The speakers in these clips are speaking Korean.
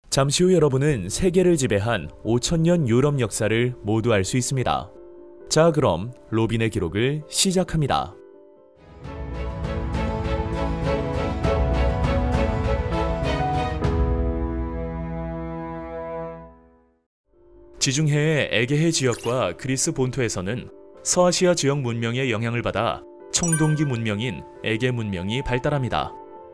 잠시 후 여러분은 세계를 지배한 5000년 유럽 역사를 모두 알 수 있습니다. 자, 그럼 로빈의 기록을 시작합니다. 지중해의 에게해 지역과 그리스 본토에서는 서아시아 지역 문명의 영향을 받아 청동기 문명인 에게 문명이 발달합니다.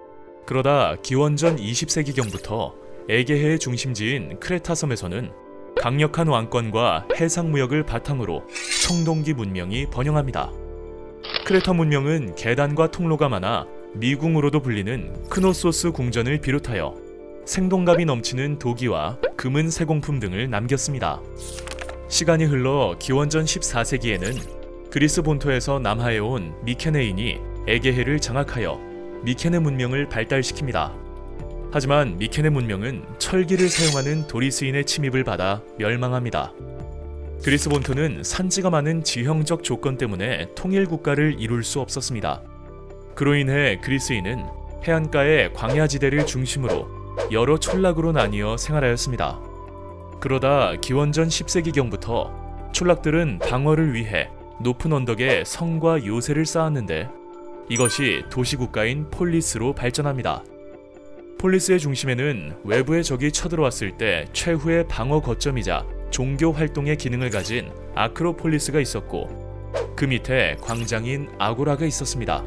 그러다 기원전 20세기경부터 에게해의 중심지인 크레타 섬에서는 강력한 왕권과 해상 무역을 바탕으로 청동기 문명이 번영합니다. 크레타 문명은 계단과 통로가 많아 미궁으로도 불리는 크노소스 궁전을 비롯하여 생동감이 넘치는 도기와 금은 세공품 등을 남겼습니다. 시간이 흘러 기원전 14세기에는 그리스 본토에서 남하해 온 미케네인이 에게해를 장악하여 미케네 문명을 발달시킵니다. 하지만 미케네 문명은 철기를 사용하는 도리스인의 침입을 받아 멸망합니다. 그리스 본토는 산지가 많은 지형적 조건 때문에 통일 국가를 이룰 수 없었습니다. 그로 인해 그리스인은 해안가의 광야지대를 중심으로 여러 촌락으로 나뉘어 생활하였습니다. 그러다 기원전 10세기경부터 촌락들은 방어를 위해 높은 언덕에 성과 요새를 쌓았는데 이것이 도시국가인 폴리스로 발전합니다. 폴리스의 중심에는 외부의 적이 쳐들어왔을 때 최후의 방어 거점이자 종교 활동의 기능을 가진 아크로폴리스가 있었고 그 밑에 광장인 아고라가 있었습니다.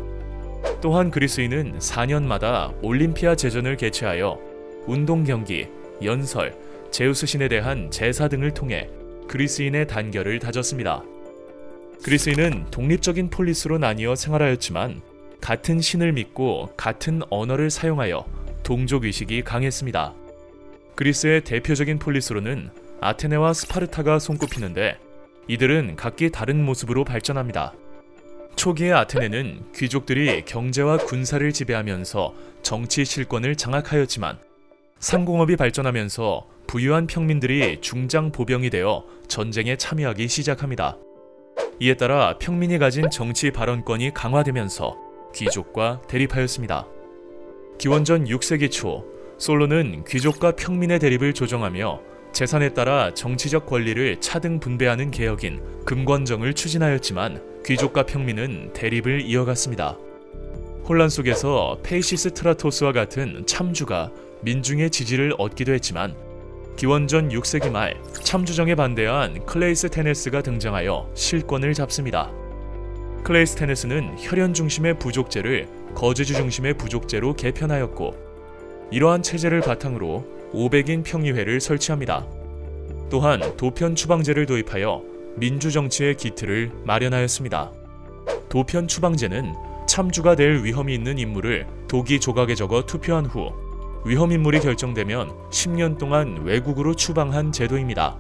또한 그리스인은 4년마다 올림피아 제전을 개최하여 운동 경기, 연설, 제우스 신에 대한 제사 등을 통해 그리스인의 단결을 다졌습니다. 그리스인은 독립적인 폴리스로 나뉘어 생활하였지만 같은 신을 믿고 같은 언어를 사용하여 동족의식이 강했습니다. 그리스의 대표적인 폴리스로는 아테네와 스파르타가 손꼽히는데 이들은 각기 다른 모습으로 발전합니다. 초기의 아테네는 귀족들이 경제와 군사를 지배하면서 정치 실권을 장악하였지만 상공업이 발전하면서 부유한 평민들이 중장 보병이 되어 전쟁에 참여하기 시작합니다. 이에 따라 평민이 가진 정치 발언권이 강화되면서 귀족과 대립하였습니다. 기원전 6세기 초 솔로는 귀족과 평민의 대립을 조정하며 재산에 따라 정치적 권리를 차등 분배하는 개혁인 금권정을 추진하였지만 귀족과 평민은 대립을 이어갔습니다. 혼란 속에서 페이시스트라토스와 같은 참주가 민중의 지지를 얻기도 했지만 기원전 6세기 말 참주정에 반대한 클레이스테네스가 등장하여 실권을 잡습니다. 클레이스테네스는 혈연 중심의 부족제를 거주주 중심의 부족제로 개편하였고 이러한 체제를 바탕으로 500인 평의회를 설치합니다. 또한 도편 추방제를 도입하여 민주정치의 기틀을 마련하였습니다. 도편 추방제는 참주가 될 위험이 있는 인물을 도기 조각에 적어 투표한 후 위험인물이 결정되면 10년 동안 외국으로 추방한 제도입니다.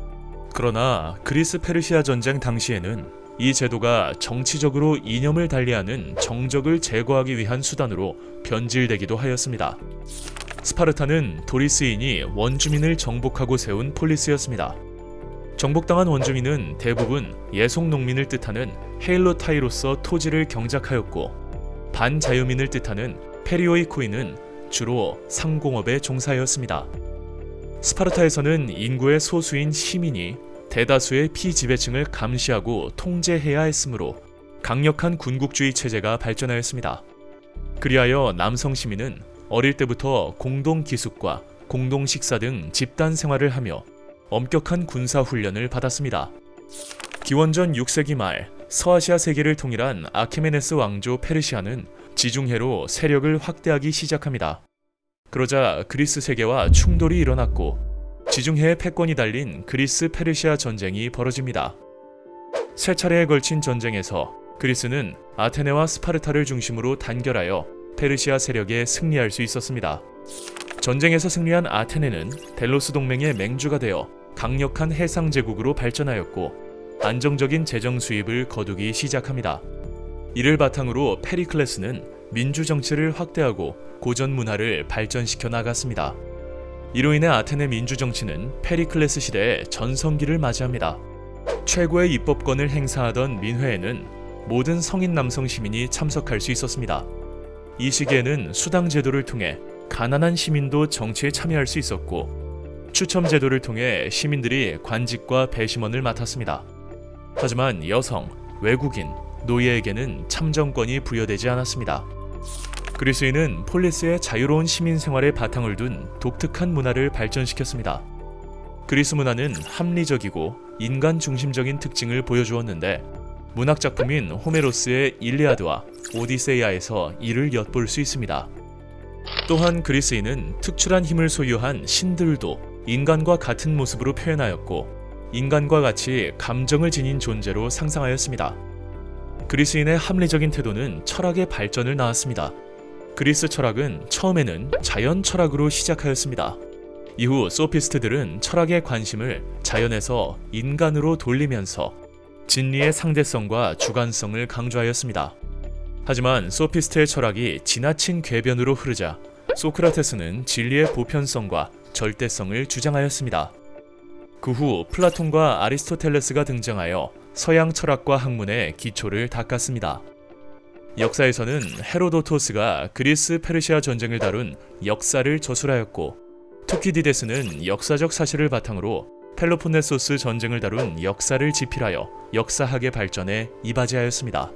그러나 그리스 페르시아 전쟁 당시에는 이 제도가 정치적으로 이념을 달리하는 정적을 제거하기 위한 수단으로 변질되기도 하였습니다. 스파르타는 도리스인이 원주민을 정복하고 세운 폴리스였습니다. 정복당한 원주민은 대부분 예속 농민을 뜻하는 헤일로타이로서 토지를 경작하였고 반자유민을 뜻하는 페리오이코인은 주로 상공업에 종사하였습니다. 스파르타에서는 인구의 소수인 시민이 대다수의 피지배층을 감시하고 통제해야 했으므로 강력한 군국주의 체제가 발전하였습니다. 그리하여 남성 시민은 어릴 때부터 공동 기숙과 공동 식사 등 집단 생활을 하며 엄격한 군사 훈련을 받았습니다. 기원전 6세기 말 서아시아 세계를 통일한 아케메네스 왕조 페르시아는 지중해로 세력을 확대하기 시작합니다. 그러자 그리스 세계와 충돌이 일어났고 지중해의 패권이 달린 그리스 페르시아 전쟁이 벌어집니다. 세 차례에 걸친 전쟁에서 그리스는 아테네와 스파르타를 중심으로 단결하여 페르시아 세력에 승리할 수 있었습니다. 전쟁에서 승리한 아테네는 델로스 동맹의 맹주가 되어 강력한 해상 제국으로 발전하였고 안정적인 재정 수입을 거두기 시작합니다. 이를 바탕으로 페리클레스는 민주 정치를 확대하고 고전 문화를 발전시켜 나갔습니다. 이로 인해 아테네 민주 정치는 페리클레스 시대의 전성기를 맞이합니다. 최고의 입법권을 행사하던 민회에는 모든 성인 남성 시민이 참석할 수 있었습니다. 이 시기에는 수당 제도를 통해 가난한 시민도 정치에 참여할 수 있었고 추첨 제도를 통해 시민들이 관직과 배심원을 맡았습니다. 하지만 여성, 외국인, 노예에게는 참정권이 부여되지 않았습니다. 그리스인은 폴리스의 자유로운 시민 생활에 바탕을 둔 독특한 문화를 발전시켰습니다. 그리스 문화는 합리적이고 인간 중심적인 특징을 보여주었는데 문학작품인 호메로스의 일리아드와 오디세이아에서 이를 엿볼 수 있습니다. 또한 그리스인은 특출한 힘을 소유한 신들도 인간과 같은 모습으로 표현하였고 인간과 같이 감정을 지닌 존재로 상상하였습니다. 그리스인의 합리적인 태도는 철학의 발전을 낳았습니다. 그리스 철학은 처음에는 자연 철학으로 시작하였습니다. 이후 소피스트들은 철학의 관심을 자연에서 인간으로 돌리면서 진리의 상대성과 주관성을 강조하였습니다. 하지만 소피스트의 철학이 지나친 궤변으로 흐르자 소크라테스는 진리의 보편성과 절대성을 주장하였습니다. 그 후 플라톤과 아리스토텔레스가 등장하여 서양 철학과 학문의 기초를 닦았습니다. 역사에서는 헤로도토스가 그리스 페르시아 전쟁을 다룬 역사를 저술하였고 투키디데스는 역사적 사실을 바탕으로 펠로폰네소스 전쟁을 다룬 역사를 지필하여 역사학의 발전에 이바지하였습니다.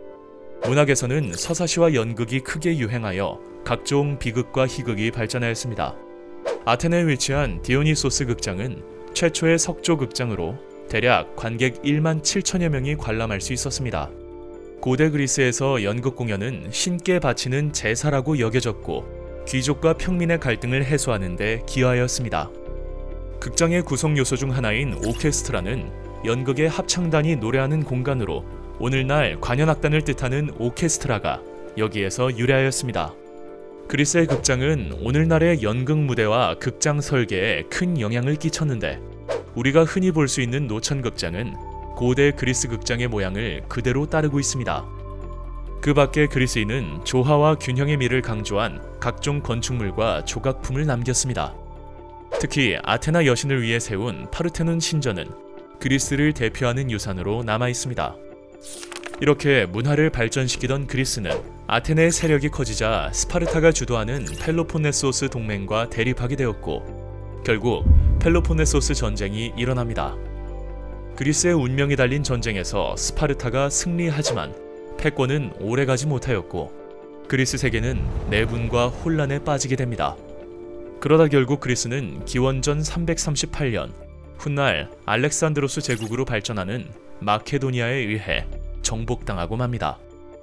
문학에서는 서사시와 연극이 크게 유행하여 각종 비극과 희극이 발전하였습니다. 아테네에 위치한 디오니소스 극장은 최초의 석조 극장으로 대략 관객 1만 7천여 명이 관람할 수 있었습니다. 고대 그리스에서 연극 공연은 신께 바치는 제사라고 여겨졌고 귀족과 평민의 갈등을 해소하는 데 기여하였습니다. 극장의 구성 요소 중 하나인 오케스트라는 연극의 합창단이 노래하는 공간으로 오늘날 관현악단을 뜻하는 오케스트라가 여기에서 유래하였습니다. 그리스의 극장은 오늘날의 연극 무대와 극장 설계에 큰 영향을 끼쳤는데 우리가 흔히 볼 수 있는 노천극장은 고대 그리스 극장의 모양을 그대로 따르고 있습니다. 그 밖에 그리스인은 조화와 균형의 미를 강조한 각종 건축물과 조각품을 남겼습니다. 특히 아테나 여신을 위해 세운 파르테논 신전은 그리스를 대표하는 유산으로 남아 있습니다. 이렇게 문화를 발전시키던 그리스는 아테네의 세력이 커지자 스파르타가 주도하는 펠로폰네소스 동맹과 대립하게 되었고 결국 펠로폰네소스 전쟁이 일어납니다. 그리스의 운명이 달린 전쟁에서 스파르타가 승리하지만 패권은 오래가지 못하였고 그리스 세계는 내분과 혼란에 빠지게 됩니다. 그러다 결국 그리스는 기원전 338년 훗날 알렉산드로스 제국으로 발전하는 마케도니아에 의해 정복당하고 맙니다.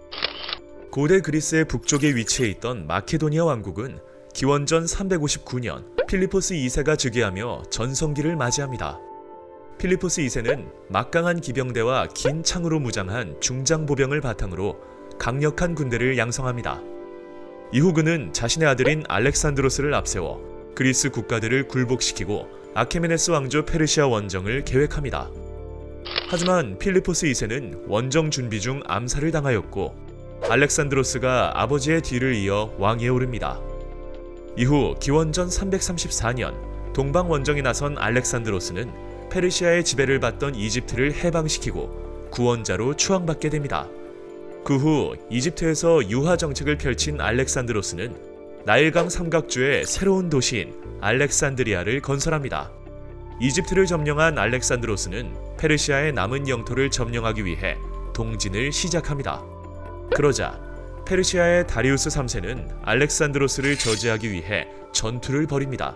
고대 그리스의 북쪽에 위치해 있던 마케도니아 왕국은 기원전 359년 필리포스 2세가 즉위하며 전성기를 맞이합니다. 필리포스 2세는 막강한 기병대와 긴 창으로 무장한 중장보병을 바탕으로 강력한 군대를 양성합니다. 이후 그는 자신의 아들인 알렉산드로스를 앞세워 그리스 국가들을 굴복시키고 아케메네스 왕조 페르시아 원정을 계획합니다. 하지만 필리포스 2세는 원정 준비 중 암살을 당하였고 알렉산드로스가 아버지의 뒤를 이어 왕위에 오릅니다. 이후 기원전 334년 동방 원정에 나선 알렉산드로스는 페르시아의 지배를 받던 이집트를 해방시키고 구원자로 추앙받게 됩니다. 그 후 이집트에서 유화 정책을 펼친 알렉산드로스는 나일강 삼각주의 새로운 도시인 알렉산드리아를 건설합니다. 이집트를 점령한 알렉산드로스는 페르시아의 남은 영토를 점령하기 위해 동진을 시작합니다. 그러자 페르시아의 다리우스 3세는 알렉산드로스를 저지하기 위해 전투를 벌입니다.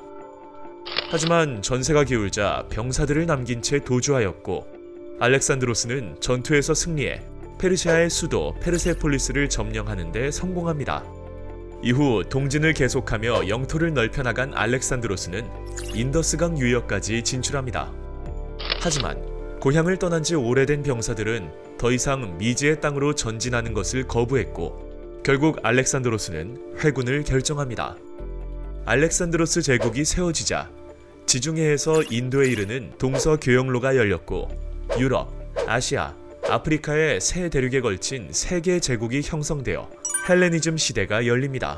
하지만 전세가 기울자 병사들을 남긴 채 도주하였고 알렉산드로스는 전투에서 승리해 페르시아의 수도 페르세폴리스를 점령하는 데 성공합니다. 이후 동진을 계속하며 영토를 넓혀나간 알렉산드로스는 인더스강 유역까지 진출합니다. 하지만 고향을 떠난 지 오래된 병사들은 더 이상 미지의 땅으로 전진하는 것을 거부했고 결국 알렉산드로스는 회군을 결정합니다. 알렉산드로스 제국이 세워지자 지중해에서 인도에 이르는 동서교역로가 열렸고 유럽, 아시아, 아프리카의 세 대륙에 걸친 세계 제국이 형성되어 헬레니즘 시대가 열립니다.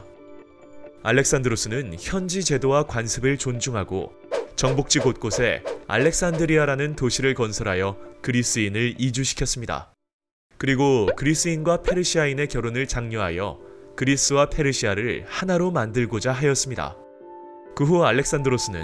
알렉산드로스는 현지 제도와 관습을 존중하고 정복지 곳곳에 알렉산드리아라는 도시를 건설하여 그리스인을 이주시켰습니다. 그리고 그리스인과 페르시아인의 결혼을 장려하여 그리스와 페르시아를 하나로 만들고자 하였습니다. 그 후 알렉산드로스는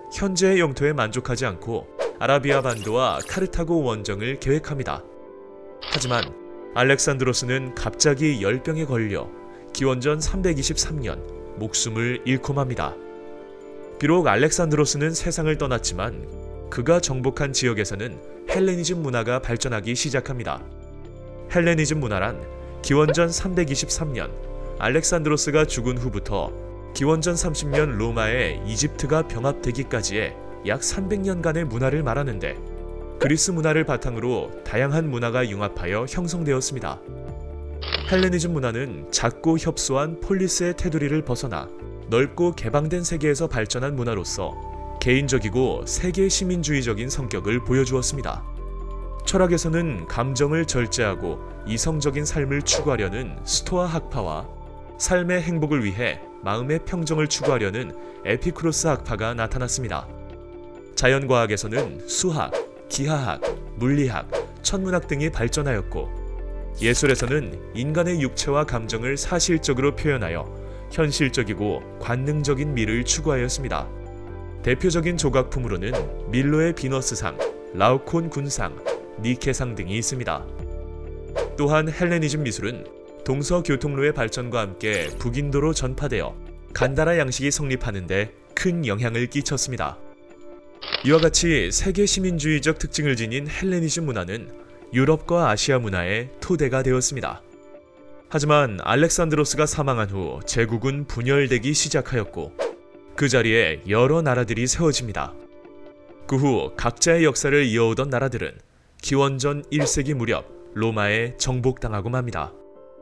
현재의 영토에 만족하지 않고 아라비아 반도와 카르타고 원정을 계획합니다. 하지만 알렉산드로스는 갑자기 열병에 걸려 기원전 323년 목숨을 잃고 맙니다. 비록 알렉산드로스는 세상을 떠났지만 그가 정복한 지역에서는 헬레니즘 문화가 발전하기 시작합니다. 헬레니즘 문화란 기원전 323년 알렉산드로스가 죽은 후부터 기원전 30년 로마에 이집트가 병합되기까지의 약 300년간의 문화를 말하는데, 그리스 문화를 바탕으로 다양한 문화가 융합하여 형성되었습니다. 헬레니즘 문화는 작고 협소한 폴리스의 테두리를 벗어나 넓고 개방된 세계에서 발전한 문화로서 개인적이고 세계 시민주의적인 성격을 보여주었습니다. 철학에서는 감정을 절제하고 이성적인 삶을 추구하려는 스토아 학파와 삶의 행복을 위해 마음의 평정을 추구하려는 에피쿠로스 학파가 나타났습니다. 자연과학에서는 수학, 기하학, 물리학, 천문학 등이 발전하였고, 예술에서는 인간의 육체와 감정을 사실적으로 표현하여 현실적이고 관능적인 미를 추구하였습니다. 대표적인 조각품으로는 밀로의 비너스상, 라오콘 군상, 니케상 등이 있습니다. 또한 헬레니즘 미술은 동서교통로의 발전과 함께 북인도로 전파되어 간다라 양식이 성립하는 데 큰 영향을 끼쳤습니다. 이와 같이 세계 시민주의적 특징을 지닌 헬레니즘 문화는 유럽과 아시아 문화의 토대가 되었습니다. 하지만 알렉산드로스가 사망한 후 제국은 분열되기 시작하였고, 그 자리에 여러 나라들이 세워집니다. 그 후 각자의 역사를 이어오던 나라들은 기원전 1세기 무렵 로마에 정복당하고 맙니다.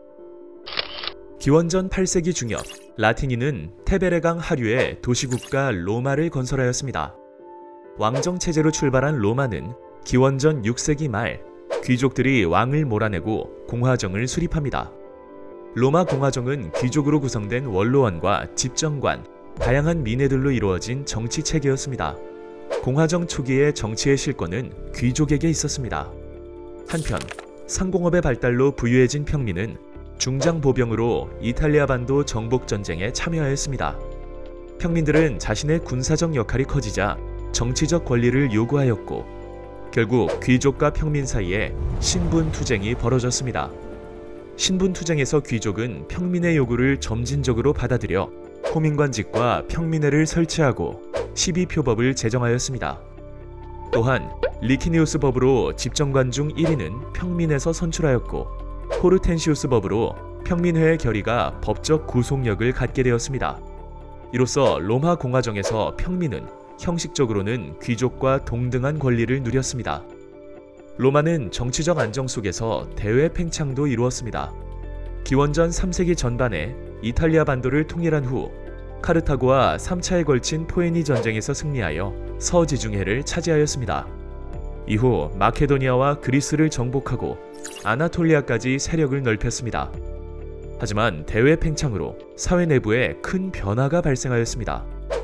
기원전 8세기 중엽, 라티니는 테베레강 하류에 도시국가 로마를 건설하였습니다. 왕정체제로 출발한 로마는 기원전 6세기 말 귀족들이 왕을 몰아내고 공화정을 수립합니다. 로마 공화정은 귀족으로 구성된 원로원과 집정관, 다양한 민회들로 이루어진 정치체계였습니다. 공화정 초기의 정치의 실권은 귀족에게 있었습니다. 한편 상공업의 발달로 부유해진 평민은 중장보병으로 이탈리아 반도 정복전쟁에 참여하였습니다. 평민들은 자신의 군사적 역할이 커지자 정치적 권리를 요구하였고, 결국 귀족과 평민 사이에 신분투쟁이 벌어졌습니다. 신분투쟁에서 귀족은 평민의 요구를 점진적으로 받아들여 호민관직과 평민회를 설치하고 시비표법을 제정하였습니다. 또한 리키니우스 법으로 집정관 중 1위는 평민에서 선출하였고, 호르텐시우스 법으로 평민회의 결의가 법적 구속력을 갖게 되었습니다. 이로써 로마 공화정에서 평민은 형식적으로는 귀족과 동등한 권리를 누렸습니다. 로마는 정치적 안정 속에서 대외 팽창도 이루었습니다. 기원전 3세기 전반에 이탈리아 반도를 통일한 후 카르타고와 3차에 걸친 포에니 전쟁에서 승리하여 서지중해를 차지하였습니다. 이후 마케도니아와 그리스를 정복하고 아나톨리아까지 세력을 넓혔습니다. 하지만 대외 팽창으로 사회 내부에 큰 변화가 발생하였습니다.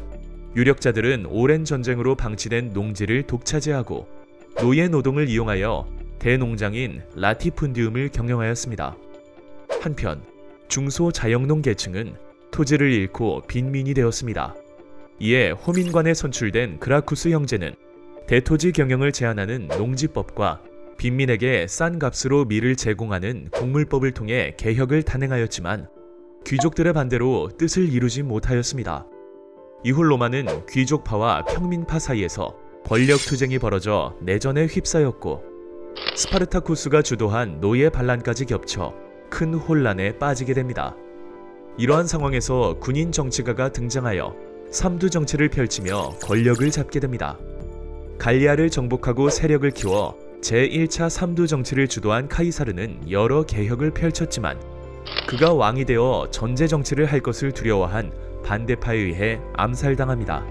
유력자들은 오랜 전쟁으로 방치된 농지를 독차지하고 노예 노동을 이용하여 대농장인 라티푼디움을 경영하였습니다. 한편 중소자영농 계층은 토지를 잃고 빈민이 되었습니다. 이에 호민관에 선출된 그라쿠스 형제는 대토지 경영을 제한하는 농지법과 빈민에게 싼 값으로 밀을 제공하는 곡물법을 통해 개혁을 단행하였지만 귀족들의 반대로 뜻을 이루지 못하였습니다. 이후 로마는 귀족파와 평민파 사이에서 권력투쟁이 벌어져 내전에 휩싸였고, 스파르타쿠스가 주도한 노예 반란까지 겹쳐 큰 혼란에 빠지게 됩니다. 이러한 상황에서 군인 정치가가 등장하여 삼두 정치를 펼치며 권력을 잡게 됩니다. 갈리아를 정복하고 세력을 키워 제1차 삼두 정치를 주도한 카이사르는 여러 개혁을 펼쳤지만, 그가 왕이 되어 전제 정치를 할 것을 두려워한 반대파에 의해 암살당합니다.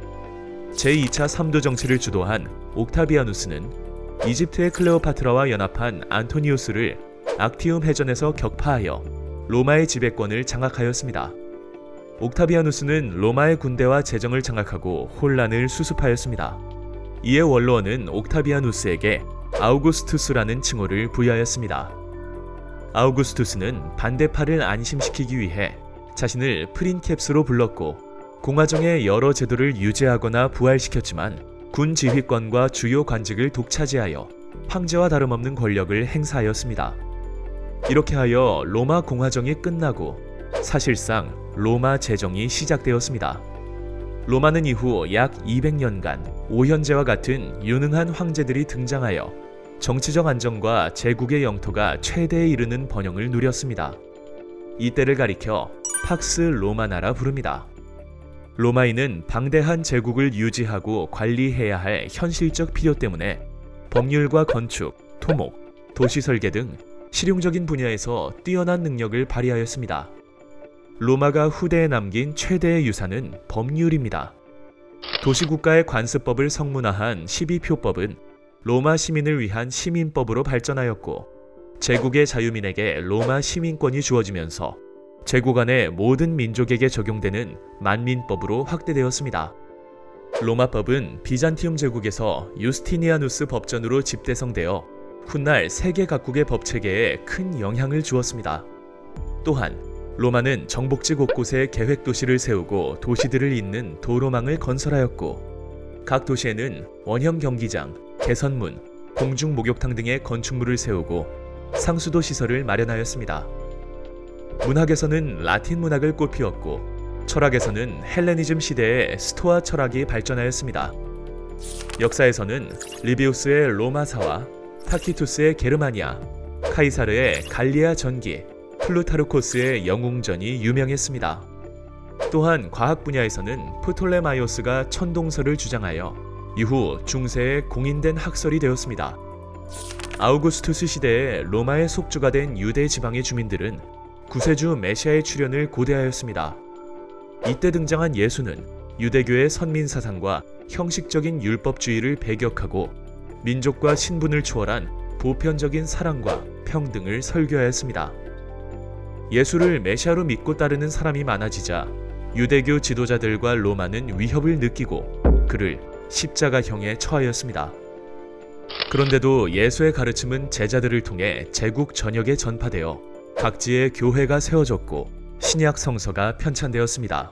제2차 삼두 정치를 주도한 옥타비아누스는 이집트의 클레오파트라와 연합한 안토니우스를 악티움 해전에서 격파하여 로마의 지배권을 장악하였습니다. 옥타비아누스는 로마의 군대와 재정을 장악하고 혼란을 수습하였습니다. 이에 원로원은 옥타비아누스에게 아우구스투스라는 칭호를 부여하였습니다. 아우구스투스는 반대파를 안심시키기 위해 자신을 프린캡스로 불렀고, 공화정의 여러 제도를 유지하거나 부활시켰지만 군 지휘권과 주요 관직을 독차지하여 황제와 다름없는 권력을 행사하였습니다. 이렇게 하여 로마 공화정이 끝나고 사실상 로마 제정이 시작되었습니다. 로마는 이후 약 200년간 오현제와 같은 유능한 황제들이 등장하여 정치적 안정과 제국의 영토가 최대에 이르는 번영을 누렸습니다. 이때를 가리켜 팍스 로마나라 부릅니다. 로마인은 방대한 제국을 유지하고 관리해야 할 현실적 필요 때문에 법률과 건축, 토목, 도시 설계 등 실용적인 분야에서 뛰어난 능력을 발휘하였습니다. 로마가 후대에 남긴 최대의 유산은 법률입니다. 도시국가의 관습법을 성문화한 12표법은 로마 시민을 위한 시민법으로 발전하였고 제국의 자유민에게 로마 시민권이 주어지면서 제국 안의 모든 민족에게 적용되는 만민법으로 확대되었습니다. 로마법은 비잔티움 제국에서 유스티니아누스 법전으로 집대성되어 훗날 세계 각국의 법체계에 큰 영향을 주었습니다. 또한 로마는 정복지 곳곳에 계획도시를 세우고 도시들을 잇는 도로망을 건설하였고 각 도시에는 원형 경기장, 개선문, 공중 목욕탕 등의 건축물을 세우고 상수도 시설을 마련하였습니다. 문학에서는 라틴 문학을 꽃피웠고 철학에서는 헬레니즘 시대의 스토아 철학이 발전하였습니다. 역사에서는 리비우스의 로마사와 타키투스의 게르마니아, 카이사르의 갈리아 전기, 플루타르코스의 영웅전이 유명했습니다. 또한 과학 분야에서는 프톨레마이오스가 천동설을 주장하여 이후 중세에 공인된 학설이 되었습니다. 아우구스투스 시대에 로마의 속주가 된 유대 지방의 주민들은 구세주 메시아의 출현을 고대하였습니다. 이때 등장한 예수는 유대교의 선민사상과 형식적인 율법주의를 배격하고 민족과 신분을 초월한 보편적인 사랑과 평등을 설교하였습니다. 예수를 메시아로 믿고 따르는 사람이 많아지자 유대교 지도자들과 로마는 위협을 느끼고 그를 십자가형에 처하였습니다. 그런데도 예수의 가르침은 제자들을 통해 제국 전역에 전파되어 각지에 교회가 세워졌고 신약 성서가 편찬되었습니다.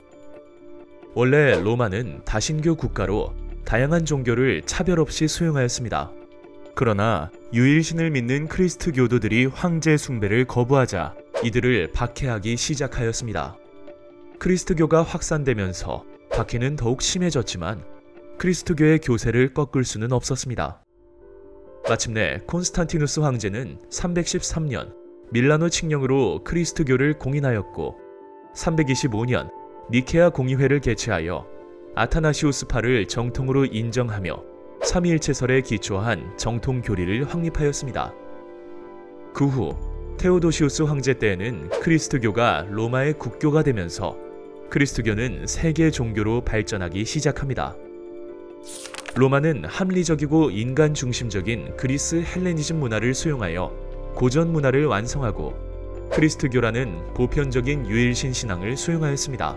원래 로마는 다신교 국가로 다양한 종교를 차별 없이 수용하였습니다. 그러나 유일신을 믿는 크리스트 교도들이 황제 숭배를 거부하자 이들을 박해하기 시작하였습니다. 크리스트교가 확산되면서 박해는 더욱 심해졌지만 크리스트교의 교세를 꺾을 수는 없었습니다. 마침내 콘스탄티누스 황제는 313년 밀라노 칙령으로 크리스트교를 공인하였고 325년 니케아 공의회를 개최하여 아타나시우스파를 정통으로 인정하며 삼위일체설에 기초한 정통교리를 확립하였습니다. 그 후 테오도시우스 황제 때에는 크리스트교가 로마의 국교가 되면서 크리스트교는 세계 종교로 발전하기 시작합니다. 로마는 합리적이고 인간 중심적인 그리스 헬레니즘 문화를 수용하여 고전 문화를 완성하고 크리스트교라는 보편적인 유일신 신앙을 수용하였습니다.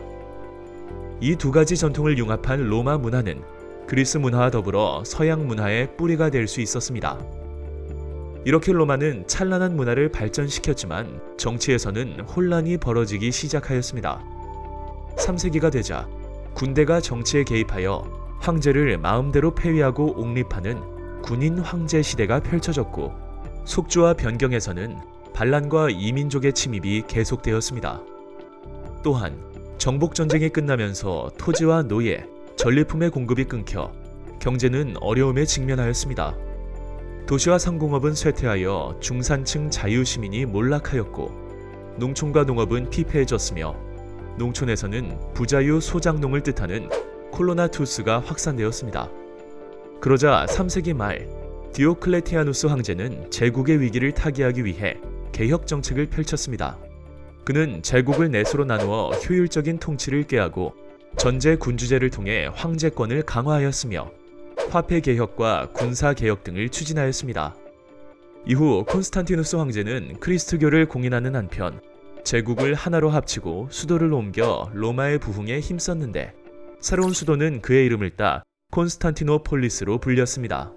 이 두 가지 전통을 융합한 로마 문화는 그리스 문화와 더불어 서양 문화의 뿌리가 될 수 있었습니다. 이렇게 로마는 찬란한 문화를 발전시켰지만 정치에서는 혼란이 벌어지기 시작하였습니다. 3세기가 되자 군대가 정치에 개입하여 황제를 마음대로 폐위하고 옹립하는 군인 황제 시대가 펼쳐졌고 속주와 변경에서는 반란과 이민족의 침입이 계속되었습니다. 또한 정복전쟁이 끝나면서 토지와 노예, 전리품의 공급이 끊겨 경제는 어려움에 직면하였습니다. 도시와 상공업은 쇠퇴하여 중산층 자유시민이 몰락하였고 농촌과 농업은 피폐해졌으며 농촌에서는 부자유 소작농을 뜻하는 콜로나투스가 확산되었습니다. 그러자 3세기 말 디오클레티아누스 황제는 제국의 위기를 타개하기 위해 개혁 정책을 펼쳤습니다. 그는 제국을 넷으로 나누어 효율적인 통치를 꾀하고 전제 군주제를 통해 황제권을 강화하였으며 화폐 개혁과 군사 개혁 등을 추진하였습니다. 이후 콘스탄티누스 황제는 크리스트교를 공인하는 한편 제국을 하나로 합치고 수도를 옮겨 로마의 부흥에 힘썼는데 새로운 수도는 그의 이름을 따 콘스탄티노폴리스로 불렸습니다.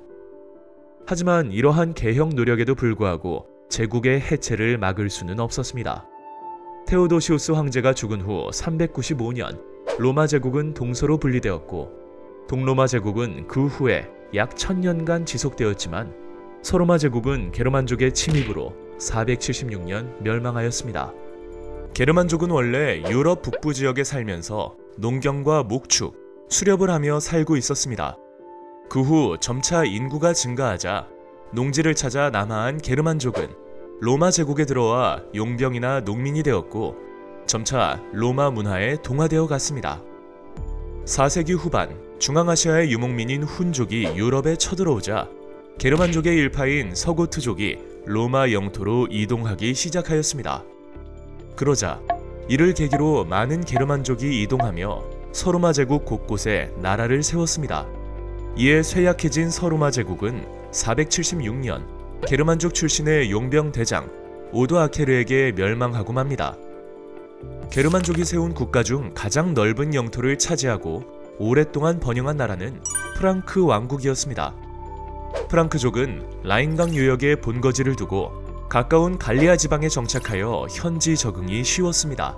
하지만 이러한 개혁 노력에도 불구하고 제국의 해체를 막을 수는 없었습니다. 테오도시우스 황제가 죽은 후 395년 로마 제국은 동서로 분리되었고 동로마 제국은 그 후에 약 1000년간 지속되었지만 서로마 제국은 게르만족의 침입으로 476년 멸망하였습니다. 게르만족은 원래 유럽 북부 지역에 살면서 농경과 목축, 수렵을 하며 살고 있었습니다. 그 후 점차 인구가 증가하자 농지를 찾아 남하한 게르만족은 로마 제국에 들어와 용병이나 농민이 되었고 점차 로마 문화에 동화되어 갔습니다. 4세기 후반 중앙아시아의 유목민인 훈족이 유럽에 쳐들어오자 게르만족의 일파인 서고트족이 로마 영토로 이동하기 시작하였습니다. 그러자 이를 계기로 많은 게르만족이 이동하며 서로마 제국 곳곳에 나라를 세웠습니다. 이에 쇠약해진 서로마 제국은 476년 게르만족 출신의 용병 대장 오도아케르에게 멸망하고 맙니다. 게르만족이 세운 국가 중 가장 넓은 영토를 차지하고 오랫동안 번영한 나라는 프랑크 왕국이었습니다. 프랑크족은 라인강 유역에 본거지를 두고 가까운 갈리아 지방에 정착하여 현지 적응이 쉬웠습니다.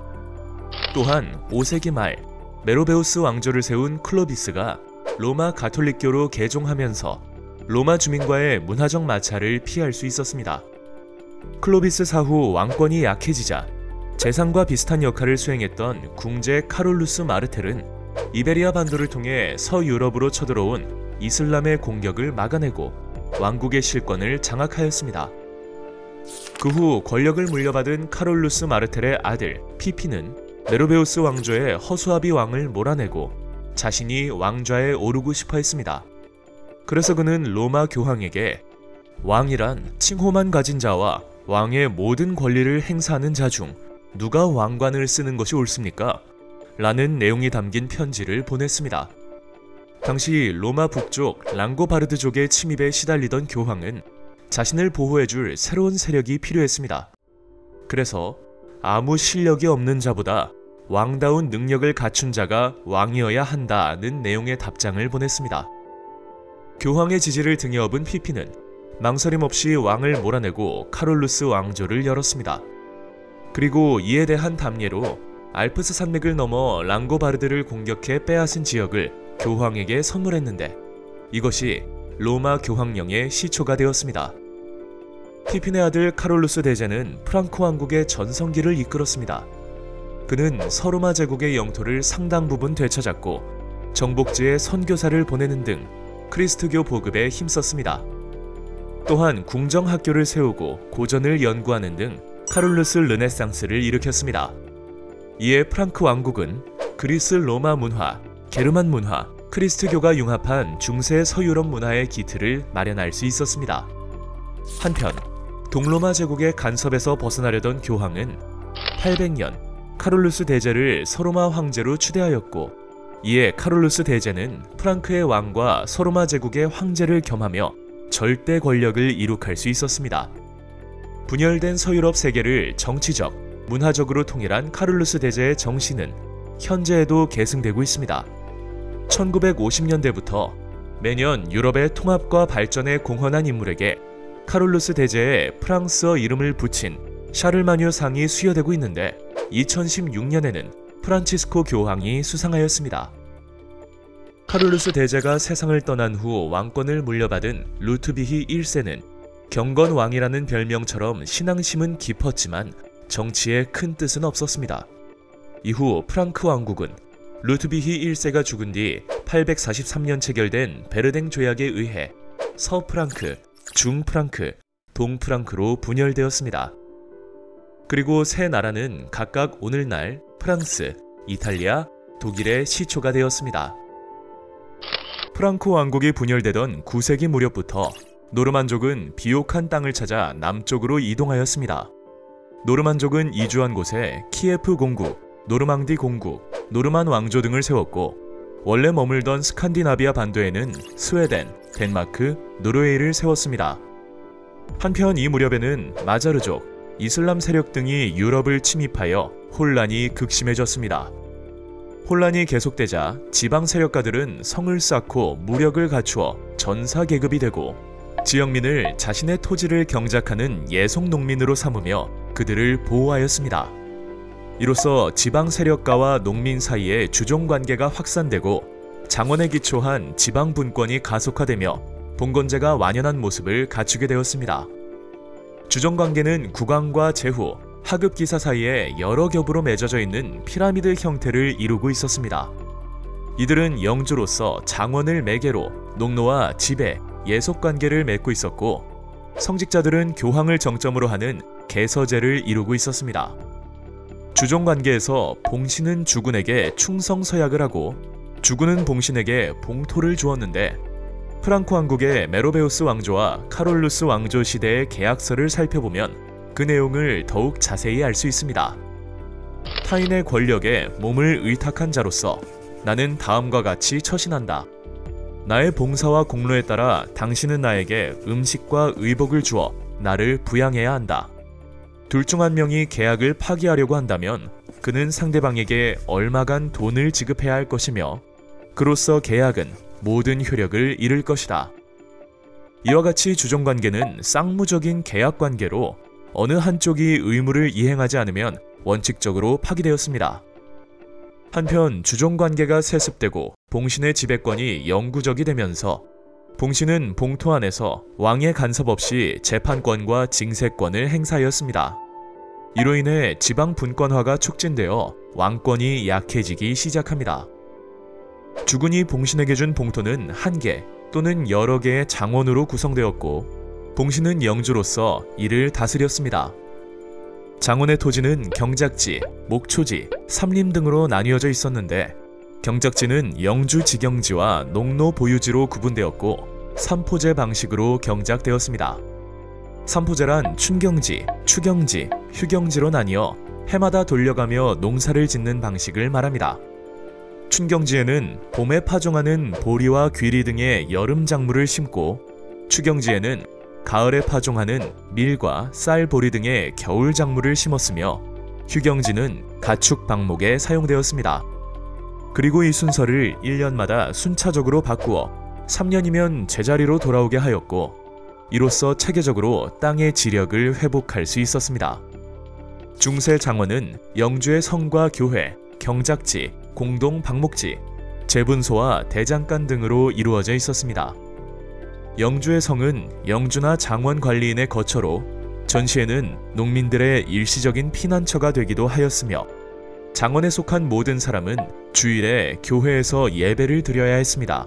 또한 5세기 말 메로베우스 왕조를 세운 클로비스가 로마 가톨릭교로 개종하면서 로마 주민과의 문화적 마찰을 피할 수 있었습니다. 클로비스 사후 왕권이 약해지자 재상과 비슷한 역할을 수행했던 궁제 카롤루스 마르텔은 이베리아 반도를 통해 서유럽으로 쳐들어온 이슬람의 공격을 막아내고 왕국의 실권을 장악하였습니다. 그 후 권력을 물려받은 카롤루스 마르텔의 아들 피피는 메로베우스 왕조의 허수아비 왕을 몰아내고 자신이 왕좌에 오르고 싶어 했습니다. 그래서 그는 로마 교황에게 왕이란 칭호만 가진 자와 왕의 모든 권리를 행사하는 자 중 누가 왕관을 쓰는 것이 옳습니까? 라는 내용이 담긴 편지를 보냈습니다. 당시 로마 북쪽 랑고바르드족의 침입에 시달리던 교황은 자신을 보호해줄 새로운 세력이 필요했습니다. 그래서 아무 실력이 없는 자보다 왕다운 능력을 갖춘 자가 왕이어야 한다는 내용의 답장을 보냈습니다. 교황의 지지를 등에 업은 피피는 망설임 없이 왕을 몰아내고 카롤루스 왕조를 열었습니다. 그리고 이에 대한 답례로 알프스 산맥을 넘어 랑고바르드를 공격해 빼앗은 지역을 교황에게 선물했는데 이것이 로마 교황령의 시초가 되었습니다. 피핀의 아들 카롤루스 대제는 프랑크 왕국의 전성기를 이끌었습니다. 그는 서로마 제국의 영토를 상당 부분 되찾았고 정복지에 선교사를 보내는 등 크리스트교 보급에 힘썼습니다. 또한 궁정학교를 세우고 고전을 연구하는 등 카롤루스 르네상스를 일으켰습니다. 이에 프랑크 왕국은 그리스 로마 문화, 게르만 문화, 크리스트교가 융합한 중세 서유럽 문화의 기틀을 마련할 수 있었습니다. 한편 동로마 제국의 간섭에서 벗어나려던 교황은 800년 카롤루스 대제를 서로마 황제로 추대하였고 이에 카롤루스 대제는 프랑크의 왕과 서로마 제국의 황제를 겸하며 절대 권력을 이룩할 수 있었습니다. 분열된 서유럽 세계를 정치적, 문화적으로 통일한 카롤루스 대제의 정신은 현재에도 계승되고 있습니다. 1950년대부터 매년 유럽의 통합과 발전에 공헌한 인물에게 카롤루스 대제의 프랑스어 이름을 붙인 샤를마뉴 상이 수여되고 있는데 2016년에는 프란치스코 교황이 수상하였습니다. 카롤루스 대제가 세상을 떠난 후 왕권을 물려받은 루트비히 1세는 경건 왕이라는 별명처럼 신앙심은 깊었지만 정치에 큰 뜻은 없었습니다. 이후 프랑크 왕국은 루트비히 1세가 죽은 뒤 843년 체결된 베르댕 조약에 의해 서프랑크, 중프랑크, 동프랑크로 분열되었습니다. 그리고 세 나라는 각각 오늘날 프랑스, 이탈리아, 독일의 시초가 되었습니다. 프랑크 왕국이 분열되던 9세기 무렵부터 노르만족은 비옥한 땅을 찾아 남쪽으로 이동하였습니다. 노르만족은 이주한 곳에 키예프 공국, 노르망디 공국, 노르만 왕조 등을 세웠고 원래 머물던 스칸디나비아 반도에는 스웨덴, 덴마크, 노르웨이를 세웠습니다. 한편 이 무렵에는 마자르족, 이슬람 세력 등이 유럽을 침입하여 혼란이 극심해졌습니다. 혼란이 계속되자 지방 세력가들은 성을 쌓고 무력을 갖추어 전사 계급이 되고 지역민을 자신의 토지를 경작하는 예속 농민으로 삼으며 그들을 보호하였습니다. 이로써 지방 세력가와 농민 사이의 주종 관계가 확산되고 장원에 기초한 지방 분권이 가속화되며 봉건제가 완연한 모습을 갖추게 되었습니다. 주종 관계는 국왕과 제후, 하급 기사 사이에 여러 겹으로 맺어져 있는 피라미드 형태를 이루고 있었습니다. 이들은 영주로서 장원을 매개로 농노와 지배, 예속 관계를 맺고 있었고, 성직자들은 교황을 정점으로 하는 개서제를 이루고 있었습니다. 주종 관계에서 봉신은 주군에게 충성 서약을 하고 주군은 봉신에게 봉토를 주었는데, 프랑코 왕국의 메로베우스 왕조와 카롤루스 왕조 시대의 계약서를 살펴보면 그 내용을 더욱 자세히 알 수 있습니다. 타인의 권력에 몸을 의탁한 자로서 나는 다음과 같이 처신한다. 나의 봉사와 공로에 따라 당신은 나에게 음식과 의복을 주어 나를 부양해야 한다. 둘 중 한 명이 계약을 파기하려고 한다면 그는 상대방에게 얼마간 돈을 지급해야 할 것이며, 그로써 계약은 모든 효력을 잃을 것이다. 이와 같이 주종관계는 쌍무적인 계약관계로 어느 한쪽이 의무를 이행하지 않으면 원칙적으로 파기되었습니다. 한편 주종관계가 세습되고 봉신의 지배권이 영구적이 되면서 봉신은 봉토 안에서 왕의 간섭 없이 재판권과 징세권을 행사하였습니다. 이로 인해 지방 분권화가 촉진되어 왕권이 약해지기 시작합니다. 주군이 봉신에게 준 봉토는 한 개 또는 여러 개의 장원으로 구성되었고, 봉신은 영주로서 이를 다스렸습니다. 장원의 토지는 경작지, 목초지, 삼림 등으로 나뉘어져 있었는데, 경작지는 영주 직영지와 농노 보유지로 구분되었고 삼포제 방식으로 경작되었습니다. 삼포제란 춘경지, 추경지, 휴경지로 나뉘어 해마다 돌려가며 농사를 짓는 방식을 말합니다. 춘경지에는 봄에 파종하는 보리와 귀리 등의 여름 작물을 심고, 추경지에는 가을에 파종하는 밀과 쌀, 보리 등의 겨울 작물을 심었으며, 휴경지는 가축 방목에 사용되었습니다. 그리고 이 순서를 1년마다 순차적으로 바꾸어 3년이면 제자리로 돌아오게 하였고, 이로써 체계적으로 땅의 지력을 회복할 수 있었습니다. 중세 장원은 영주의 성과 교회, 경작지, 공동 방목지, 제분소와 대장간 등으로 이루어져 있었습니다. 영주의 성은 영주나 장원 관리인의 거처로 전시에는 농민들의 일시적인 피난처가 되기도 하였으며, 장원에 속한 모든 사람은 주일에 교회에서 예배를 드려야 했습니다.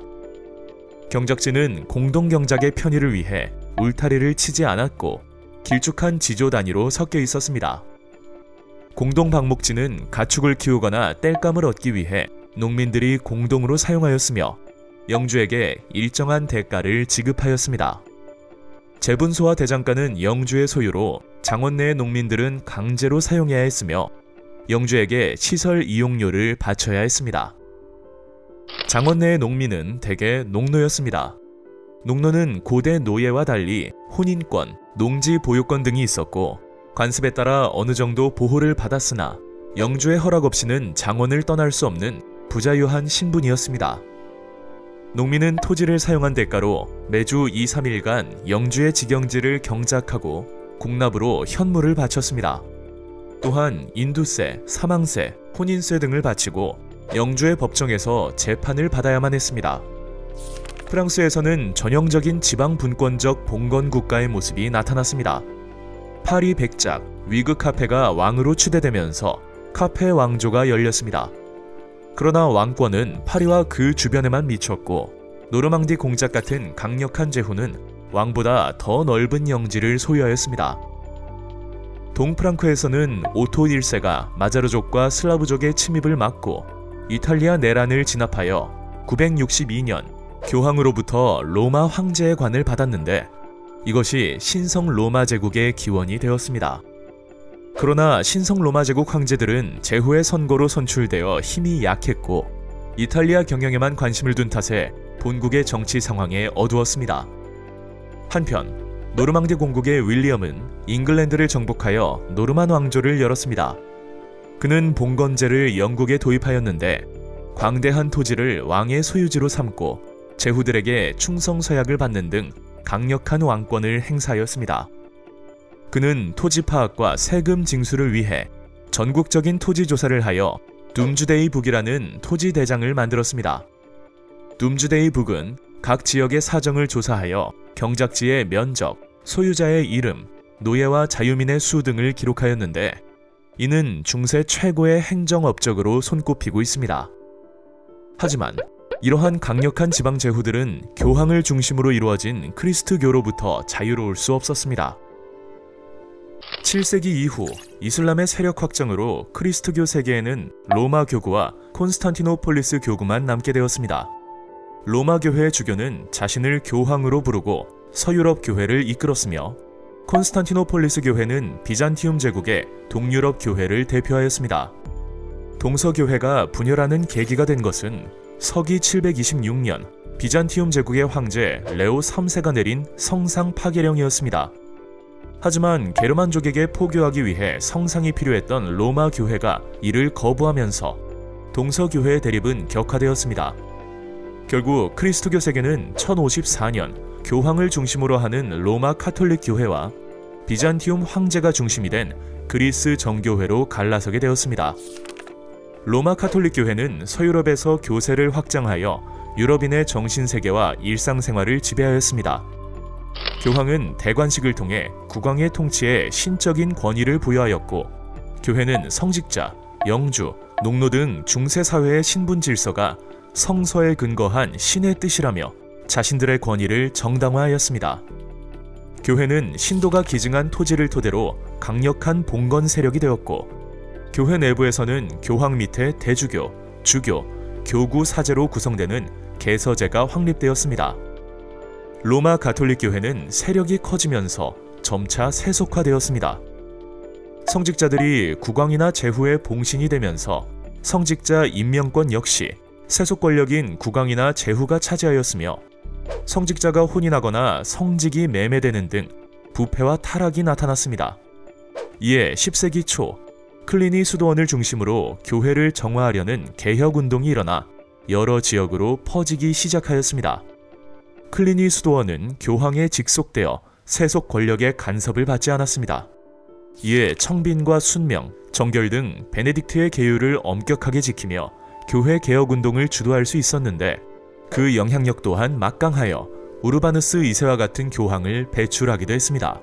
경작지는 공동경작의 편의를 위해 울타리를 치지 않았고 길쭉한 지조 단위로 섞여 있었습니다. 공동방목지는 가축을 키우거나 땔감을 얻기 위해 농민들이 공동으로 사용하였으며 영주에게 일정한 대가를 지급하였습니다. 제분소와 대장간은 영주의 소유로 장원 내의 농민들은 강제로 사용해야 했으며 영주에게 시설 이용료를 바쳐야 했습니다. 장원 내의 농민은 대개 농노였습니다. 농노는 고대 노예와 달리 혼인권, 농지 보유권 등이 있었고, 관습에 따라 어느 정도 보호를 받았으나 영주의 허락 없이는 장원을 떠날 수 없는 부자유한 신분이었습니다. 농민은 토지를 사용한 대가로 매주 2-3일간 영주의 직영지를 경작하고 공납으로 현물을 바쳤습니다. 또한 인두세, 사망세, 혼인세 등을 바치고 영주의 법정에서 재판을 받아야만 했습니다. 프랑스에서는 전형적인 지방 분권적 봉건 국가의 모습이 나타났습니다. 파리 백작, 위그 카페가 왕으로 추대되면서 카페 왕조가 열렸습니다. 그러나 왕권은 파리와 그 주변에만 미쳤고, 노르망디 공작 같은 강력한 제후는 왕보다 더 넓은 영지를 소유하였습니다. 동프랑크에서는 오토 1세가 마자르족과 슬라브족의 침입을 막고 이탈리아 내란을 진압하여 962년 교황으로부터 로마 황제의 관을 받았는데, 이것이 신성 로마 제국의 기원이 되었습니다. 그러나 신성 로마 제국 황제들은 제후의 선거로 선출되어 힘이 약했고 이탈리아 경영에만 관심을 둔 탓에 본국의 정치 상황에 어두웠습니다. 한편 노르망디 공국의 윌리엄은 잉글랜드를 정복하여 노르만 왕조를 열었습니다. 그는 봉건제를 영국에 도입하였는데 광대한 토지를 왕의 소유지로 삼고 제후들에게 충성 서약을 받는 등 강력한 왕권을 행사하였습니다. 그는 토지 파악과 세금 징수를 위해 전국적인 토지 조사를 하여 둠즈데이 북이라는 토지 대장을 만들었습니다. 둠즈데이 북은 각 지역의 사정을 조사하여 경작지의 면적, 소유자의 이름, 노예와 자유민의 수 등을 기록하였는데 이는 중세 최고의 행정업적으로 손꼽히고 있습니다. 하지만 이러한 강력한 지방 제후들은 교황을 중심으로 이루어진 크리스트교로부터 자유로울 수 없었습니다. 7세기 이후 이슬람의 세력 확장으로 크리스트교 세계에는 로마 교구와 콘스탄티노폴리스 교구만 남게 되었습니다. 로마 교회의 주교는 자신을 교황으로 부르고 서유럽 교회를 이끌었으며 콘스탄티노폴리스 교회는 비잔티움 제국의 동유럽 교회를 대표하였습니다. 동서교회가 분열하는 계기가 된 것은 서기 726년 비잔티움 제국의 황제 레오 3세가 내린 성상 파괴령이었습니다. 하지만 게르만족에게 포교하기 위해 성상이 필요했던 로마 교회가 이를 거부하면서 동서교회의 대립은 격화되었습니다. 결국 크리스트교 세계는 1054년 교황을 중심으로 하는 로마 카톨릭 교회와 비잔티움 황제가 중심이 된 그리스 정교회로 갈라서게 되었습니다. 로마 카톨릭 교회는 서유럽에서 교세를 확장하여 유럽인의 정신세계와 일상생활을 지배하였습니다. 교황은 대관식을 통해 국왕의 통치에 신적인 권위를 부여하였고 교회는 성직자, 영주, 농노 등 중세사회의 신분 질서가 성서에 근거한 신의 뜻이라며 자신들의 권위를 정당화하였습니다. 교회는 신도가 기증한 토지를 토대로 강력한 봉건 세력이 되었고 교회 내부에서는 교황 밑에 대주교, 주교, 교구 사제로 구성되는 개서제가 확립되었습니다. 로마 가톨릭 교회는 세력이 커지면서 점차 세속화되었습니다. 성직자들이 국왕이나 제후의 봉신이 되면서 성직자 임명권 역시 세속 권력인 국왕이나 제후가 차지하였으며 성직자가 혼인하거나 성직이 매매되는 등 부패와 타락이 나타났습니다. 이에 10세기 초 클리니 수도원을 중심으로 교회를 정화하려는 개혁운동이 일어나 여러 지역으로 퍼지기 시작하였습니다. 클리니 수도원은 교황에 직속되어 세속 권력의 간섭을 받지 않았습니다. 이에 청빈과 순명, 정결 등 베네딕트의 계율을 엄격하게 지키며 교회 개혁운동을 주도할 수 있었는데 그 영향력 또한 막강하여 우르바누스 2세와 같은 교황을 배출하기도 했습니다.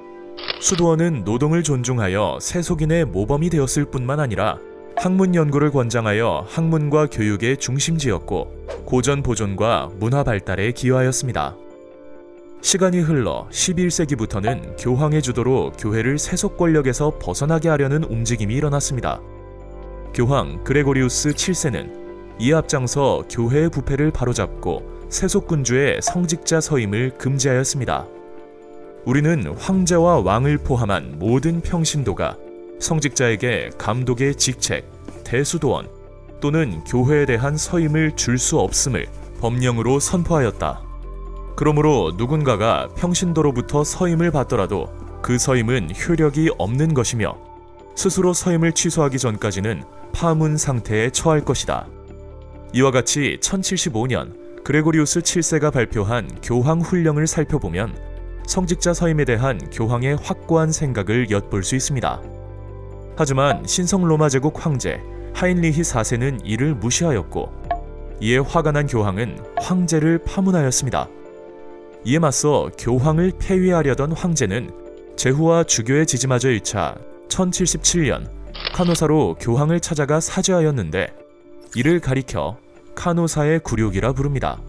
수도원은 노동을 존중하여 세속인의 모범이 되었을 뿐만 아니라 학문 연구를 권장하여 학문과 교육의 중심지였고 고전 보존과 문화 발달에 기여하였습니다. 시간이 흘러 11세기부터는 교황의 주도로 교회를 세속 권력에서 벗어나게 하려는 움직임이 일어났습니다. 교황 그레고리우스 7세는 이에 앞장서 교회의 부패를 바로잡고 세속군주의 성직자 서임을 금지하였습니다. 우리는 황제와 왕을 포함한 모든 평신도가 성직자에게 감독의 직책, 대수도원 또는 교회에 대한 서임을 줄 수 없음을 법령으로 선포하였다. 그러므로 누군가가 평신도로부터 서임을 받더라도 그 서임은 효력이 없는 것이며 스스로 서임을 취소하기 전까지는 파문 상태에 처할 것이다. 이와 같이 1075년 그레고리우스 7세가 발표한 교황 훈령을 살펴보면 성직자 서임에 대한 교황의 확고한 생각을 엿볼 수 있습니다. 하지만 신성 로마 제국 황제 하인리히 4세는 이를 무시하였고 이에 화가 난 교황은 황제를 파문하였습니다. 이에 맞서 교황을 폐위하려던 황제는 제후와 주교의 지지마저 잃자 1077년 카노사로 교황을 찾아가 사죄하였는데 이를 가리켜 카노사의 굴욕이라 부릅니다.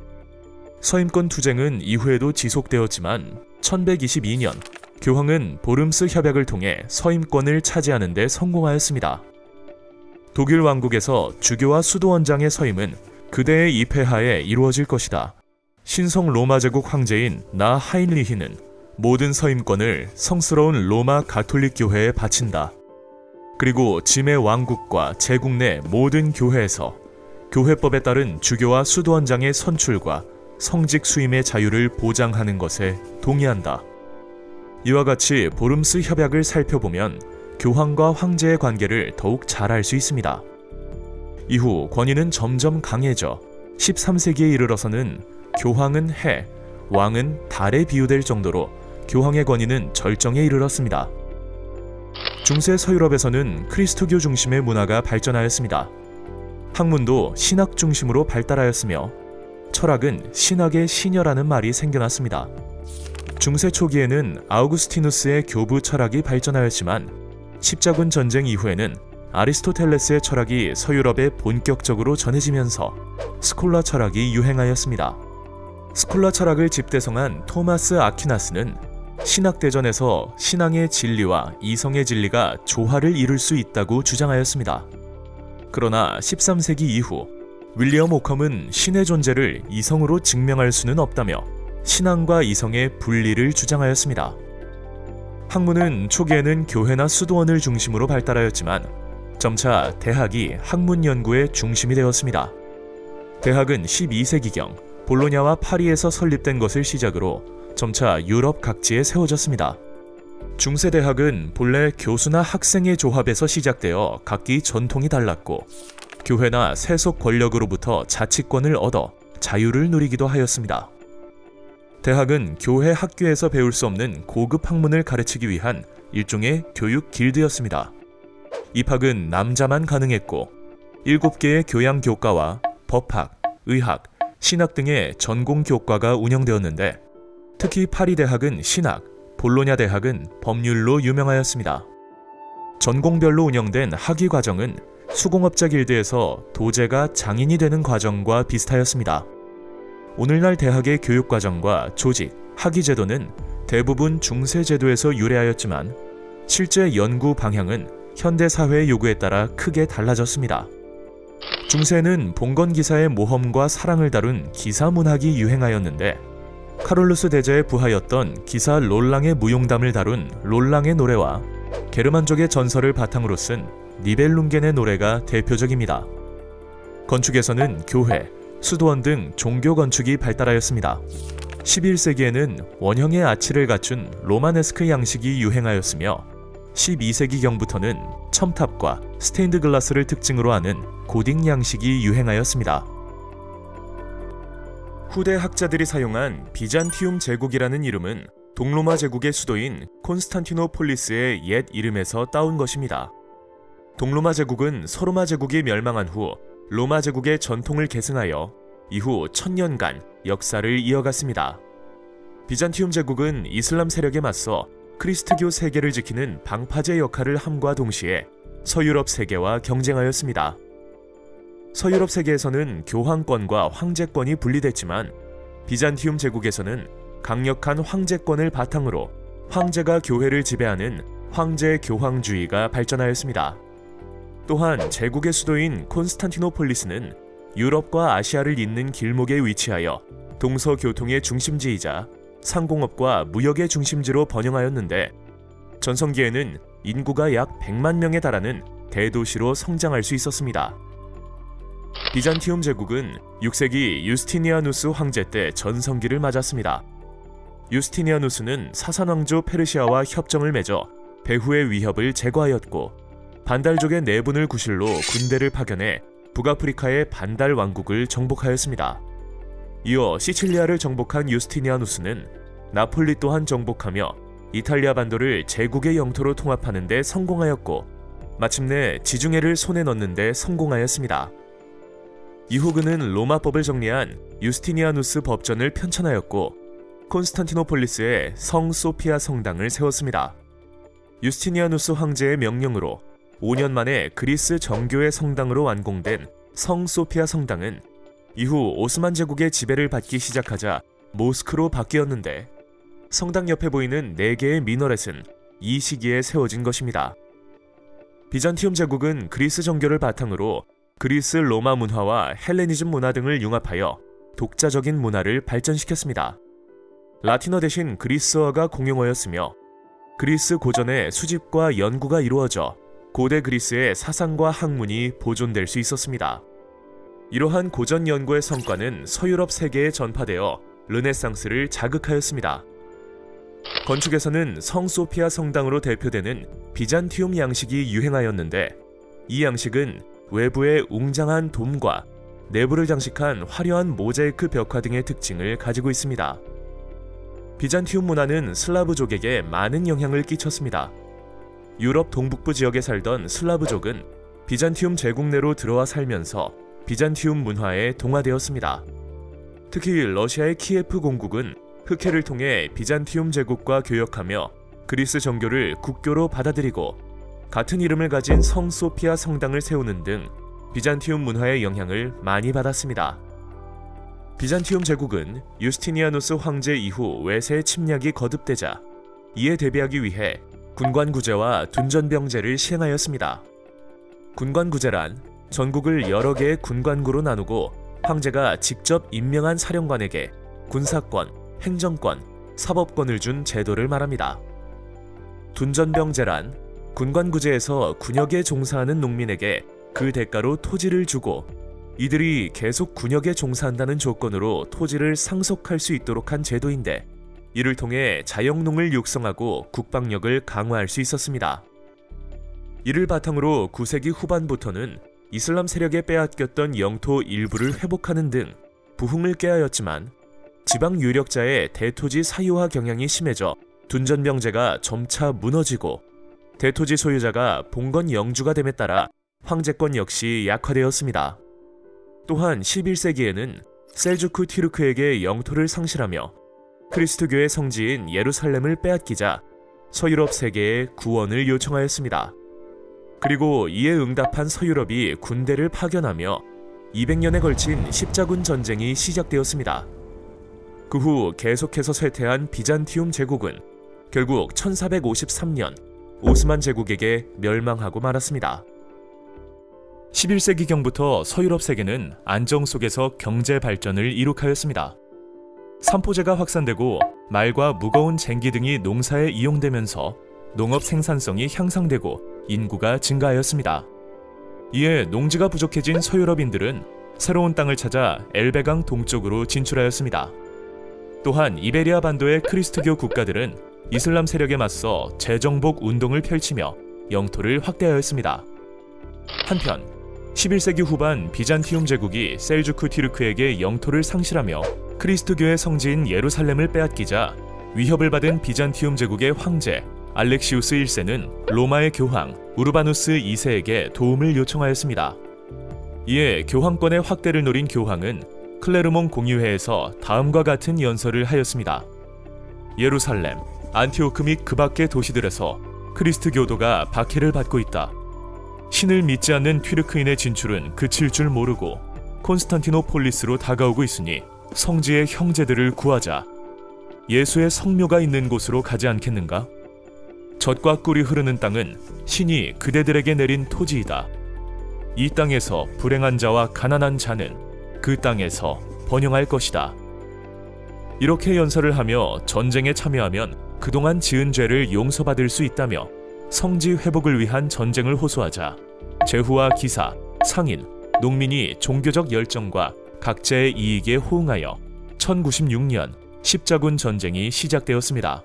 서임권 투쟁은 이후에도 지속되었지만 1122년 교황은 보름스 협약을 통해 서임권을 차지하는 데 성공하였습니다. 독일 왕국에서 주교와 수도원장의 서임은 그대의 입회하에 이루어질 것이다. 신성 로마 제국 황제인 나 하인리히는 모든 서임권을 성스러운 로마 가톨릭 교회에 바친다. 그리고 짐의 왕국과 제국 내 모든 교회에서 교회법에 따른 주교와 수도원장의 선출과 성직 수임의 자유를 보장하는 것에 동의한다. 이와 같이 보름스 협약을 살펴보면 교황과 황제의 관계를 더욱 잘 알 수 있습니다. 이후 권위는 점점 강해져 13세기에 이르러서는 교황은 해, 왕은 달에 비유될 정도로 교황의 권위는 절정에 이르렀습니다. 중세 서유럽에서는 그리스도교 중심의 문화가 발전하였습니다. 학문도 신학 중심으로 발달하였으며 철학은 신학의 시녀라는 말이 생겨났습니다. 중세 초기에는 아우구스티누스의 교부 철학이 발전하였지만 십자군 전쟁 이후에는 아리스토텔레스의 철학이 서유럽에 본격적으로 전해지면서 스콜라 철학이 유행하였습니다. 스콜라 철학을 집대성한 토마스 아퀴나스는 신학대전에서 신앙의 진리와 이성의 진리가 조화를 이룰 수 있다고 주장하였습니다. 그러나 13세기 이후 윌리엄 오컴은 신의 존재를 이성으로 증명할 수는 없다며 신앙과 이성의 분리를 주장하였습니다. 학문은 초기에는 교회나 수도원을 중심으로 발달하였지만 점차 대학이 학문 연구의 중심이 되었습니다. 대학은 12세기경 볼로냐와 파리에서 설립된 것을 시작으로 점차 유럽 각지에 세워졌습니다. 중세대학은 본래 교수나 학생의 조합에서 시작되어 각기 전통이 달랐고 교회나 세속 권력으로부터 자치권을 얻어 자유를 누리기도 하였습니다. 대학은 교회 학교에서 배울 수 없는 고급 학문을 가르치기 위한 일종의 교육 길드였습니다. 입학은 남자만 가능했고 7개의 교양 교과와 법학, 의학, 신학 등의 전공 교과가 운영되었는데 특히 파리 대학은 신학, 볼로냐 대학은 법률로 유명하였습니다. 전공별로 운영된 학위 과정은 수공업자 길드에서 도제가 장인이 되는 과정과 비슷하였습니다. 오늘날 대학의 교육 과정과 조직, 학위 제도는 대부분 중세 제도에서 유래하였지만 실제 연구 방향은 현대 사회의 요구에 따라 크게 달라졌습니다. 중세는 봉건 기사의 모험과 사랑을 다룬 기사 문학이 유행하였는데 카롤루스 대제의 부하였던 기사 롤랑의 무용담을 다룬 롤랑의 노래와 게르만족의 전설을 바탕으로 쓴 니벨룽겐의 노래가 대표적입니다. 건축에서는 교회, 수도원 등 종교 건축이 발달하였습니다. 11세기에는 원형의 아치를 갖춘 로마네스크 양식이 유행하였으며 12세기경부터는 첨탑과 스테인드 글라스를 특징으로 하는 고딕 양식이 유행하였습니다. 후대 학자들이 사용한 비잔티움 제국이라는 이름은 동로마 제국의 수도인 콘스탄티노폴리스의 옛 이름에서 따온 것입니다. 동로마 제국은 서로마 제국이 멸망한 후 로마 제국의 전통을 계승하여 이후 1000년간 역사를 이어갔습니다. 비잔티움 제국은 이슬람 세력에 맞서 크리스트교 세계를 지키는 방파제 역할을 함과 동시에 서유럽 세계와 경쟁하였습니다. 서유럽 세계에서는 교황권과 황제권이 분리됐지만 비잔티움 제국에서는 강력한 황제권을 바탕으로 황제가 교회를 지배하는 황제 교황주의가 발전하였습니다. 또한 제국의 수도인 콘스탄티노폴리스는 유럽과 아시아를 잇는 길목에 위치하여 동서교통의 중심지이자 상공업과 무역의 중심지로 번영하였는데 전성기에는 인구가 약 100만 명에 달하는 대도시로 성장할 수 있었습니다. 비잔티움 제국은 6세기 유스티니아누스 황제 때 전성기를 맞았습니다. 유스티니아누스는 사산왕조 페르시아와 협정을 맺어 배후의 위협을 제거하였고 반달족의 내분을 구실로 군대를 파견해 북아프리카의 반달 왕국을 정복하였습니다. 이어 시칠리아를 정복한 유스티니아누스는 나폴리 또한 정복하며 이탈리아 반도를 제국의 영토로 통합하는 데 성공하였고 마침내 지중해를 손에 넣는 데 성공하였습니다. 이후 그는 로마법을 정리한 유스티니아누스 법전을 편찬하였고 콘스탄티노폴리스에 성 소피아 성당을 세웠습니다. 유스티니아누스 황제의 명령으로 5년 만에 그리스 정교의 성당으로 완공된 성 소피아 성당은 이후 오스만 제국의 지배를 받기 시작하자 모스크로 바뀌었는데 성당 옆에 보이는 4개의 미너렛은 이 시기에 세워진 것입니다. 비잔티움 제국은 그리스 정교를 바탕으로 그리스 로마 문화와 헬레니즘 문화 등을 융합하여 독자적인 문화를 발전시켰습니다. 라틴어 대신 그리스어가 공용어였으며 그리스 고전의 수집과 연구가 이루어져 고대 그리스의 사상과 학문이 보존될 수 있었습니다. 이러한 고전 연구의 성과는 서유럽 세계에 전파되어 르네상스를 자극하였습니다. 건축에서는 성 소피아 성당으로 대표되는 비잔티움 양식이 유행하였는데 이 양식은 외부의 웅장한 돔과 내부를 장식한 화려한 모자이크 벽화 등의 특징을 가지고 있습니다. 비잔티움 문화는 슬라브족에게 많은 영향을 끼쳤습니다. 유럽 동북부 지역에 살던 슬라브족은 비잔티움 제국 내로 들어와 살면서 비잔티움 문화에 동화되었습니다. 특히 러시아의 키예프 공국은 흑해를 통해 비잔티움 제국과 교역하며 그리스 정교를 국교로 받아들이고 같은 이름을 가진 성 소피아 성당을 세우는 등 비잔티움 문화의 영향을 많이 받았습니다. 비잔티움 제국은 유스티니아누스 황제 이후 외세 침략이 거듭되자 이에 대비하기 위해 군관구제와 둔전병제를 시행하였습니다. 군관구제란 전국을 여러 개의 군관구로 나누고 황제가 직접 임명한 사령관에게 군사권, 행정권, 사법권을 준 제도를 말합니다. 둔전병제란 군관구제에서 군역에 종사하는 농민에게 그 대가로 토지를 주고 이들이 계속 군역에 종사한다는 조건으로 토지를 상속할 수 있도록 한 제도인데 이를 통해 자영농을 육성하고 국방력을 강화할 수 있었습니다. 이를 바탕으로 9세기 후반부터는 이슬람 세력에 빼앗겼던 영토 일부를 회복하는 등 부흥을 꾀하였지만 지방 유력자의 대토지 사유화 경향이 심해져 둔전병제가 점차 무너지고 대토지 소유자가 봉건 영주가 됨에 따라 황제권 역시 약화되었습니다. 또한 11세기에는 셀주크 튀르크에게 영토를 상실하며 크리스트교의 성지인 예루살렘을 빼앗기자 서유럽 세계에 구원을 요청하였습니다. 그리고 이에 응답한 서유럽이 군대를 파견하며 200년에 걸친 십자군 전쟁이 시작되었습니다. 그 후 계속해서 쇠퇴한 비잔티움 제국은 결국 1453년 오스만 제국에게 멸망하고 말았습니다. 11세기경부터 서유럽 세계는 안정 속에서 경제 발전을 이룩하였습니다. 삼포제가 확산되고 말과 무거운 쟁기 등이 농사에 이용되면서 농업 생산성이 향상되고 인구가 증가하였습니다. 이에 농지가 부족해진 서유럽인들은 새로운 땅을 찾아 엘베강 동쪽으로 진출하였습니다. 또한 이베리아 반도의 크리스트교 국가들은 이슬람 세력에 맞서 재정복 운동을 펼치며 영토를 확대하였습니다. 한편 11세기 후반 비잔티움 제국이 셀주크 튀르크에게 영토를 상실하며 크리스트교의 성지인 예루살렘을 빼앗기자 위협을 받은 비잔티움 제국의 황제 알렉시우스 1세는 로마의 교황 우르바누스 2세에게 도움을 요청하였습니다. 이에 교황권의 확대를 노린 교황은 클레르몬 공의회에서 다음과 같은 연설을 하였습니다. 예루살렘, 안티오크 및 그 밖의 도시들에서 크리스트교도가 박해를 받고 있다. 신을 믿지 않는 튀르크인의 진출은 그칠 줄 모르고 콘스탄티노폴리스로 다가오고 있으니 성지의 형제들을 구하자. 예수의 성묘가 있는 곳으로 가지 않겠는가? 젖과 꿀이 흐르는 땅은 신이 그대들에게 내린 토지이다. 이 땅에서 불행한 자와 가난한 자는 그 땅에서 번영할 것이다. 이렇게 연설을 하며 전쟁에 참여하면 그동안 지은 죄를 용서받을 수 있다며 성지 회복을 위한 전쟁을 호소하자 제후와 기사, 상인, 농민이 종교적 열정과 각자의 이익에 호응하여 1096년 십자군 전쟁이 시작되었습니다.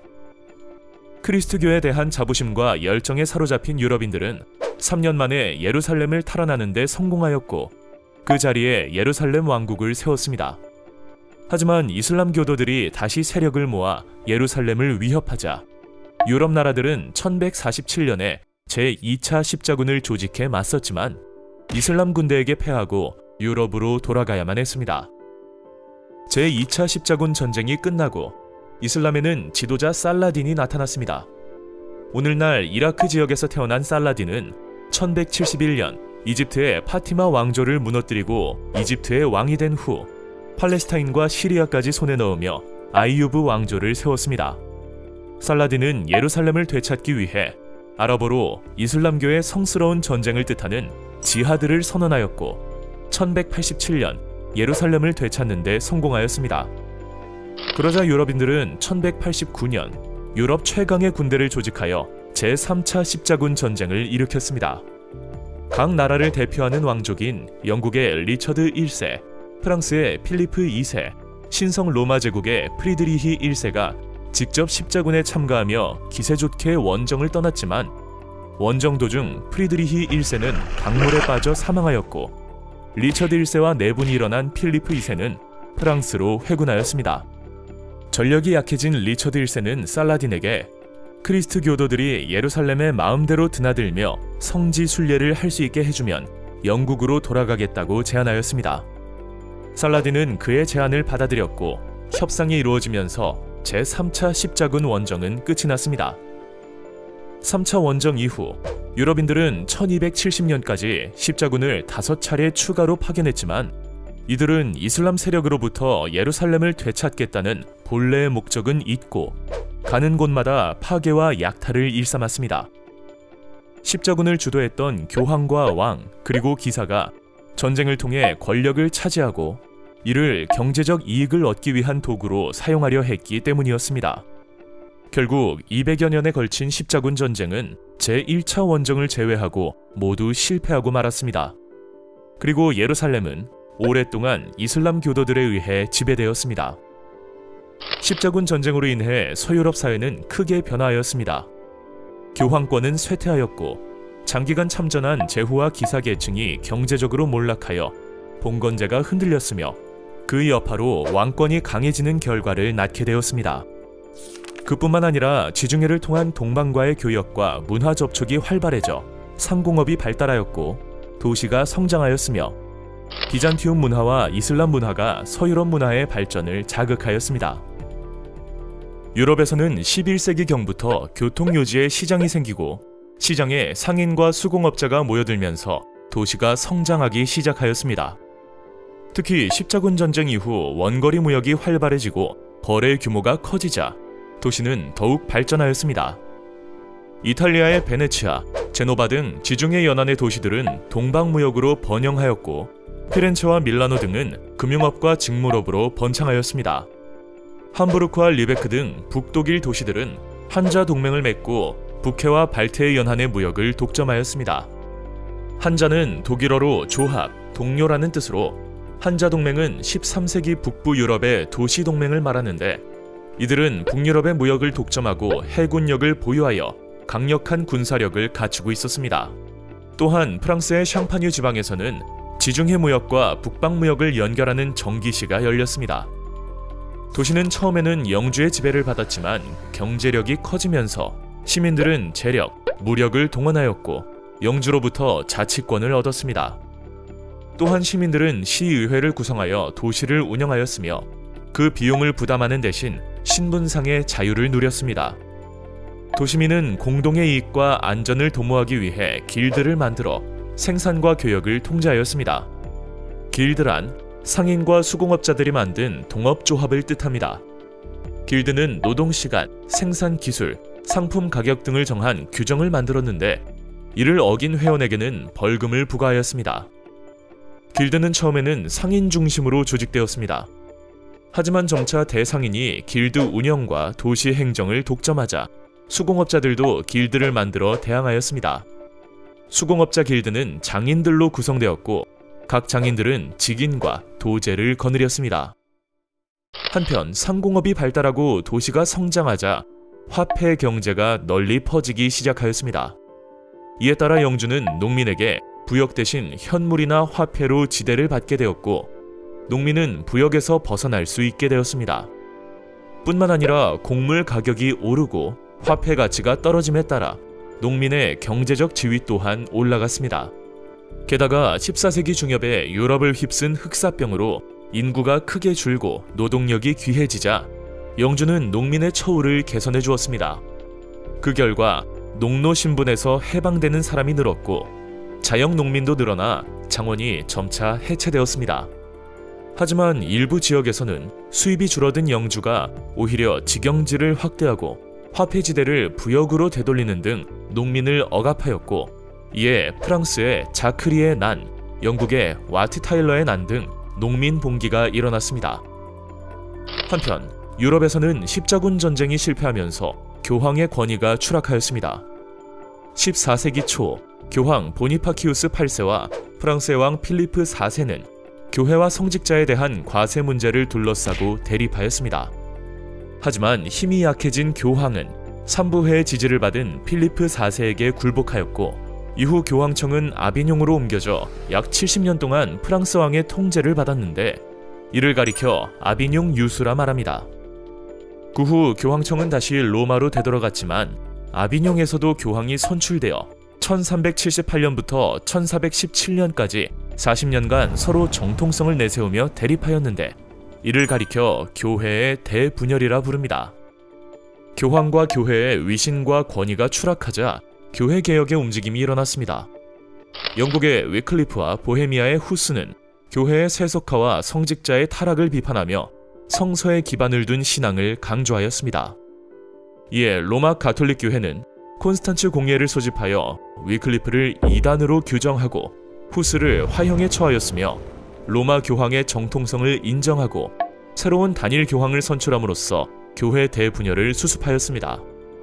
크리스트교에 대한 자부심과 열정에 사로잡힌 유럽인들은 3년 만에 예루살렘을 탈환하는 데 성공하였고 그 자리에 예루살렘 왕국을 세웠습니다. 하지만 이슬람 교도들이 다시 세력을 모아 예루살렘을 위협하자 유럽 나라들은 1147년에 제2차 십자군을 조직해 맞섰지만 이슬람 군대에게 패하고 유럽으로 돌아가야만 했습니다. 제2차 십자군 전쟁이 끝나고 이슬람에는 지도자 살라딘이 나타났습니다. 오늘날 이라크 지역에서 태어난 살라딘은 1171년 이집트의 파티마 왕조를 무너뜨리고 이집트의 왕이 된 후 팔레스타인과 시리아까지 손에 넣으며 아이유브 왕조를 세웠습니다. 살라딘은 예루살렘을 되찾기 위해 아랍어로 이슬람교의 성스러운 전쟁을 뜻하는 지하드를 선언하였고 1187년 예루살렘을 되찾는 데 성공하였습니다. 그러자 유럽인들은 1189년 유럽 최강의 군대를 조직하여 제3차 십자군 전쟁을 일으켰습니다. 각 나라를 대표하는 왕족인 영국의 리처드 1세, 프랑스의 필리프 2세, 신성 로마 제국의 프리드리히 1세가 직접 십자군에 참가하며 기세 좋게 원정을 떠났지만 원정 도중 프리드리히 1세는 강물에 빠져 사망하였고 리처드 1세와 내분이 일어난 필리프 2세는 프랑스로 회군하였습니다. 전력이 약해진 리처드 1세는 살라딘에게 크리스트 교도들이 예루살렘에 마음대로 드나들며 성지 순례를 할 수 있게 해주면 영국으로 돌아가겠다고 제안하였습니다. 살라딘은 그의 제안을 받아들였고 협상이 이루어지면서 제3차 십자군 원정은 끝이 났습니다. 3차 원정 이후 유럽인들은 1270년까지 십자군을 5차례 추가로 파견했지만 이들은 이슬람 세력으로부터 예루살렘을 되찾겠다는 본래의 목적은 잊고 가는 곳마다 파괴와 약탈을 일삼았습니다. 십자군을 주도했던 교황과 왕 그리고 기사가 전쟁을 통해 권력을 차지하고 이를 경제적 이익을 얻기 위한 도구로 사용하려 했기 때문이었습니다. 결국 200여 년에 걸친 십자군 전쟁은 제1차 원정을 제외하고 모두 실패하고 말았습니다. 그리고 예루살렘은 오랫동안 이슬람 교도들에 의해 지배되었습니다. 십자군 전쟁으로 인해 서유럽 사회는 크게 변화하였습니다. 교황권은 쇠퇴하였고 장기간 참전한 제후와 기사 계층이 경제적으로 몰락하여 봉건제가 흔들렸으며 그 여파로 왕권이 강해지는 결과를 낳게 되었습니다. 그뿐만 아니라 지중해를 통한 동방과의 교역과 문화 접촉이 활발해져 상공업이 발달하였고 도시가 성장하였으며 비잔티움 문화와 이슬람 문화가 서유럽 문화의 발전을 자극하였습니다. 유럽에서는 11세기경부터 교통요지에 시장이 생기고 시장에 상인과 수공업자가 모여들면서 도시가 성장하기 시작하였습니다. 특히 십자군 전쟁 이후 원거리 무역이 활발해지고 거래 규모가 커지자 도시는 더욱 발전하였습니다. 이탈리아의 베네치아, 제노바 등 지중해 연안의 도시들은 동방무역으로 번영하였고 피렌체와 밀라노 등은 금융업과 직물업으로 번창하였습니다. 함부르크와 리베크 등 북독일 도시들은 한자 동맹을 맺고 북해와 발트해 연안의 무역을 독점하였습니다. 한자는 독일어로 조합, 동료라는 뜻으로 한자 동맹은 13세기 북부 유럽의 도시 동맹을 말하는데 이들은 북유럽의 무역을 독점하고 해군력을 보유하여 강력한 군사력을 갖추고 있었습니다. 또한 프랑스의 샹파뉴 지방에서는 지중해 무역과 북방 무역을 연결하는 정기시가 열렸습니다. 도시는 처음에는 영주의 지배를 받았지만 경제력이 커지면서 시민들은 재력, 무력을 동원하였고 영주로부터 자치권을 얻었습니다. 또한 시민들은 시의회를 구성하여 도시를 운영하였으며 그 비용을 부담하는 대신 신분상의 자유를 누렸습니다. 도시민은 공동의 이익과 안전을 도모하기 위해 길드를 만들어 생산과 교역을 통제하였습니다. 길드란 상인과 수공업자들이 만든 동업조합을 뜻합니다. 길드는 노동시간, 생산기술, 상품 가격 등을 정한 규정을 만들었는데 이를 어긴 회원에게는 벌금을 부과하였습니다. 길드는 처음에는 상인 중심으로 조직되었습니다. 하지만 점차 대상인이 길드 운영과 도시 행정을 독점하자 수공업자들도 길드를 만들어 대항하였습니다. 수공업자 길드는 장인들로 구성되었고 각 장인들은 직인과 도제를 거느렸습니다. 한편 상공업이 발달하고 도시가 성장하자 화폐 경제가 널리 퍼지기 시작하였습니다. 이에 따라 영주는 농민에게 부역 대신 현물이나 화폐로 지대를 받게 되었고 농민은 부역에서 벗어날 수 있게 되었습니다. 뿐만 아니라 곡물 가격이 오르고 화폐 가치가 떨어짐에 따라 농민의 경제적 지위 또한 올라갔습니다. 게다가 14세기 중엽에 유럽을 휩쓴 흑사병으로 인구가 크게 줄고 노동력이 귀해지자 영주는 농민의 처우를 개선해 주었습니다. 그 결과 농노 신분에서 해방되는 사람이 늘었고 자영 농민도 늘어나 장원이 점차 해체되었습니다. 하지만 일부 지역에서는 수입이 줄어든 영주가 오히려 직영지를 확대하고 화폐지대를 부역으로 되돌리는 등 농민을 억압하였고 이에 프랑스의 자크리의 난, 영국의 와트 타일러의 난 등 농민 봉기가 일어났습니다. 한편 유럽에서는 십자군 전쟁이 실패하면서 교황의 권위가 추락하였습니다. 14세기 초 교황 보니파키우스 8세와 프랑스의 왕 필리프 4세는 교회와 성직자에 대한 과세 문제를 둘러싸고 대립하였습니다. 하지만 힘이 약해진 교황은 삼부회의 지지를 받은 필리프 4세에게 굴복하였고 이후 교황청은 아비뇽으로 옮겨져 약 70년 동안 프랑스 왕의 통제를 받았는데 이를 가리켜 아비뇽 유수라 말합니다. 그 후 교황청은 다시 로마로 되돌아갔지만 아비뇽에서도 교황이 선출되어 1378년부터 1417년까지 40년간 서로 정통성을 내세우며 대립하였는데, 이를 가리켜 교회의 대분열이라 부릅니다. 교황과 교회의 위신과 권위가 추락하자 교회 개혁의 움직임이 일어났습니다. 영국의 위클리프와 보헤미아의 후스는 교회의 세속화와 성직자의 타락을 비판하며 성서에 기반을 둔 신앙을 강조하였습니다. 이에 로마 가톨릭 교회는 콘스탄츠 공예를 소집하여 위클리프를 이단으로 규정하고 후스를 화형에 처하였으며, 로마 교황의 정통성을 인정하고 새로운 단일 교황을 선출함으로써 교회 대분열을 수습하였습니다.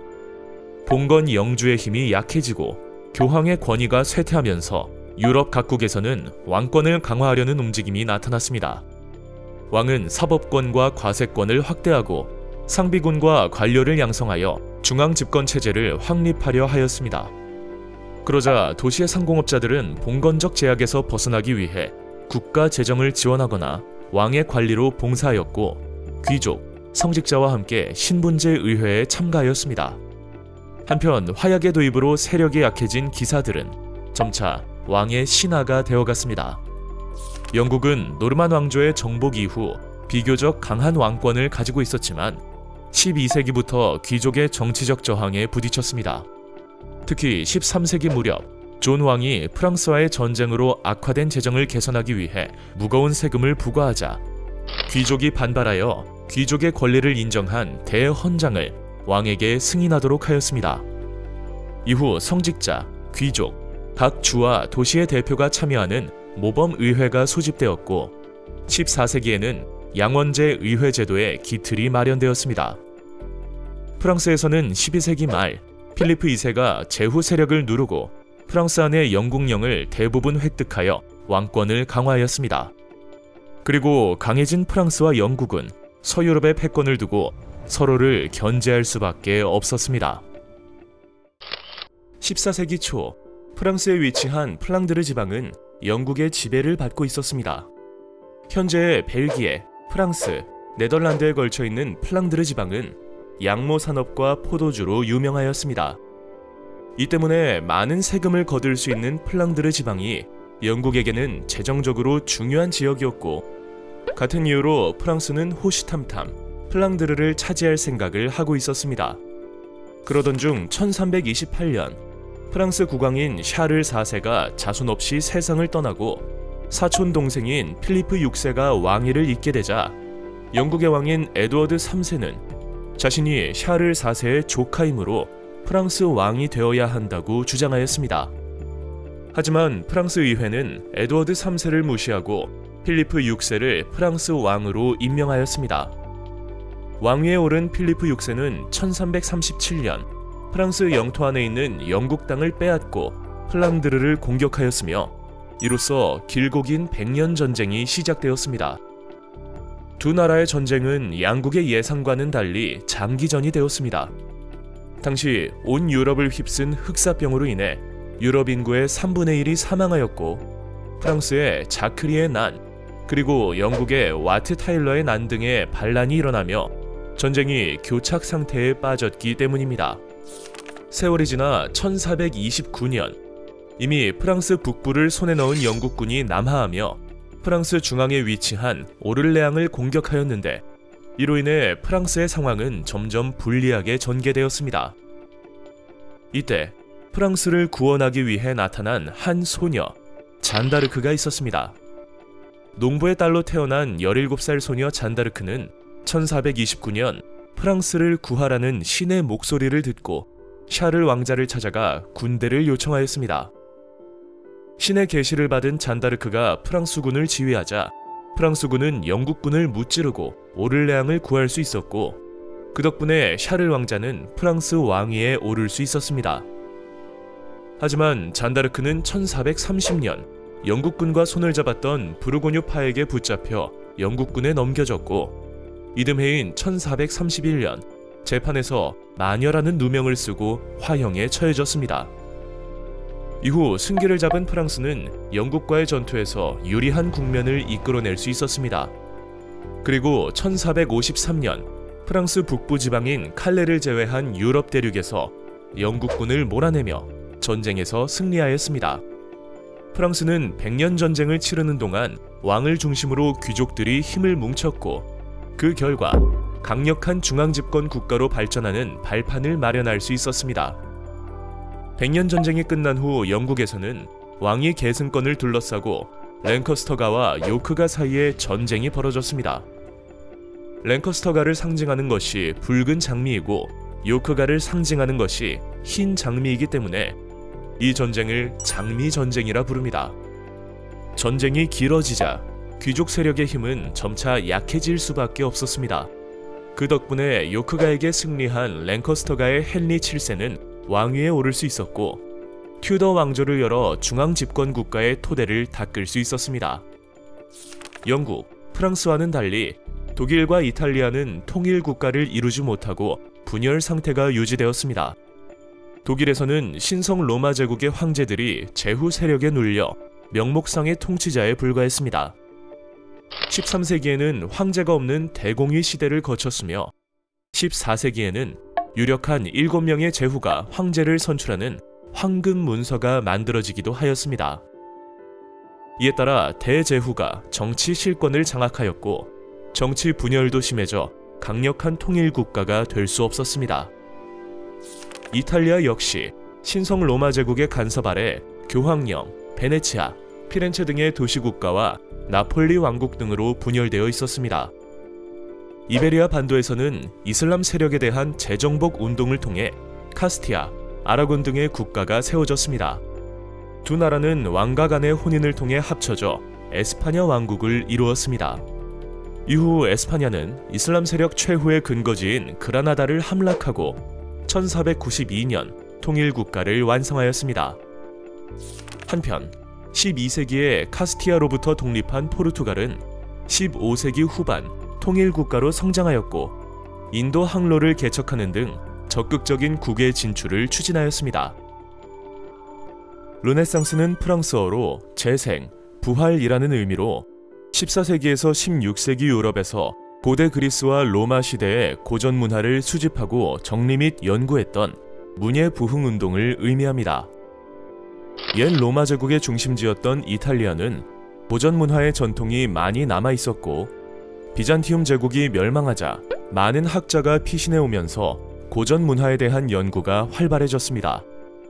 봉건 영주의 힘이 약해지고 교황의 권위가 쇠퇴하면서 유럽 각국에서는 왕권을 강화하려는 움직임이 나타났습니다. 왕은 사법권과 과세권을 확대하고 상비군과 관료를 양성하여 중앙 집권 체제를 확립하려 하였습니다. 그러자 도시의 상공업자들은 봉건적 제약에서 벗어나기 위해 국가 재정을 지원하거나 왕의 관리로 봉사하였고, 귀족, 성직자와 함께 신분제 의회에 참가하였습니다. 한편 화약의 도입으로 세력이 약해진 기사들은 점차 왕의 신하가 되어갔습니다. 영국은 노르만 왕조의 정복 이후 비교적 강한 왕권을 가지고 있었지만 12세기부터 귀족의 정치적 저항에 부딪혔습니다. 특히 13세기 무렵 존 왕이 프랑스와의 전쟁으로 악화된 재정을 개선하기 위해 무거운 세금을 부과하자 귀족이 반발하여 귀족의 권리를 인정한 대헌장을 왕에게 승인하도록 하였습니다. 이후 성직자, 귀족, 각 주와 도시의 대표가 참여하는 모범의회가 소집되었고, 14세기에는 양원제 의회 제도의 기틀이 마련되었습니다. 프랑스에서는 12세기 말 필리프 2세가 제후 세력을 누르고 프랑스 안의 영국령을 대부분 획득하여 왕권을 강화하였습니다. 그리고 강해진 프랑스와 영국은 서유럽의 패권을 두고 서로를 견제할 수밖에 없었습니다. 14세기 초 프랑스에 위치한 플랑드르 지방은 영국의 지배를 받고 있었습니다. 현재의 벨기에, 프랑스, 네덜란드에 걸쳐 있는 플랑드르 지방은 양모 산업과 포도주로 유명하였습니다. 이 때문에 많은 세금을 거둘 수 있는 플랑드르 지방이 영국에게는 재정적으로 중요한 지역이었고, 같은 이유로 프랑스는 호시탐탐 플랑드르를 차지할 생각을 하고 있었습니다. 그러던 중 1328년 프랑스 국왕인 샤를 4세가 자손 없이 세상을 떠나고 사촌 동생인 필리프 6세가 왕위를 잇게 되자 영국의 왕인 에드워드 3세는 자신이 샤를 4세의 조카이므로 프랑스 왕이 되어야 한다고 주장하였습니다. 하지만 프랑스 의회는 에드워드 3세를 무시하고 필리프 6세를 프랑스 왕으로 임명하였습니다. 왕위에 오른 필리프 6세는 1337년 프랑스 영토 안에 있는 영국 땅을 빼앗고 플랑드르를 공격하였으며, 이로써 길고 긴 100년 전쟁이 시작되었습니다. 두 나라의 전쟁은 양국의 예상과는 달리 장기전이 되었습니다. 당시 온 유럽을 휩쓴 흑사병으로 인해 유럽 인구의 3분의 1이 사망하였고, 프랑스의 자크리의 난, 그리고 영국의 와트 타일러의 난 등의 반란이 일어나며 전쟁이 교착 상태에 빠졌기 때문입니다. 세월이 지나 1429년 이미 프랑스 북부를 손에 넣은 영국군이 남하하며 프랑스 중앙에 위치한 오를레앙을 공격하였는데, 이로 인해 프랑스의 상황은 점점 불리하게 전개되었습니다. 이때 프랑스를 구원하기 위해 나타난 한 소녀 잔다르크가 있었습니다. 농부의 딸로 태어난 17살 소녀 잔다르크는 1429년 프랑스를 구하라는 신의 목소리를 듣고 샤를 왕자를 찾아가 군대를 요청하였습니다. 신의 계시를 받은 잔다르크가 프랑스군을 지휘하자 프랑스군은 영국군을 무찌르고 오를레앙을 구할 수 있었고, 그 덕분에 샤를 왕자는 프랑스 왕위에 오를 수 있었습니다. 하지만 잔다르크는 1430년 영국군과 손을 잡았던 부르고뉴파에게 붙잡혀 영국군에 넘겨졌고, 이듬해인 1431년 재판에서 마녀라는 누명을 쓰고 화형에 처해졌습니다. 이후 승기를 잡은 프랑스는 영국과의 전투에서 유리한 국면을 이끌어낼 수 있었습니다. 그리고 1453년 프랑스 북부 지방인 칼레를 제외한 유럽 대륙에서 영국군을 몰아내며 전쟁에서 승리하였습니다. 프랑스는 100년 전쟁을 치르는 동안 왕을 중심으로 귀족들이 힘을 뭉쳤고 그 결과 강력한 중앙집권 국가로 발전하는 발판을 마련할 수 있었습니다. 100년 전쟁이 끝난 후 영국에서는 왕위 계승권을 둘러싸고 랭커스터가와 요크가 사이에 전쟁이 벌어졌습니다. 랭커스터가를 상징하는 것이 붉은 장미이고 요크가를 상징하는 것이 흰 장미이기 때문에 이 전쟁을 장미 전쟁이라 부릅니다. 전쟁이 길어지자 귀족 세력의 힘은 점차 약해질 수밖에 없었습니다. 그 덕분에 요크가에게 승리한 랭커스터가의 헨리 7세는 왕위에 오를 수 있었고 튜더 왕조를 열어 중앙 집권 국가의 토대를 닦을 수 있었습니다. 영국, 프랑스와는 달리 독일과 이탈리아는 통일 국가를 이루지 못하고 분열 상태가 유지되었습니다. 독일에서는 신성 로마 제국의 황제들이 제후 세력에 눌려 명목상의 통치자에 불과했습니다. 13세기에는 황제가 없는 대공의 시대를 거쳤으며 14세기에는 유력한 7명의 제후가 황제를 선출하는 황금 문서가 만들어지기도 하였습니다. 이에 따라 대제후가 정치 실권을 장악하였고 정치 분열도 심해져 강력한 통일 국가가 될 수 없었습니다. 이탈리아 역시 신성 로마 제국의 간섭 아래 교황령, 베네치아, 피렌체 등의 도시국가와 나폴리 왕국 등으로 분열되어 있었습니다. 이베리아 반도에서는 이슬람 세력에 대한 재정복 운동을 통해 카스티아, 아라곤 등의 국가가 세워졌습니다. 두 나라는 왕가 간의 혼인을 통해 합쳐져 에스파냐 왕국을 이루었습니다. 이후 에스파냐는 이슬람 세력 최후의 근거지인 그라나다를 함락하고 1492년 통일국가를 완성하였습니다. 한편 12세기에 카스티아로부터 독립한 포르투갈은 15세기 후반 통일국가로 성장하였고 인도 항로를 개척하는 등 적극적인 국외 진출을 추진하였습니다. 르네상스는 프랑스어로 재생, 부활이라는 의미로 14세기에서 16세기 유럽에서 고대 그리스와 로마 시대의 고전 문화를 수집하고 정리 및 연구했던 문예 부흥 운동을 의미합니다. 옛 로마 제국의 중심지였던 이탈리아는 고전 문화의 전통이 많이 남아 있었고 비잔티움 제국이 멸망하자 많은 학자가 피신해 오면서 고전 문화에 대한 연구가 활발해졌습니다.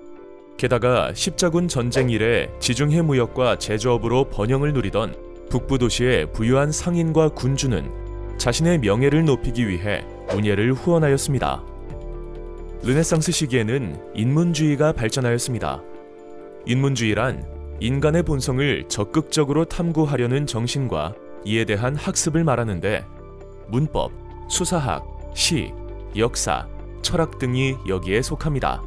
게다가 십자군 전쟁 이래 지중해 무역과 제조업으로 번영을 누리던 북부 도시의 부유한 상인과 군주는 자신의 명예를 높이기 위해 문예를 후원하였습니다. 르네상스 시기에는 인문주의가 발전하였습니다. 인문주의란 인간의 본성을 적극적으로 탐구하려는 정신과 이에 대한 학습을 말하는데 문법, 수사학, 시, 역사, 철학 등이 여기에 속합니다.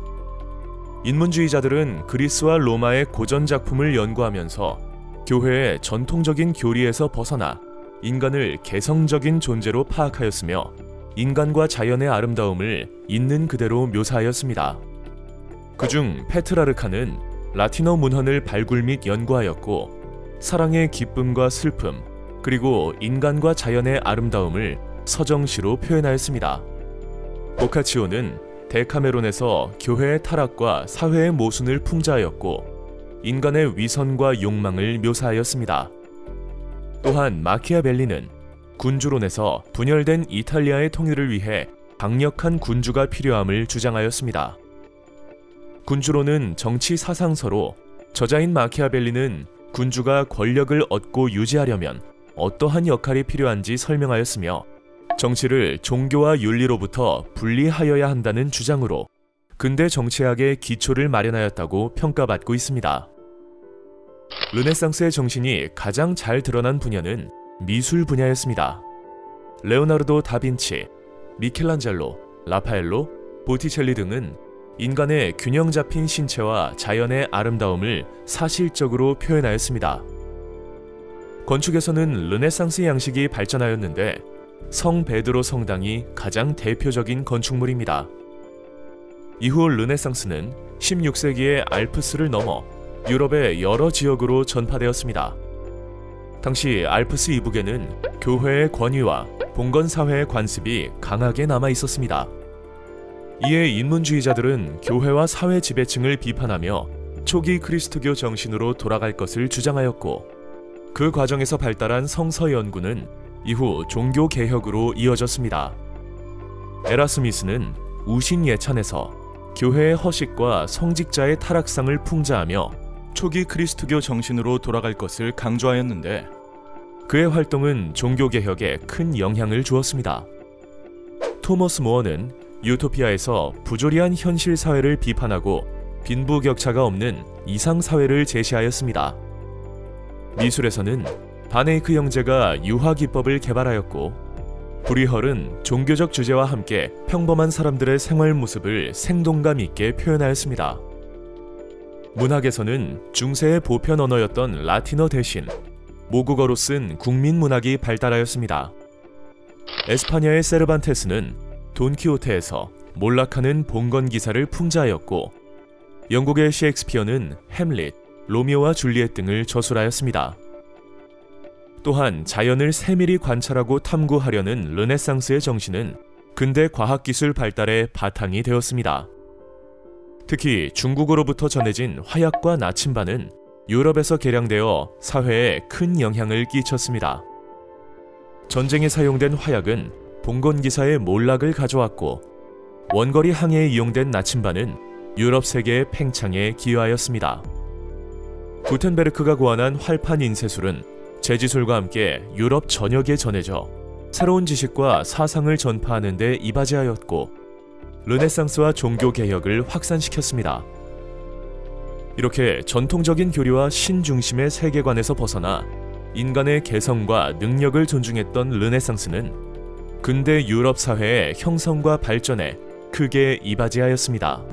인문주의자들은 그리스와 로마의 고전 작품을 연구하면서 교회의 전통적인 교리에서 벗어나 인간을 개성적인 존재로 파악하였으며 인간과 자연의 아름다움을 있는 그대로 묘사하였습니다. 그중 페트라르카는 라틴어 문헌을 발굴 및 연구하였고 사랑의 기쁨과 슬픔, 그리고 인간과 자연의 아름다움을 서정시로 표현하였습니다. 보카치오는 데카메론에서 교회의 타락과 사회의 모순을 풍자하였고 인간의 위선과 욕망을 묘사하였습니다. 또한 마키아벨리는 군주론에서 분열된 이탈리아의 통일을 위해 강력한 군주가 필요함을 주장하였습니다. 군주론은 정치 사상서로 저자인 마키아벨리는 군주가 권력을 얻고 유지하려면 어떠한 역할이 필요한지 설명하였으며 정치를 종교와 윤리로부터 분리하여야 한다는 주장으로 근대 정치학의 기초를 마련하였다고 평가받고 있습니다. 르네상스의 정신이 가장 잘 드러난 분야는 미술 분야였습니다. 레오나르도 다빈치, 미켈란젤로, 라파엘로, 보티첼리 등은 인간의 균형 잡힌 신체와 자연의 아름다움을 사실적으로 표현하였습니다. 건축에서는 르네상스 양식이 발전하였는데 성 베드로 성당이 가장 대표적인 건축물입니다. 이후 르네상스는 16세기에 알프스를 넘어 유럽의 여러 지역으로 전파되었습니다. 당시 알프스 이북에는 교회의 권위와 봉건사회의 관습이 강하게 남아 있었습니다. 이에 인문주의자들은 교회와 사회 지배층을 비판하며 초기 그리스도교 정신으로 돌아갈 것을 주장하였고, 그 과정에서 발달한 성서 연구는 이후 종교 개혁으로 이어졌습니다. 에라스미스는 우신 예찬에서 교회의 허식과 성직자의 타락상을 풍자하며 초기 그리스도교 정신으로 돌아갈 것을 강조하였는데, 그의 활동은 종교 개혁에 큰 영향을 주었습니다. 토머스 모어는 유토피아에서 부조리한 현실 사회를 비판하고 빈부격차가 없는 이상 사회를 제시하였습니다. 미술에서는 바네이크 형제가 유화 기법을 개발하였고, 브리헐은 종교적 주제와 함께 평범한 사람들의 생활 모습을 생동감 있게 표현하였습니다. 문학에서는 중세의 보편 언어였던 라틴어 대신 모국어로 쓴 국민 문학이 발달하였습니다. 에스파냐의 세르반테스는 돈키호테에서 몰락하는 봉건 기사를 풍자하였고, 영국의 셰익스피어는 햄릿, 로미오와 줄리엣 등을 저술하였습니다. 또한 자연을 세밀히 관찰하고 탐구하려는 르네상스의 정신은 근대 과학기술 발달의 바탕이 되었습니다. 특히 중국으로부터 전해진 화약과 나침반은 유럽에서 개량되어 사회에 큰 영향을 끼쳤습니다. 전쟁에 사용된 화약은 봉건기사의 몰락을 가져왔고, 원거리 항해에 이용된 나침반은 유럽 세계의 팽창에 기여하였습니다. 구텐베르크가 고안한 활판 인쇄술은 재지술과 함께 유럽 전역에 전해져 새로운 지식과 사상을 전파하는 데 이바지하였고, 르네상스와 종교 개혁을 확산시켰습니다. 이렇게 전통적인 교리와 신중심의 세계관에서 벗어나 인간의 개성과 능력을 존중했던 르네상스는 근대 유럽 사회의 형성과 발전에 크게 이바지하였습니다.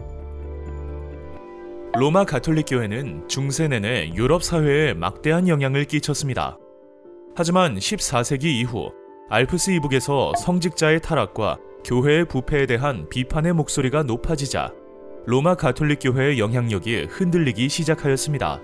로마 가톨릭 교회는 중세 내내 유럽 사회에 막대한 영향을 끼쳤습니다. 하지만 14세기 이후 알프스 이북에서 성직자의 타락과 교회의 부패에 대한 비판의 목소리가 높아지자 로마 가톨릭 교회의 영향력이 흔들리기 시작하였습니다.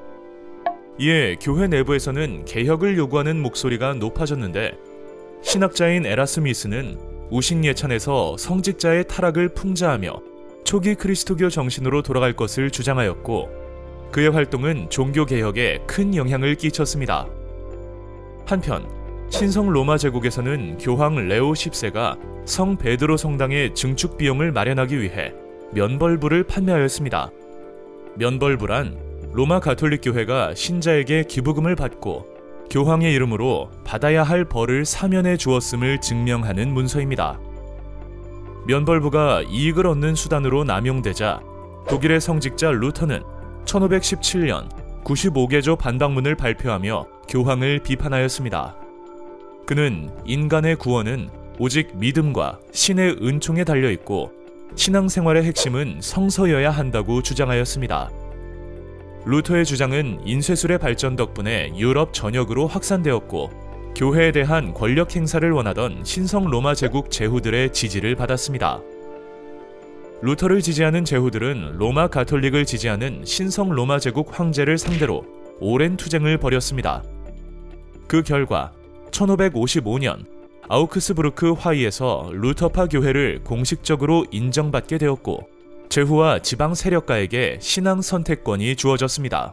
이에 교회 내부에서는 개혁을 요구하는 목소리가 높아졌는데, 신학자인 에라스미스는 우신예찬에서 성직자의 타락을 풍자하며 초기 그리스도교 정신으로 돌아갈 것을 주장하였고, 그의 활동은 종교 개혁에 큰 영향을 끼쳤습니다. 한편 신성 로마 제국에서는 교황 레오 10세가 성 베드로 성당의 증축 비용을 마련하기 위해 면벌부를 판매하였습니다. 면벌부란 로마 가톨릭 교회가 신자에게 기부금을 받고 교황의 이름으로 받아야 할 벌을 사면해 주었음을 증명하는 문서입니다. 면벌부가 이익을 얻는 수단으로 남용되자 독일의 성직자 루터는 1517년 95개조 반박문을 발표하며 교황을 비판하였습니다. 그는 인간의 구원은 오직 믿음과 신의 은총에 달려있고 신앙생활의 핵심은 성서여야 한다고 주장하였습니다. 루터의 주장은 인쇄술의 발전 덕분에 유럽 전역으로 확산되었고, 교회에 대한 권력 행사를 원하던 신성 로마 제국 제후들의 지지를 받았습니다. 루터를 지지하는 제후들은 로마 가톨릭을 지지하는 신성 로마 제국 황제를 상대로 오랜 투쟁을 벌였습니다. 그 결과 1555년 아우크스부르크 화의에서 루터파 교회를 공식적으로 인정받게 되었고, 제후와 지방 세력가에게 신앙 선택권이 주어졌습니다.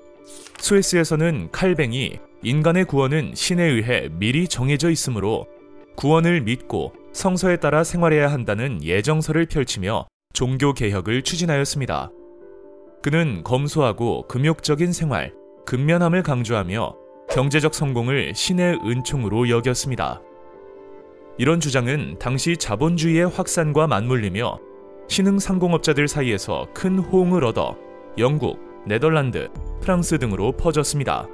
스위스에서는 칼뱅이 인간의 구원은 신에 의해 미리 정해져 있으므로 구원을 믿고 성서에 따라 생활해야 한다는 예정서를 펼치며 종교 개혁을 추진하였습니다. 그는 검소하고 금욕적인 생활, 근면함을 강조하며 경제적 성공을 신의 은총으로 여겼습니다. 이런 주장은 당시 자본주의의 확산과 맞물리며 신흥 상공업자들 사이에서 큰 호응을 얻어 영국, 네덜란드, 프랑스 등으로 퍼졌습니다.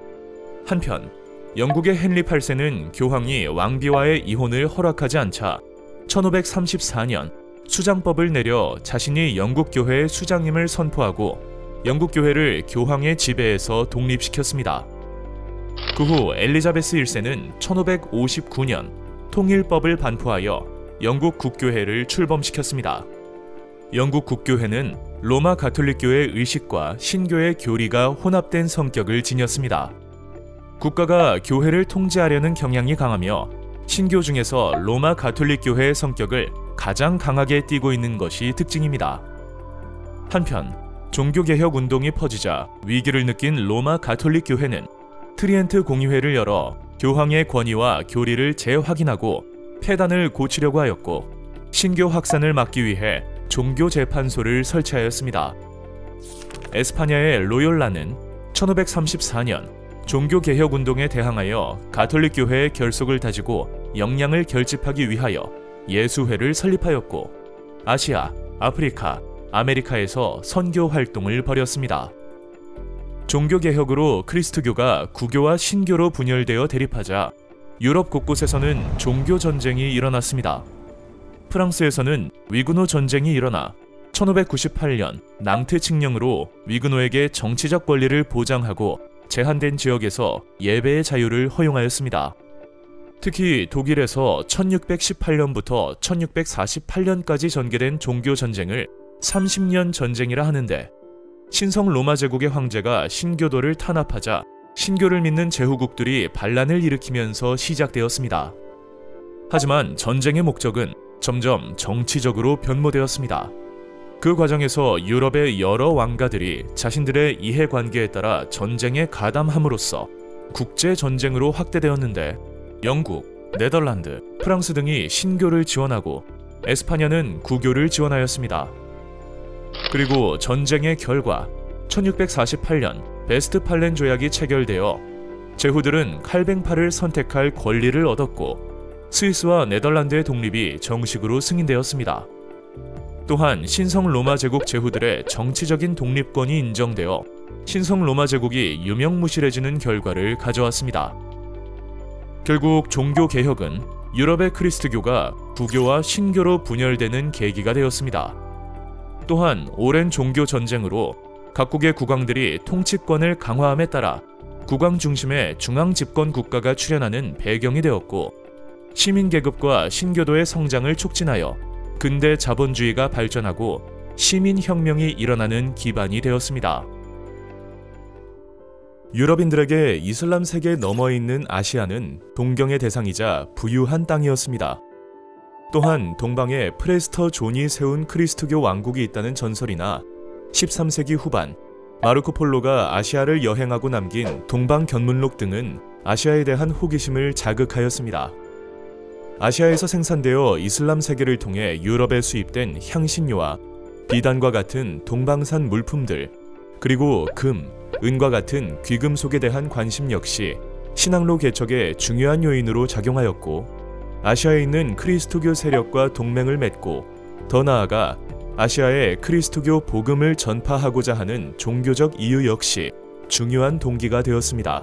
한편 영국의 헨리 8세는 교황이 왕비와의 이혼을 허락하지 않자 1534년 수장법을 내려 자신이 영국 교회의 수장임을 선포하고 영국 교회를 교황의 지배에서 독립시켰습니다. 그 후 엘리자베스 1세는 1559년 통일법을 반포하여 영국 국교회를 출범시켰습니다. 영국 국교회는 로마 가톨릭교의 의식과 신교의 교리가 혼합된 성격을 지녔습니다. 국가가 교회를 통제하려는 경향이 강하며 신교 중에서 로마 가톨릭교회의 성격을 가장 강하게 띄고 있는 것이 특징입니다. 한편 종교개혁 운동이 퍼지자 위기를 느낀 로마 가톨릭 교회는 트리엔트 공의회를 열어 교황의 권위와 교리를 재확인하고 폐단을 고치려고 하였고, 신교 확산을 막기 위해 종교재판소를 설치하였습니다. 에스파냐의 로욜라는 1534년 종교개혁 운동에 대항하여 가톨릭 교회의 결속을 다지고 역량을 결집하기 위하여 예수회를 설립하였고, 아시아, 아프리카, 아메리카에서 선교 활동을 벌였습니다. 종교개혁으로 그리스도교가 구교와 신교로 분열되어 대립하자 유럽 곳곳에서는 종교전쟁이 일어났습니다. 프랑스에서는 위그노 전쟁이 일어나 1598년 낭트 칙령으로 위그노에게 정치적 권리를 보장하고 제한된 지역에서 예배의 자유를 허용하였습니다. 특히 독일에서 1618년부터 1648년까지 전개된 종교전쟁을 30년 전쟁이라 하는데, 신성 로마 제국의 황제가 신교도를 탄압하자 신교를 믿는 제후국들이 반란을 일으키면서 시작되었습니다. 하지만 전쟁의 목적은 점점 정치적으로 변모되었습니다. 그 과정에서 유럽의 여러 왕가들이 자신들의 이해관계에 따라 전쟁에 가담함으로써 국제전쟁으로 확대되었는데, 영국, 네덜란드, 프랑스 등이 신교를 지원하고 에스파냐는 구교를 지원하였습니다. 그리고 전쟁의 결과 1648년 베스트팔렌 조약이 체결되어 제후들은 칼뱅파를 선택할 권리를 얻었고, 스위스와 네덜란드의 독립이 정식으로 승인되었습니다. 또한 신성 로마 제국 제후들의 정치적인 독립권이 인정되어 신성 로마 제국이 유명무실해지는 결과를 가져왔습니다. 결국 종교개혁은 유럽의 그리스도교가 구교와 신교로 분열되는 계기가 되었습니다. 또한 오랜 종교전쟁으로 각국의 국왕들이 통치권을 강화함에 따라 국왕 중심의 중앙집권 국가가 출현하는 배경이 되었고, 시민계급과 신교도의 성장을 촉진하여 근대 자본주의가 발전하고 시민혁명이 일어나는 기반이 되었습니다. 유럽인들에게 이슬람 세계에 넘어있는 아시아는 동경의 대상이자 부유한 땅이었습니다. 또한 동방에 프레스터 존이 세운 그리스도교 왕국이 있다는 전설이나 13세기 후반 마르코 폴로가 아시아를 여행하고 남긴 동방 견문록 등은 아시아에 대한 호기심을 자극하였습니다. 아시아에서 생산되어 이슬람 세계를 통해 유럽에 수입된 향신료와 비단과 같은 동방산 물품들, 그리고 금, 은과 같은 귀금속에 대한 관심 역시 신앙로 개척의 중요한 요인으로 작용하였고, 아시아에 있는 그리스도교 세력과 동맹을 맺고 더 나아가 아시아에 그리스도교 복음을 전파하고자 하는 종교적 이유 역시 중요한 동기가 되었습니다.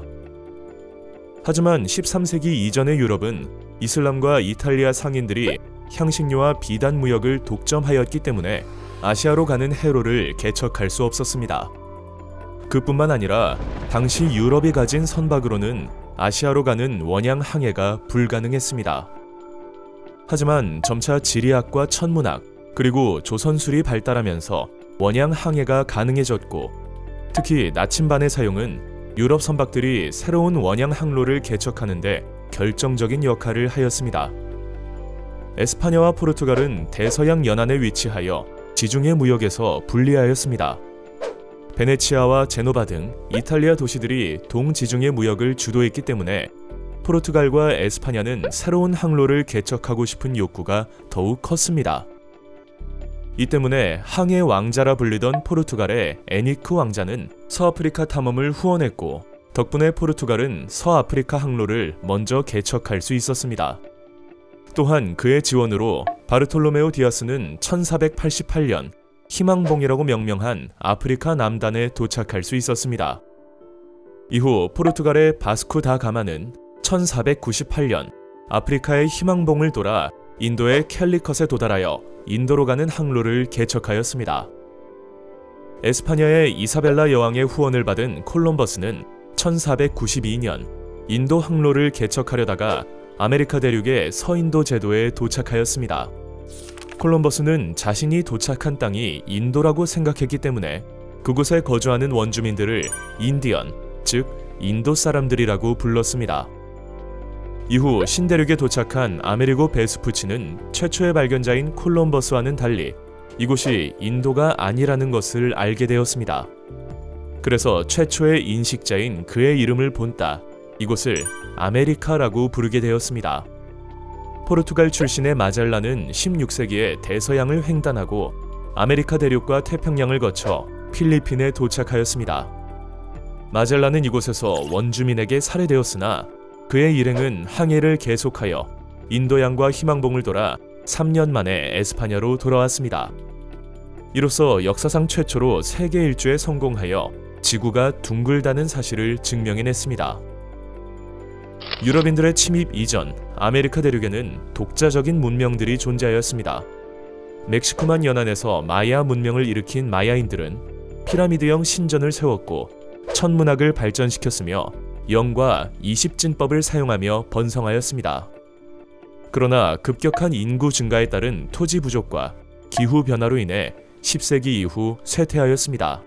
하지만 13세기 이전의 유럽은 이슬람과 이탈리아 상인들이 향신료와 비단 무역을 독점하였기 때문에 아시아로 가는 해로를 개척할 수 없었습니다. 그뿐만 아니라 당시 유럽이 가진 선박으로는 아시아로 가는 원양 항해가 불가능했습니다. 하지만 점차 지리학과 천문학, 그리고 조선술이 발달하면서 원양 항해가 가능해졌고, 특히 나침반의 사용은 유럽 선박들이 새로운 원양 항로를 개척하는데 결정적인 역할을 하였습니다. 에스파냐와 포르투갈은 대서양 연안에 위치하여 지중해 무역에서 불리하였습니다. 베네치아와 제노바 등 이탈리아 도시들이 동지중해 무역을 주도했기 때문에 포르투갈과 에스파냐는 새로운 항로를 개척하고 싶은 욕구가 더욱 컸습니다. 이 때문에 항해 왕자라 불리던 포르투갈의 에니크 왕자는 서아프리카 탐험을 후원했고, 덕분에 포르투갈은 서아프리카 항로를 먼저 개척할 수 있었습니다. 또한 그의 지원으로 바르톨로메오 디아스는 1488년 희망봉이라고 명명한 아프리카 남단에 도착할 수 있었습니다. 이후 포르투갈의 바스쿠 다 가마는 1498년 아프리카의 희망봉을 돌아 인도의 캘리컷에 도달하여 인도로 가는 항로를 개척하였습니다. 에스파냐의 이사벨라 여왕의 후원을 받은 콜럼버스는 1492년 인도 항로를 개척하려다가 아메리카 대륙의 서인도 제도에 도착하였습니다. 콜럼버스는 자신이 도착한 땅이 인도라고 생각했기 때문에 그곳에 거주하는 원주민들을 인디언, 즉 인도 사람들이라고 불렀습니다. 이후 신대륙에 도착한 아메리고 베스푸치는 최초의 발견자인 콜럼버스와는 달리 이곳이 인도가 아니라는 것을 알게 되었습니다. 그래서 최초의 인식자인 그의 이름을 본따 이곳을 아메리카라고 부르게 되었습니다. 포르투갈 출신의 마젤란은 16세기에 대서양을 횡단하고 아메리카 대륙과 태평양을 거쳐 필리핀에 도착하였습니다. 마젤란은 이곳에서 원주민에게 살해되었으나 그의 일행은 항해를 계속하여 인도양과 희망봉을 돌아 3년 만에 에스파냐로 돌아왔습니다. 이로써 역사상 최초로 세계 일주에 성공하여 지구가 둥글다는 사실을 증명해냈습니다. 유럽인들의 침입 이전 아메리카 대륙에는 독자적인 문명들이 존재하였습니다. 멕시코만 연안에서 마야 문명을 일으킨 마야인들은 피라미드형 신전을 세웠고 천문학을 발전시켰으며 영과 20진법을 사용하며 번성하였습니다. 그러나 급격한 인구 증가에 따른 토지 부족과 기후 변화로 인해 10세기 이후 쇠퇴하였습니다.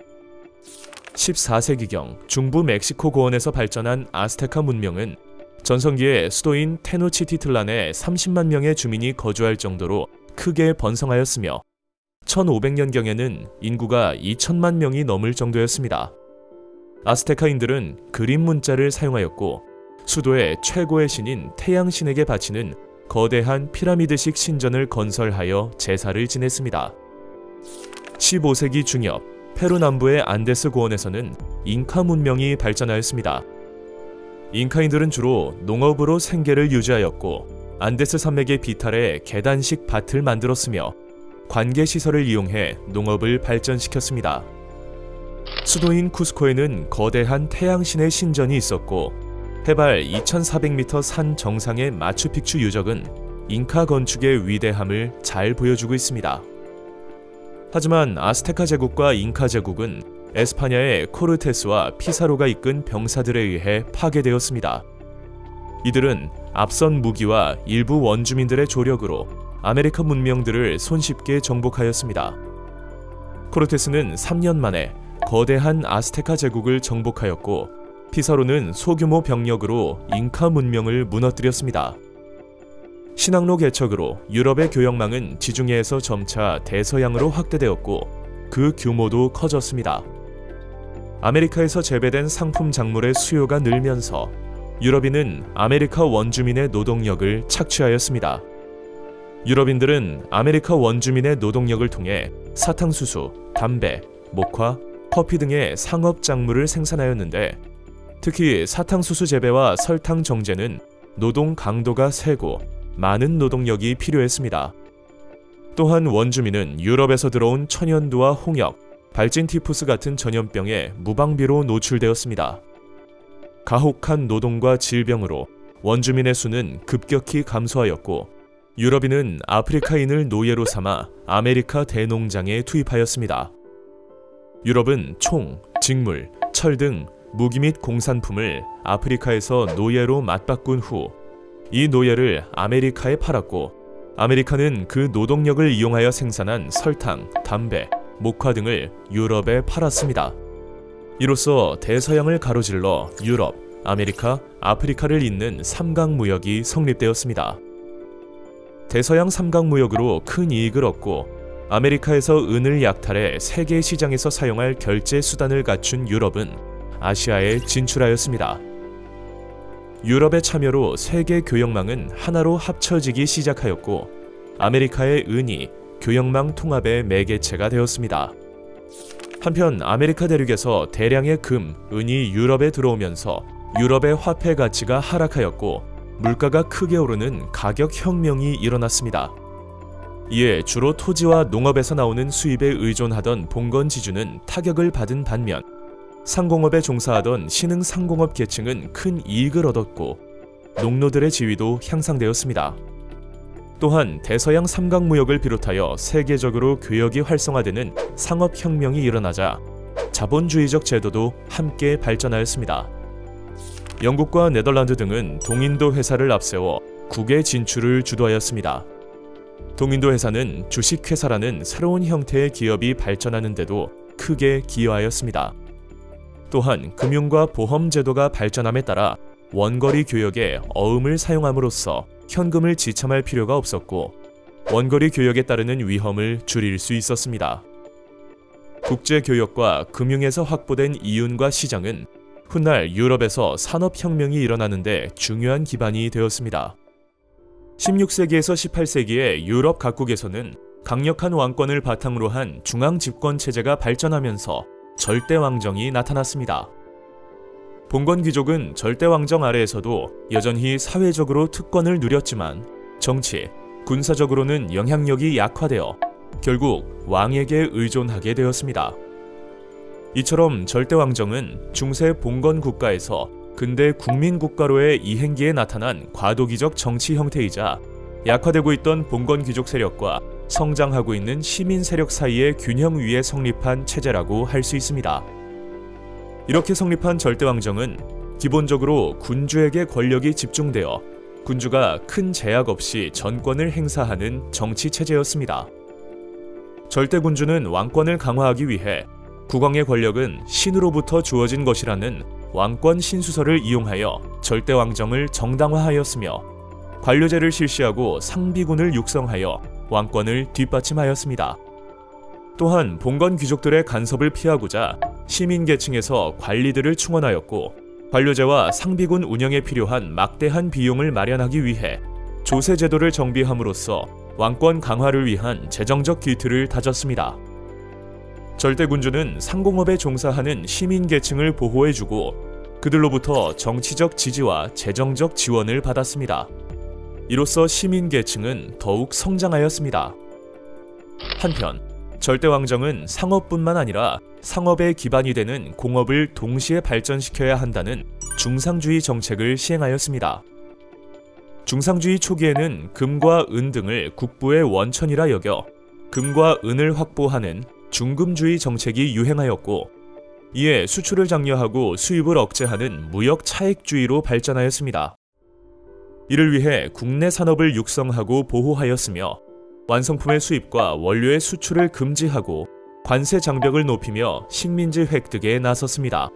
14세기경 중부 멕시코 고원에서 발전한 아스테카 문명은 전성기에 수도인 테노치티틀란에 30만 명의 주민이 거주할 정도로 크게 번성하였으며 1500년경에는 인구가 2천만 명이 넘을 정도였습니다. 아스테카인들은 그림 문자를 사용하였고 수도의 최고의 신인 태양신에게 바치는 거대한 피라미드식 신전을 건설하여 제사를 지냈습니다. 15세기 중엽 페루 남부의 안데스 고원에서는 잉카 문명이 발전하였습니다. 잉카인들은 주로 농업으로 생계를 유지하였고 안데스 산맥의 비탈에 계단식 밭을 만들었으며 관계시설을 이용해 농업을 발전시켰습니다. 수도인 쿠스코에는 거대한 태양신의 신전이 있었고 해발 2400m 산 정상의 마추픽추 유적은 잉카 건축의 위대함을 잘 보여주고 있습니다. 하지만 아스테카 제국과 잉카 제국은 에스파냐의 코르테스와 피사로가 이끈 병사들에 의해 파괴되었습니다. 이들은 앞선 무기와 일부 원주민들의 조력으로 아메리카 문명들을 손쉽게 정복하였습니다. 코르테스는 3년 만에 거대한 아스테카 제국을 정복하였고 피사로는 소규모 병력으로 잉카 문명을 무너뜨렸습니다. 신항로 개척으로 유럽의 교역망은 지중해에서 점차 대서양으로 확대되었고 그 규모도 커졌습니다. 아메리카에서 재배된 상품 작물의 수요가 늘면서 유럽인은 아메리카 원주민의 노동력을 착취하였습니다. 유럽인들은 아메리카 원주민의 노동력을 통해 사탕수수, 담배, 목화, 커피 등의 상업 작물을 생산하였는데 특히 사탕수수 재배와 설탕 정제는 노동 강도가 세고 많은 노동력이 필요했습니다. 또한 원주민은 유럽에서 들어온 천연두와 홍역, 발진 티푸스 같은 전염병에 무방비로 노출되었습니다. 가혹한 노동과 질병으로 원주민의 수는 급격히 감소하였고 유럽인은 아프리카인을 노예로 삼아 아메리카 대농장에 투입하였습니다. 유럽은 총, 직물, 철 등 무기 및 공산품을 아프리카에서 노예로 맞바꾼 후 이 노예를 아메리카에 팔았고 아메리카는 그 노동력을 이용하여 생산한 설탕, 담배, 목화 등을 유럽에 팔았습니다. 이로써 대서양을 가로질러 유럽, 아메리카, 아프리카를 잇는 삼각무역이 성립되었습니다. 대서양 삼각무역으로 큰 이익을 얻고 아메리카에서 은을 약탈해 세계 시장에서 사용할 결제 수단을 갖춘 유럽은 아시아에 진출하였습니다. 유럽의 참여로 세계 교역망은 하나로 합쳐지기 시작하였고 아메리카의 은이 교역망 통합의 매개체가 되었습니다. 한편 아메리카 대륙에서 대량의 금, 은이 유럽에 들어오면서 유럽의 화폐 가치가 하락하였고 물가가 크게 오르는 가격 혁명이 일어났습니다. 이에 주로 토지와 농업에서 나오는 수입에 의존하던 봉건지주는 타격을 받은 반면 상공업에 종사하던 신흥 상공업 계층은 큰 이익을 얻었고 농노들의 지위도 향상되었습니다. 또한 대서양 삼각무역을 비롯하여 세계적으로 교역이 활성화되는 상업혁명이 일어나자 자본주의적 제도도 함께 발전하였습니다. 영국과 네덜란드 등은 동인도 회사를 앞세워 국외 진출을 주도하였습니다. 동인도 회사는 주식회사라는 새로운 형태의 기업이 발전하는 데도 크게 기여하였습니다. 또한 금융과 보험 제도가 발전함에 따라 원거리 교역에 어음을 사용함으로써 현금을 지참할 필요가 없었고 원거리 교역에 따르는 위험을 줄일 수 있었습니다. 국제 교역과 금융에서 확보된 이윤과 시장은 훗날 유럽에서 산업혁명이 일어나는데 중요한 기반이 되었습니다. 16세기에서 18세기의 유럽 각국에서는 강력한 왕권을 바탕으로 한 중앙집권체제가 발전하면서 절대왕정이 나타났습니다. 봉건귀족은 절대왕정 아래에서도 여전히 사회적으로 특권을 누렸지만 정치, 군사적으로는 영향력이 약화되어 결국 왕에게 의존하게 되었습니다. 이처럼 절대왕정은 중세 봉건 국가에서 근대 국민국가로의 이행기에 나타난 과도기적 정치 형태이자 약화되고 있던 봉건귀족 세력과 성장하고 있는 시민 세력 사이의 균형 위에 성립한 체제라고 할 수 있습니다. 이렇게 성립한 절대왕정은 기본적으로 군주에게 권력이 집중되어 군주가 큰 제약 없이 전권을 행사하는 정치 체제였습니다. 절대군주는 왕권을 강화하기 위해 국왕의 권력은 신으로부터 주어진 것이라는 왕권 신수설을 이용하여 절대왕정을 정당화하였으며 관료제를 실시하고 상비군을 육성하여 왕권을 뒷받침하였습니다. 또한 봉건 귀족들의 간섭을 피하고자 시민계층에서 관리들을 충원하였고 관료제와 상비군 운영에 필요한 막대한 비용을 마련하기 위해 조세제도를 정비함으로써 왕권 강화를 위한 재정적 기틀을 다졌습니다. 절대군주는 상공업에 종사하는 시민계층을 보호해주고 그들로부터 정치적 지지와 재정적 지원을 받았습니다. 이로써 시민계층은 더욱 성장하였습니다. 한편 절대왕정은 상업뿐만 아니라 상업의 기반이 되는 공업을 동시에 발전시켜야 한다는 중상주의 정책을 시행하였습니다. 중상주의 초기에는 금과 은 등을 국부의 원천이라 여겨 금과 은을 확보하는 중금주의 정책이 유행하였고 이에 수출을 장려하고 수입을 억제하는 무역 차익주의로 발전하였습니다. 이를 위해 국내 산업을 육성하고 보호하였으며 완성품의 수입과 원료의 수출을 금지하고 관세 장벽을 높이며 식민지 획득에 나섰습니다.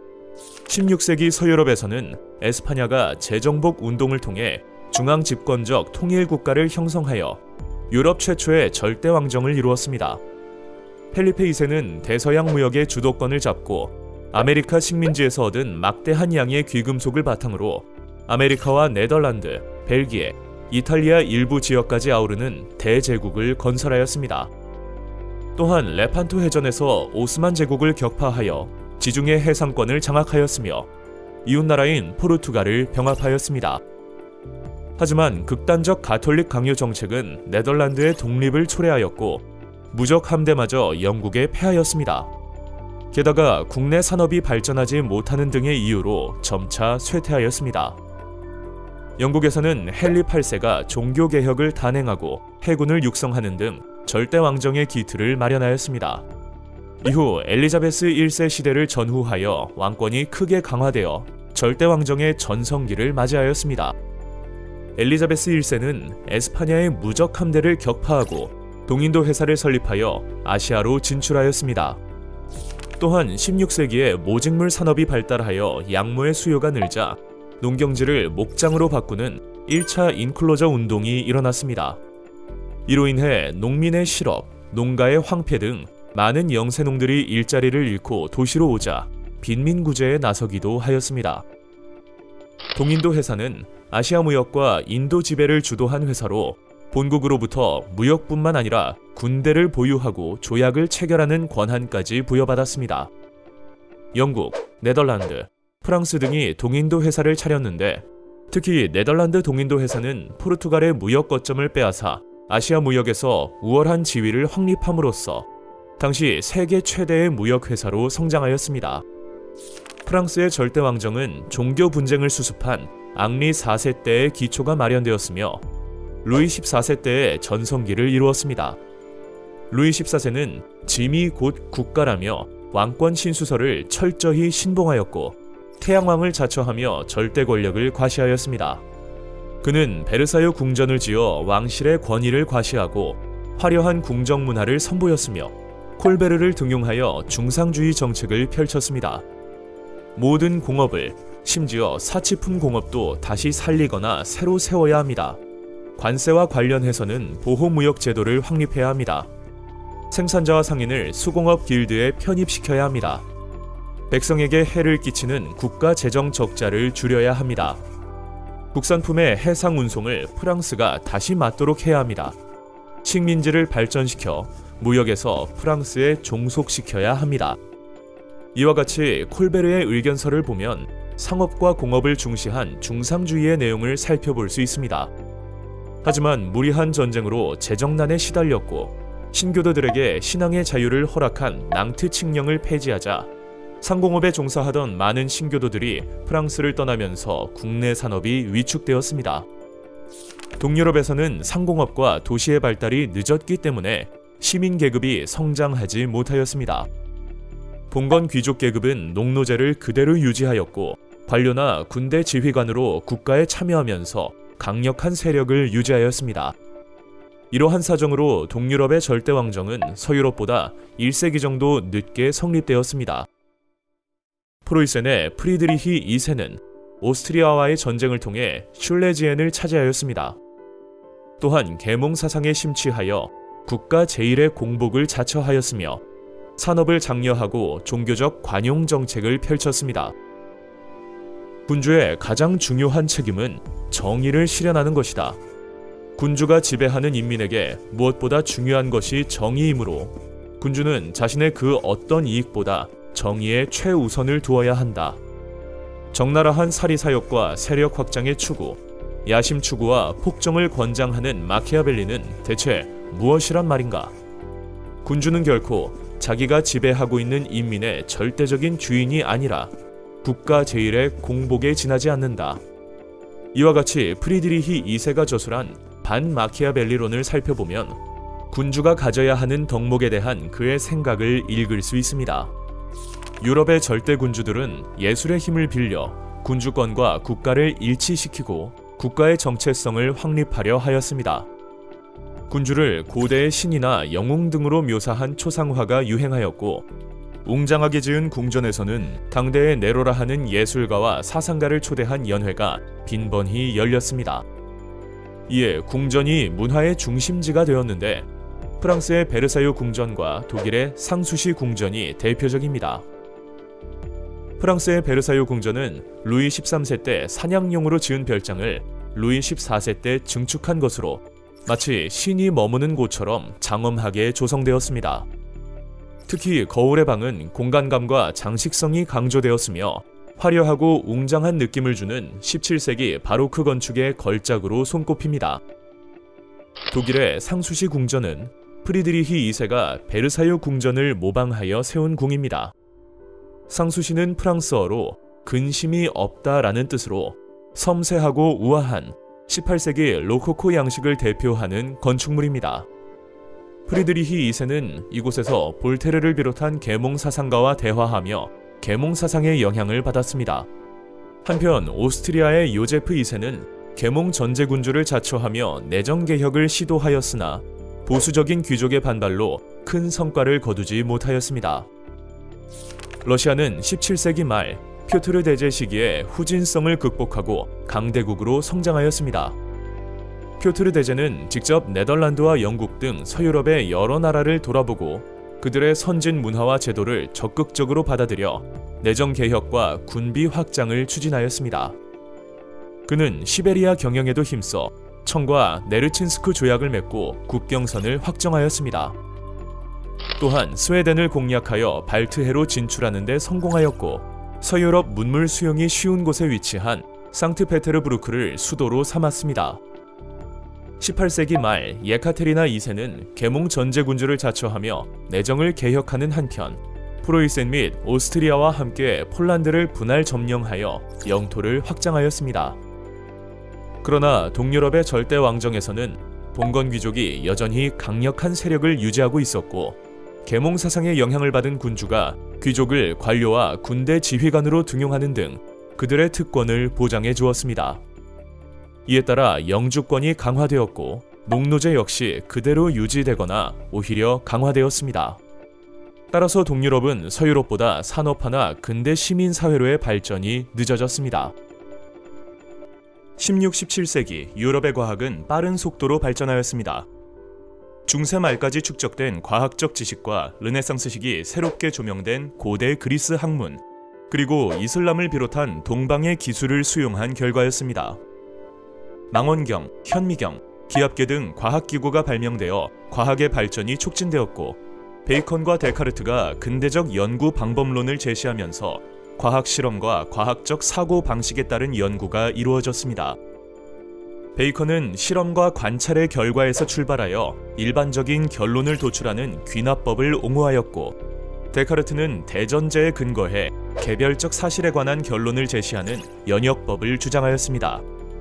16세기 서유럽에서는 에스파냐가 재정복 운동을 통해 중앙집권적 통일국가를 형성하여 유럽 최초의 절대왕정을 이루었습니다. 펠리페 2세는 대서양 무역의 주도권을 잡고 아메리카 식민지에서 얻은 막대한 양의 귀금속을 바탕으로 아메리카와 네덜란드, 벨기에, 이탈리아 일부 지역까지 아우르는 대제국을 건설하였습니다. 또한 레판토 해전에서 오스만 제국을 격파하여 지중해 해상권을 장악하였으며 이웃나라인 포르투갈을 병합하였습니다. 하지만 극단적 가톨릭 강요 정책은 네덜란드의 독립을 초래하였고 무적 함대마저 영국에 패하였습니다. 게다가 국내 산업이 발전하지 못하는 등의 이유로 점차 쇠퇴하였습니다. 영국에서는 헨리 8세가 종교개혁을 단행하고 해군을 육성하는 등 절대왕정의 기틀을 마련하였습니다. 이후 엘리자베스 1세 시대를 전후하여 왕권이 크게 강화되어 절대왕정의 전성기를 맞이하였습니다. 엘리자베스 1세는 에스파냐의 무적 함대를 격파하고 동인도 회사를 설립하여 아시아로 진출하였습니다. 또한 16세기에 모직물 산업이 발달하여 양모의 수요가 늘자 농경지를 목장으로 바꾸는 1차 인클로저 운동이 일어났습니다. 이로 인해 농민의 실업, 농가의 황폐 등 많은 영세농들이 일자리를 잃고 도시로 오자 빈민구제에 나서기도 하였습니다. 동인도 회사는 아시아 무역과 인도 지배를 주도한 회사로 본국으로부터 무역뿐만 아니라 군대를 보유하고 조약을 체결하는 권한까지 부여받았습니다. 영국, 네덜란드, 프랑스 등이 동인도 회사를 차렸는데 특히 네덜란드 동인도 회사는 포르투갈의 무역 거점을 빼앗아 아시아 무역에서 우월한 지위를 확립함으로써 당시 세계 최대의 무역 회사로 성장하였습니다. 프랑스의 절대왕정은 종교 분쟁을 수습한 앙리 4세 때의 기초가 마련되었으며 루이 14세 때의 전성기를 이루었습니다. 루이 14세는 짐이 곧 국가라며 왕권 신수설을 철저히 신봉하였고 태양왕을 자처하며 절대 권력을 과시하였습니다. 그는 베르사유 궁전을 지어 왕실의 권위를 과시하고 화려한 궁정 문화를 선보였으며 콜베르를 등용하여 중상주의 정책을 펼쳤습니다. 모든 공업을 심지어 사치품 공업도 다시 살리거나 새로 세워야 합니다. 관세와 관련해서는 보호무역 제도를 확립해야 합니다. 생산자와 상인을 수공업 길드에 편입시켜야 합니다. 백성에게 해를 끼치는 국가 재정 적자를 줄여야 합니다. 국산품의 해상 운송을 프랑스가 다시 맡도록 해야 합니다. 식민지를 발전시켜 무역에서 프랑스에 종속시켜야 합니다. 이와 같이 콜베르의 의견서를 보면 상업과 공업을 중시한 중상주의의 내용을 살펴볼 수 있습니다. 하지만 무리한 전쟁으로 재정난에 시달렸고 신교도들에게 신앙의 자유를 허락한 낭트 칙령을 폐지하자 상공업에 종사하던 많은 신교도들이 프랑스를 떠나면서 국내 산업이 위축되었습니다. 동유럽에서는 상공업과 도시의 발달이 늦었기 때문에 시민 계급이 성장하지 못하였습니다. 봉건 귀족 계급은 농노제를 그대로 유지하였고 관료나 군대 지휘관으로 국가에 참여하면서 강력한 세력을 유지하였습니다. 이러한 사정으로 동유럽의 절대 왕정은 서유럽보다 1세기 정도 늦게 성립되었습니다. 프로이센의 프리드리히 2세는 오스트리아와의 전쟁을 통해 슐레지엔을 차지하였습니다. 또한 계몽 사상에 심취하여 국가 제1의 공복을 자처하였으며 산업을 장려하고 종교적 관용 정책을 펼쳤습니다. 군주의 가장 중요한 책임은 정의를 실현하는 것이다. 군주가 지배하는 인민에게 무엇보다 중요한 것이 정의이므로 군주는 자신의 그 어떤 이익보다 정의에 최우선을 두어야 한다. 적나라한 사리사욕과 세력 확장의 추구, 야심 추구와 폭정을 권장하는 마키아벨리는 대체 무엇이란 말인가? 군주는 결코 자기가 지배하고 있는 인민의 절대적인 주인이 아니라 국가 제1의 공복에 지나지 않는다. 이와 같이 프리드리히 2세가 저술한 반마키아벨리론을 살펴보면 군주가 가져야 하는 덕목에 대한 그의 생각을 읽을 수 있습니다. 유럽의 절대 군주들은 예술의 힘을 빌려 군주권과 국가를 일치시키고 국가의 정체성을 확립하려 하였습니다. 군주를 고대의 신이나 영웅 등으로 묘사한 초상화가 유행하였고 웅장하게 지은 궁전에서는 당대의 네로라 하는 예술가와 사상가를 초대한 연회가 빈번히 열렸습니다. 이에 궁전이 문화의 중심지가 되었는데 프랑스의 베르사유 궁전과 독일의 상수시 궁전이 대표적입니다. 프랑스의 베르사유 궁전은 루이 13세 때 사냥용으로 지은 별장을 루이 14세 때 증축한 것으로 마치 신이 머무는 곳처럼 장엄하게 조성되었습니다. 특히 거울의 방은 공간감과 장식성이 강조되었으며 화려하고 웅장한 느낌을 주는 17세기 바로크 건축의 걸작으로 손꼽힙니다. 독일의 상수시 궁전은 프리드리히 2세가 베르사유 궁전을 모방하여 세운 궁입니다. 상수시는 프랑스어로 근심이 없다라는 뜻으로 섬세하고 우아한 18세기 로코코 양식을 대표하는 건축물입니다. 프리드리히 2세는 이곳에서 볼테르를 비롯한 계몽 사상가와 대화하며 계몽 사상의 영향을 받았습니다. 한편 오스트리아의 요제프 2세는 계몽 전제군주를 자처하며 내정개혁을 시도하였으나 보수적인 귀족의 반발로 큰 성과를 거두지 못하였습니다. 러시아는 17세기 말 표트르 대제 시기에 후진성을 극복하고 강대국으로 성장하였습니다. 표트르 대제는 직접 네덜란드와 영국 등 서유럽의 여러 나라를 돌아보고 그들의 선진 문화와 제도를 적극적으로 받아들여 내정개혁과 군비 확장을 추진하였습니다. 그는 시베리아 경영에도 힘써 청과 네르친스크 조약을 맺고 국경선을 확정하였습니다. 또한 스웨덴을 공략하여 발트해로 진출하는 데 성공하였고 서유럽 문물 수용이 쉬운 곳에 위치한 상트페테르부르크를 수도로 삼았습니다. 18세기 말 예카테리나 2세는 계몽 전제군주를 자처하며 내정을 개혁하는 한편 프로이센 및 오스트리아와 함께 폴란드를 분할 점령하여 영토를 확장하였습니다. 그러나 동유럽의 절대 왕정에서는 봉건 귀족이 여전히 강력한 세력을 유지하고 있었고 계몽 사상의 영향을 받은 군주가 귀족을 관료와 군대 지휘관으로 등용하는 등 그들의 특권을 보장해 주었습니다. 이에 따라 영주권이 강화되었고 농노제 역시 그대로 유지되거나 오히려 강화되었습니다. 따라서 동유럽은 서유럽보다 산업화나 근대 시민 사회로의 발전이 늦어졌습니다. 16, 17세기 유럽의 과학은 빠른 속도로 발전하였습니다. 중세 말까지 축적된 과학적 지식과 르네상스 시기 새롭게 조명된 고대 그리스 학문, 그리고 이슬람을 비롯한 동방의 기술을 수용한 결과였습니다. 망원경, 현미경, 기압계 등 과학기구가 발명되어 과학의 발전이 촉진되었고, 베이컨과 데카르트가 근대적 연구 방법론을 제시하면서 과학 실험과 과학적 사고 방식에 따른 연구가 이루어졌습니다. 베이컨은 실험과 관찰의 결과에서 출발하여 일반적인 결론을 도출하는 귀납법을 옹호하였고, 데카르트는 대전제에 근거해 개별적 사실에 관한 결론을 제시하는 연역법을 주장하였습니다.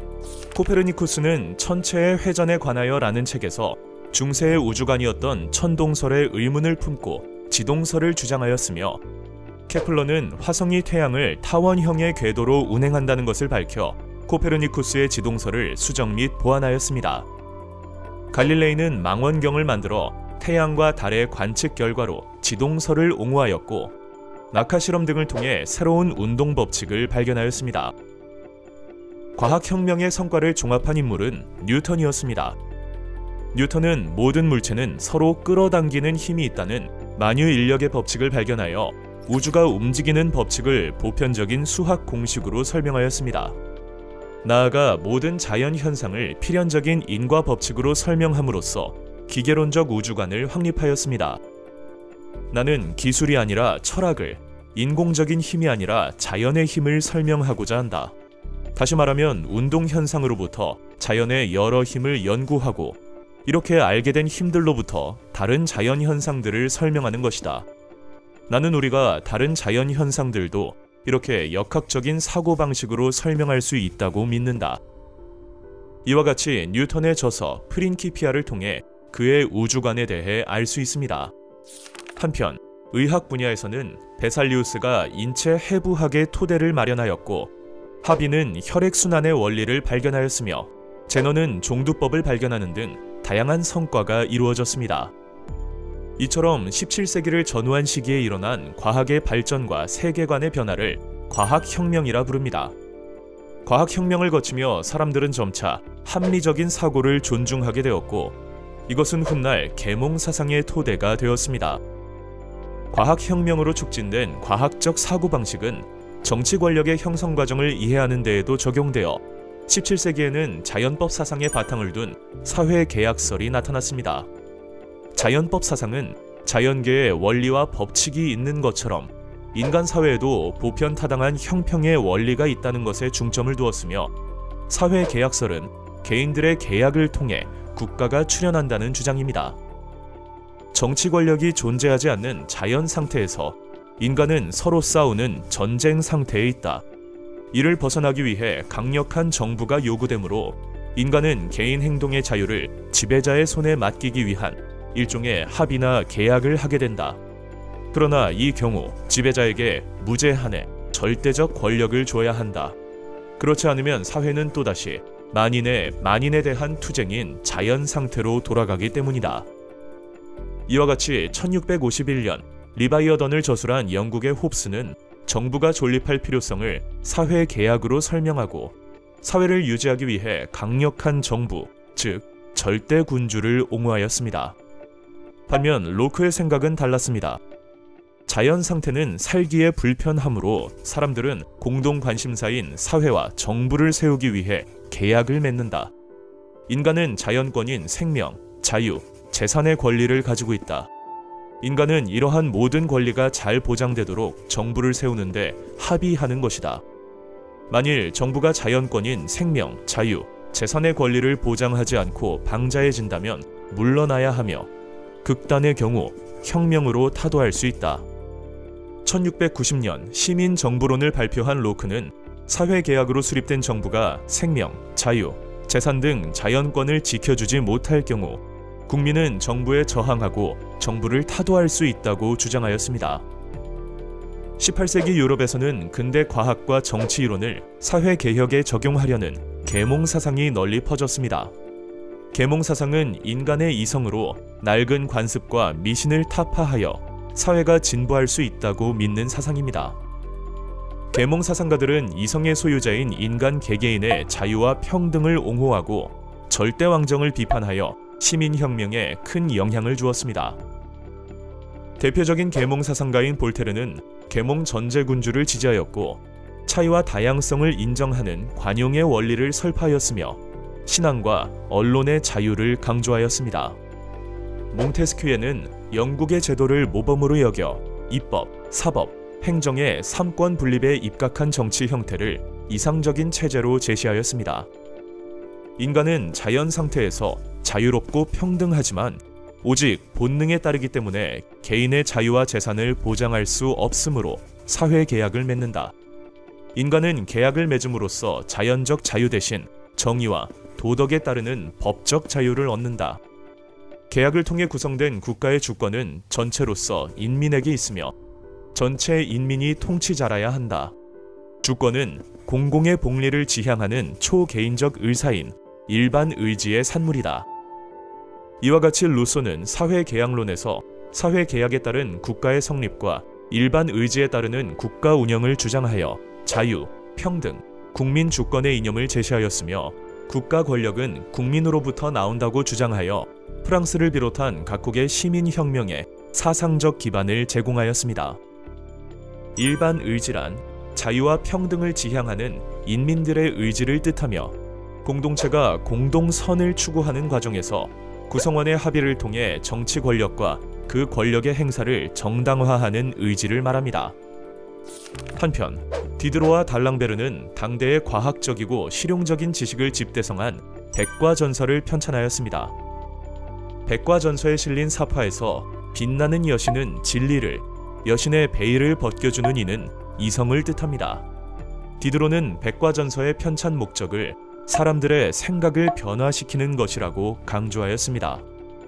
코페르니쿠스는 천체의 회전에 관하여라는 책에서 중세의 우주관이었던 천동설의 의문을 품고 지동설을 주장하였으며, 케플러는 화성이 태양을 타원형의 궤도로 운행한다는 것을 밝혀 코페르니쿠스의 지동설을 수정 및 보완하였습니다. 갈릴레이는 망원경을 만들어 태양과 달의 관측 결과로 지동설을 옹호하였고, 낙하 실험 등을 통해 새로운 운동 법칙을 발견하였습니다. 과학혁명의 성과를 종합한 인물은 뉴턴이었습니다. 뉴턴은 모든 물체는 서로 끌어당기는 힘이 있다는 만유인력의 법칙을 발견하여 우주가 움직이는 법칙을 보편적인 수학 공식으로 설명하였습니다. 나아가 모든 자연 현상을 필연적인 인과 법칙으로 설명함으로써 기계론적 우주관을 확립하였습니다. 나는 기술이 아니라 철학을, 인공적인 힘이 아니라 자연의 힘을 설명하고자 한다. 다시 말하면 운동 현상으로부터 자연의 여러 힘을 연구하고, 이렇게 알게 된 힘들로부터 다른 자연 현상들을 설명하는 것이다. 나는 우리가 다른 자연 현상들도 이렇게 역학적인 사고방식으로 설명할 수 있다고 믿는다. 이와 같이 뉴턴의 저서 프린키피아를 통해 그의 우주관에 대해 알 수 있습니다. 한편 의학 분야에서는 베살리우스가 인체 해부학의 토대를 마련하였고, 하비는 혈액순환의 원리를 발견하였으며, 제너는 종두법을 발견하는 등 다양한 성과가 이루어졌습니다. 이처럼 17세기를 전후한 시기에 일어난 과학의 발전과 세계관의 변화를 과학혁명이라 부릅니다. 과학혁명을 거치며 사람들은 점차 합리적인 사고를 존중하게 되었고, 이것은 훗날 계몽사상의 토대가 되었습니다. 과학혁명으로 촉진된 과학적 사고방식은 정치 권력의 형성 과정을 이해하는 데에도 적용되어 17세기에는 자연법 사상의 바탕을 둔 사회계약설이 나타났습니다. 자연법 사상은 자연계의 원리와 법칙이 있는 것처럼 인간 사회에도 보편타당한 형평의 원리가 있다는 것에 중점을 두었으며, 사회계약설은 개인들의 계약을 통해 국가가 출현한다는 주장입니다. 정치 권력이 존재하지 않는 자연 상태에서 인간은 서로 싸우는 전쟁 상태에 있다. 이를 벗어나기 위해 강력한 정부가 요구되므로 인간은 개인 행동의 자유를 지배자의 손에 맡기기 위한 일종의 합의나 계약을 하게 된다. 그러나 이 경우 지배자에게 무제한의 절대적 권력을 줘야 한다. 그렇지 않으면 사회는 또다시 만인에 대한 투쟁인 자연 상태로 돌아가기 때문이다. 이와 같이 1651년 리바이어던을 저술한 영국의 홉스는 정부가 존립할 필요성을 사회계약으로 설명하고, 사회를 유지하기 위해 강력한 정부, 즉 절대군주를 옹호하였습니다. 반면 로크의 생각은 달랐습니다. 자연 상태는 살기에 불편하므로 사람들은 공동 관심사인 사회와 정부를 세우기 위해 계약을 맺는다. 인간은 자연권인 생명, 자유, 재산의 권리를 가지고 있다. 인간은 이러한 모든 권리가 잘 보장되도록 정부를 세우는데 합의하는 것이다. 만일 정부가 자연권인 생명, 자유, 재산의 권리를 보장하지 않고 방자해진다면 물러나야 하며, 극단의 경우 혁명으로 타도할 수 있다. 1690년 시민정부론을 발표한 로크는 사회계약으로 수립된 정부가 생명, 자유, 재산 등 자연권을 지켜주지 못할 경우 국민은 정부에 저항하고 정부를 타도할 수 있다고 주장하였습니다. 18세기 유럽에서는 근대 과학과 정치 이론을 사회개혁에 적용하려는 계몽사상이 널리 퍼졌습니다. 계몽사상은 인간의 이성으로 낡은 관습과 미신을 타파하여 사회가 진보할 수 있다고 믿는 사상입니다. 계몽 사상가들은 이성의 소유자인 인간 개개인의 자유와 평등을 옹호하고 절대 왕정을 비판하여 시민혁명에 큰 영향을 주었습니다. 대표적인 계몽 사상가인 볼테르는 계몽 전제군주를 지지하였고 차이와 다양성을 인정하는 관용의 원리를 설파하였으며 신앙과 언론의 자유를 강조하였습니다. 몽테스큐에는 영국의 제도를 모범으로 여겨 입법, 사법, 행정의 3권 분립에 입각한 정치 형태를 이상적인 체제로 제시하였습니다. 인간은 자연 상태에서 자유롭고 평등하지만 오직 본능에 따르기 때문에 개인의 자유와 재산을 보장할 수 없으므로 사회 계약을 맺는다. 인간은 계약을 맺음으로써 자연적 자유 대신 정의와 도덕에 따르는 법적 자유를 얻는다. 계약을 통해 구성된 국가의 주권은 전체로서 인민에게 있으며 전체 인민이 통치자라야 한다. 주권은 공공의 복리를 지향하는 초개인적 의사인 일반 의지의 산물이다. 이와 같이 루소는 사회계약론에서 사회계약에 따른 국가의 성립과 일반 의지에 따르는 국가 운영을 주장하여 자유, 평등, 국민 주권의 이념을 제시하였으며 국가 권력은 국민으로부터 나온다고 주장하여 프랑스를 비롯한 각국의 시민혁명에 사상적 기반을 제공하였습니다. 일반 의지란 자유와 평등을 지향하는 인민들의 의지를 뜻하며 공동체가 공동선을 추구하는 과정에서 구성원의 합의를 통해 정치 권력과 그 권력의 행사를 정당화하는 의지를 말합니다. 한편 디드로와 달랑베르는 당대의 과학적이고 실용적인 지식을 집대성한 백과전서를 편찬하였습니다. 백과전서에 실린 사파에서 빛나는 여신은 진리를, 여신의 베일을 벗겨주는 이는 이성을 뜻합니다. 디드로는 백과전서의 편찬 목적을 사람들의 생각을 변화시키는 것이라고 강조하였습니다.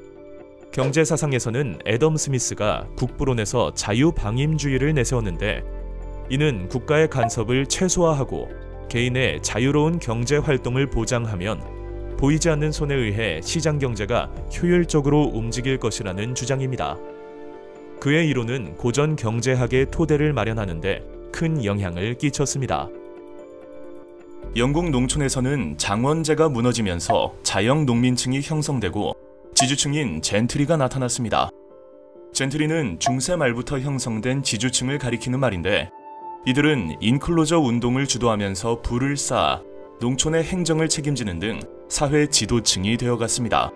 경제사상에서는 애덤 스미스가 국부론에서 자유방임주의를 내세웠는데 이는 국가의 간섭을 최소화하고 개인의 자유로운 경제활동을 보장하면 보이지 않는 손에 의해 시장경제가 효율적으로 움직일 것이라는 주장입니다. 그의 이론은 고전 경제학의 토대를 마련하는데 큰 영향을 끼쳤습니다. 영국 농촌에서는 장원제가 무너지면서 자영 농민층이 형성되고 지주층인 젠트리가 나타났습니다. 젠트리는 중세 말부터 형성된 지주층을 가리키는 말인데 이들은 인클로저 운동을 주도하면서 부를 쌓아 농촌의 행정을 책임지는 등 사회 지도층이 되어갔습니다.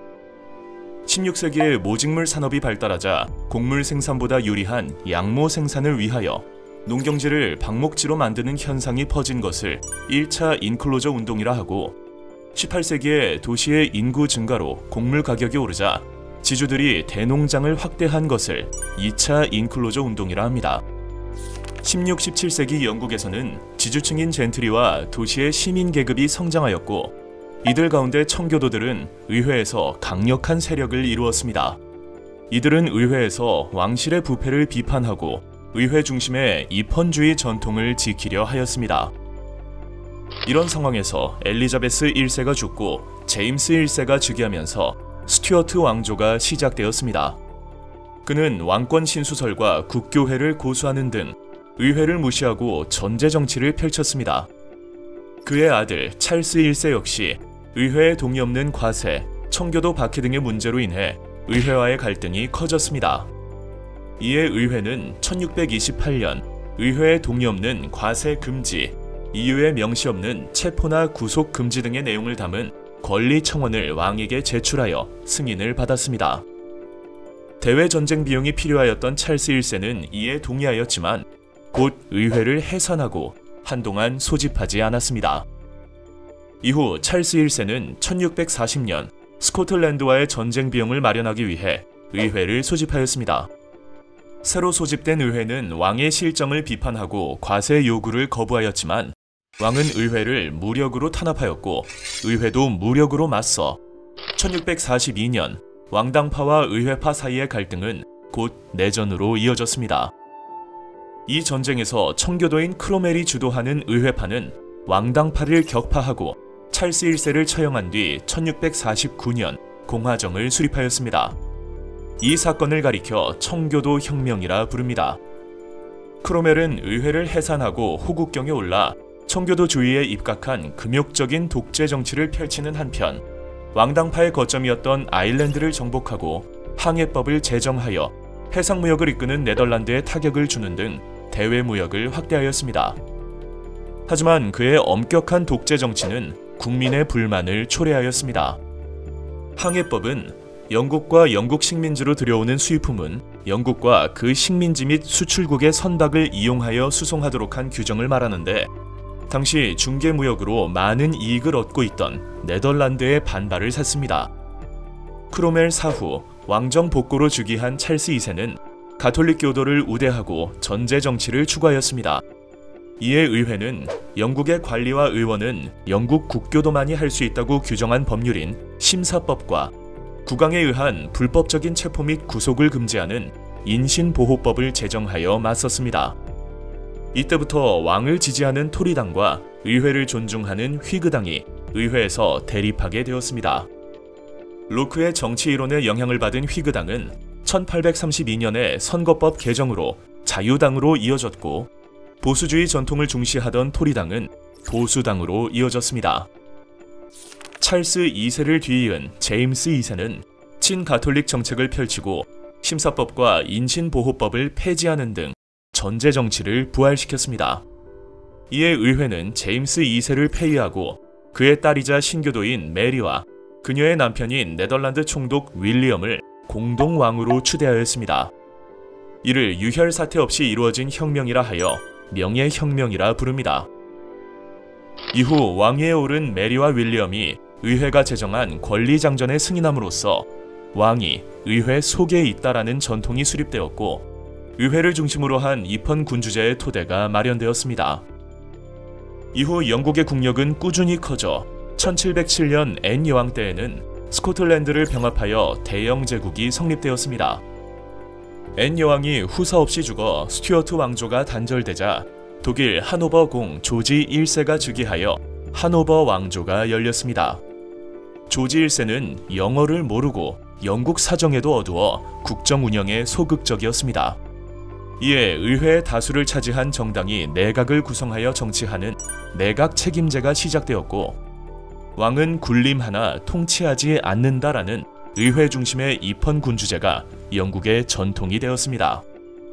16세기에 모직물 산업이 발달하자 곡물 생산보다 유리한 양모 생산을 위하여 농경지를 방목지로 만드는 현상이 퍼진 것을 1차 인클로저 운동이라 하고 18세기에 도시의 인구 증가로 곡물 가격이 오르자 지주들이 대농장을 확대한 것을 2차 인클로저 운동이라 합니다. 16, 17세기 영국에서는 지주층인 젠트리와 도시의 시민 계급이 성장하였고 이들 가운데 청교도들은 의회에서 강력한 세력을 이루었습니다. 이들은 의회에서 왕실의 부패를 비판하고 의회 중심의 입헌주의 전통을 지키려 하였습니다. 이런 상황에서 엘리자베스 1세가 죽고 제임스 1세가 즉위하면서 스튜어트 왕조가 시작되었습니다. 그는 왕권 신수설과 국교회를 고수하는 등 의회를 무시하고 전제 정치를 펼쳤습니다. 그의 아들 찰스 1세 역시 의회에 동의 없는 과세, 청교도 박해 등의 문제로 인해 의회와의 갈등이 커졌습니다. 이에 의회는 1628년 의회에 동의 없는 과세 금지, 이유에 명시 없는 체포나 구속 금지 등의 내용을 담은 권리 청원을 왕에게 제출하여 승인을 받았습니다. 대외 전쟁 비용이 필요하였던 찰스 1세는 이에 동의하였지만 곧 의회를 해산하고 한동안 소집하지 않았습니다. 이후 찰스 1세는 1640년 스코틀랜드와의 전쟁 비용을 마련하기 위해 의회를 소집하였습니다. 새로 소집된 의회는 왕의 실정을 비판하고 과세 요구를 거부하였지만 왕은 의회를 무력으로 탄압하였고 의회도 무력으로 맞서 1642년 왕당파와 의회파 사이의 갈등은 곧 내전으로 이어졌습니다. 이 전쟁에서 청교도인 크로멜이 주도하는 의회파는 왕당파를 격파하고 찰스 1세를 처형한 뒤 1649년 공화정을 수립하였습니다. 이 사건을 가리켜 청교도 혁명이라 부릅니다. 크로멜은 의회를 해산하고 호국경에 올라 청교도주의에 입각한 금욕적인 독재 정치를 펼치는 한편 왕당파의 거점이었던 아일랜드를 정복하고 항해법을 제정하여 해상무역을 이끄는 네덜란드에 타격을 주는 등 대외무역을 확대하였습니다. 하지만 그의 엄격한 독재 정치는 국민의 불만을 초래하였습니다. 항해법은 영국과 영국 식민지로 들여오는 수입품은 영국과 그 식민지 및 수출국의 선박을 이용하여 수송하도록 한 규정을 말하는데, 당시 중개무역으로 많은 이익을 얻고 있던 네덜란드의 반발을 샀습니다. 크로멜 사후 왕정 복고로 즉위한 찰스 2세는 가톨릭 교도를 우대하고 전제 정치를 추구하였습니다. 이에 의회는 영국의 관리와 의원은 영국 국교도만이 할 수 있다고 규정한 법률인 심사법과 국왕에 의한 불법적인 체포 및 구속을 금지하는 인신보호법을 제정하여 맞섰습니다. 이때부터 왕을 지지하는 토리당과 의회를 존중하는 휘그당이 의회에서 대립하게 되었습니다. 로크의 정치 이론에 영향을 받은 휘그당은 1832년에 선거법 개정으로 자유당으로 이어졌고, 보수주의 전통을 중시하던 토리당은 보수당으로 이어졌습니다. 찰스 2세를 뒤이은 제임스 2세는 친가톨릭 정책을 펼치고 심사법과 인신보호법을 폐지하는 등 전제 정치를 부활시켰습니다. 이에 의회는 제임스 2세를 폐위하고 그의 딸이자 신교도인 메리와 그녀의 남편인 네덜란드 총독 윌리엄을 공동왕으로 추대하였습니다. 이를 유혈 사태 없이 이루어진 혁명이라 하여 명예혁명이라 부릅니다. 이후 왕위에 오른 메리와 윌리엄이 의회가 제정한 권리장전에 승인함으로써 왕이 의회 속에 있다라는 전통이 수립되었고, 의회를 중심으로 한 입헌 군주제의 토대가 마련되었습니다. 이후 영국의 국력은 꾸준히 커져 1707년 앤 여왕 때에는 스코틀랜드를 병합하여 대영 제국이 성립되었습니다. 앤 여왕이 후사 없이 죽어 스튜어트 왕조가 단절되자 독일 하노버 공 조지 1세가 즉위하여 하노버 왕조가 열렸습니다. 조지 1세는 영어를 모르고 영국 사정에도 어두워 국정 운영에 소극적이었습니다. 이에 의회의 다수를 차지한 정당이 내각을 구성하여 정치하는 내각 책임제가 시작되었고, 왕은 군림 하나 통치하지 않는다라는 의회 중심의 입헌 군주제가 영국의 전통이 되었습니다.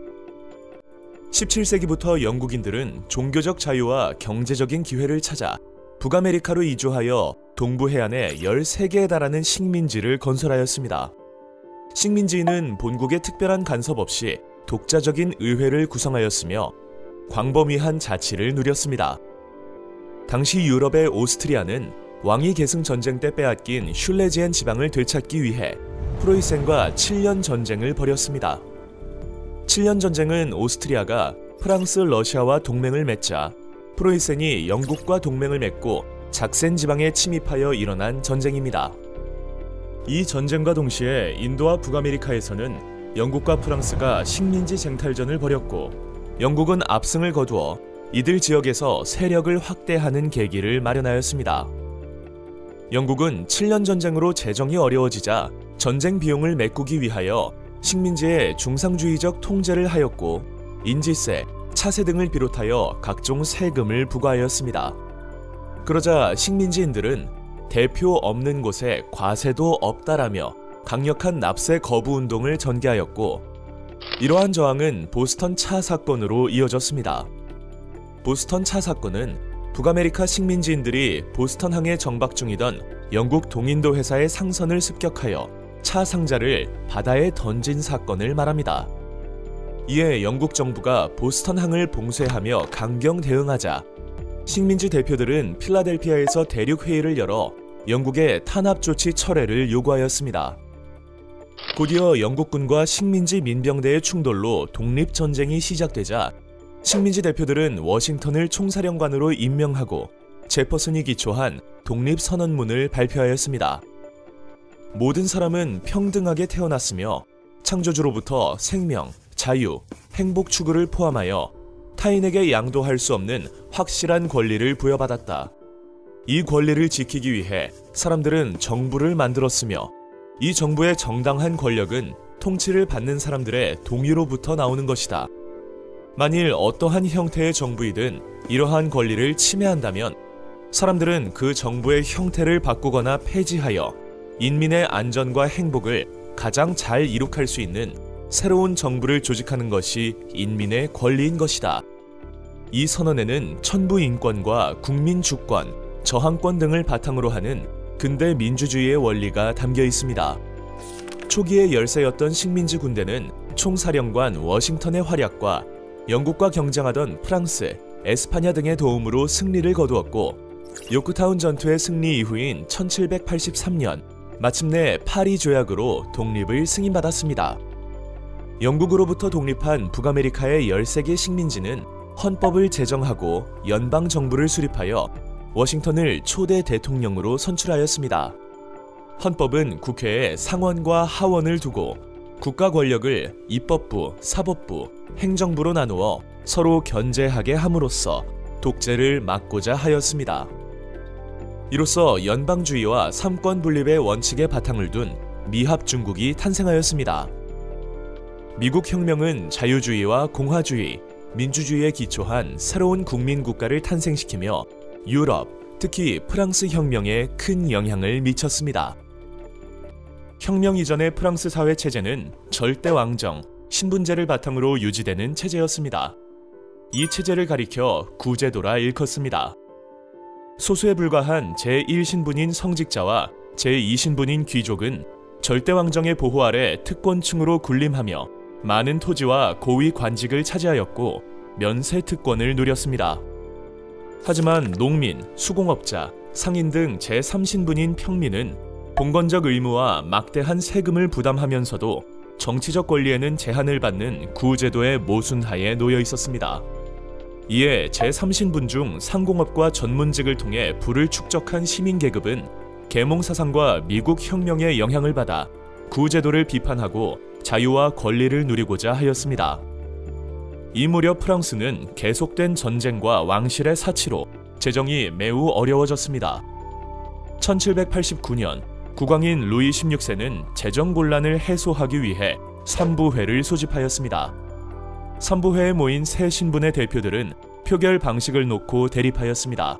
17세기부터 영국인들은 종교적 자유와 경제적인 기회를 찾아 북아메리카로 이주하여 동부 해안에 13개에 달하는 식민지를 건설하였습니다. 식민지인은 본국의 특별한 간섭 없이 독자적인 의회를 구성하였으며 광범위한 자치를 누렸습니다. 당시 유럽의 오스트리아는 왕위 계승 전쟁 때 빼앗긴 슐레지엔 지방을 되찾기 위해 프로이센과 7년 전쟁을 벌였습니다. 7년 전쟁은 오스트리아가 프랑스, 러시아와 동맹을 맺자 프로이센이 영국과 동맹을 맺고 작센 지방에 침입하여 일어난 전쟁입니다. 이 전쟁과 동시에 인도와 북아메리카에서는 영국과 프랑스가 식민지 쟁탈전을 벌였고, 영국은 압승을 거두어 이들 지역에서 세력을 확대하는 계기를 마련하였습니다. 영국은 7년 전쟁으로 재정이 어려워지자 전쟁 비용을 메꾸기 위하여 식민지에 중상주의적 통제를 하였고, 인지세, 차세 등을 비롯하여 각종 세금을 부과하였습니다. 그러자 식민지인들은 대표 없는 곳에 과세도 없다라며 강력한 납세 거부 운동을 전개하였고, 이러한 저항은 보스턴 차 사건으로 이어졌습니다. 보스턴 차 사건은 북아메리카 식민지인들이 보스턴항에 정박 중이던 영국 동인도 회사의 상선을 습격하여 차 상자를 바다에 던진 사건을 말합니다. 이에 영국 정부가 보스턴항을 봉쇄하며 강경 대응하자 식민지 대표들은 필라델피아에서 대륙회의를 열어 영국의 탄압 조치 철회를 요구하였습니다. 곧이어 영국군과 식민지 민병대의 충돌로 독립전쟁이 시작되자 식민지 대표들은 워싱턴을 총사령관으로 임명하고 제퍼슨이 기초한 독립선언문을 발표하였습니다. 모든 사람은 평등하게 태어났으며 창조주로부터 생명, 자유, 행복 추구를 포함하여 타인에게 양도할 수 없는 확실한 권리를 부여받았다. 이 권리를 지키기 위해 사람들은 정부를 만들었으며, 이 정부의 정당한 권력은 통치를 받는 사람들의 동의로부터 나오는 것이다. 만일 어떠한 형태의 정부이든 이러한 권리를 침해한다면 사람들은 그 정부의 형태를 바꾸거나 폐지하여 인민의 안전과 행복을 가장 잘 이룩할 수 있는 새로운 정부를 조직하는 것이 인민의 권리인 것이다. 이 선언에는 천부 인권과 국민 주권, 저항권 등을 바탕으로 하는 근대 민주주의의 원리가 담겨 있습니다. 초기의 열세였던 식민지 군대는 총사령관 워싱턴의 활약과 영국과 경쟁하던 프랑스, 에스파냐 등의 도움으로 승리를 거두었고, 요크타운 전투의 승리 이후인 1783년 마침내 파리 조약으로 독립을 승인받았습니다. 영국으로부터 독립한 북아메리카의 13개 식민지는 헌법을 제정하고 연방 정부를 수립하여 워싱턴을 초대 대통령으로 선출하였습니다. 헌법은 국회에 상원과 하원을 두고 국가 권력을 입법부, 사법부, 행정부로 나누어 서로 견제하게 함으로써 독재를 막고자 하였습니다. 이로써 연방주의와 삼권 분립의 원칙에 바탕을 둔 미합 중국이 탄생하였습니다. 미국 혁명은 자유주의와 공화주의, 민주주의에 기초한 새로운 국민 국가를 탄생시키며 유럽, 특히 프랑스 혁명에 큰 영향을 미쳤습니다. 혁명 이전의 프랑스 사회 체제는 절대 왕정, 신분제를 바탕으로 유지되는 체제였습니다. 이 체제를 가리켜 구제도라 일컫습니다. 소수에 불과한 제1신분인 성직자와 제2신분인 귀족은 절대 왕정의 보호 아래 특권층으로 군림하며 많은 토지와 고위 관직을 차지하였고 면세 특권을 누렸습니다. 하지만 농민, 수공업자, 상인 등 제3신분인 평민은 봉건적 의무와 막대한 세금을 부담하면서도 정치적 권리에는 제한을 받는 구제도의 모순하에 놓여 있었습니다. 이에 제3신분 중 상공업과 전문직을 통해 부를 축적한 시민계급은 계몽사상과 미국 혁명의 영향을 받아 구제도를 비판하고 자유와 권리를 누리고자 하였습니다. 이 무렵 프랑스는 계속된 전쟁과 왕실의 사치로 재정이 매우 어려워졌습니다. 1789년 국왕인 루이 16세는 재정 곤란을 해소하기 위해 삼부회를 소집하였습니다. 삼부회에 모인 세 신분의 대표들은 표결 방식을 놓고 대립하였습니다.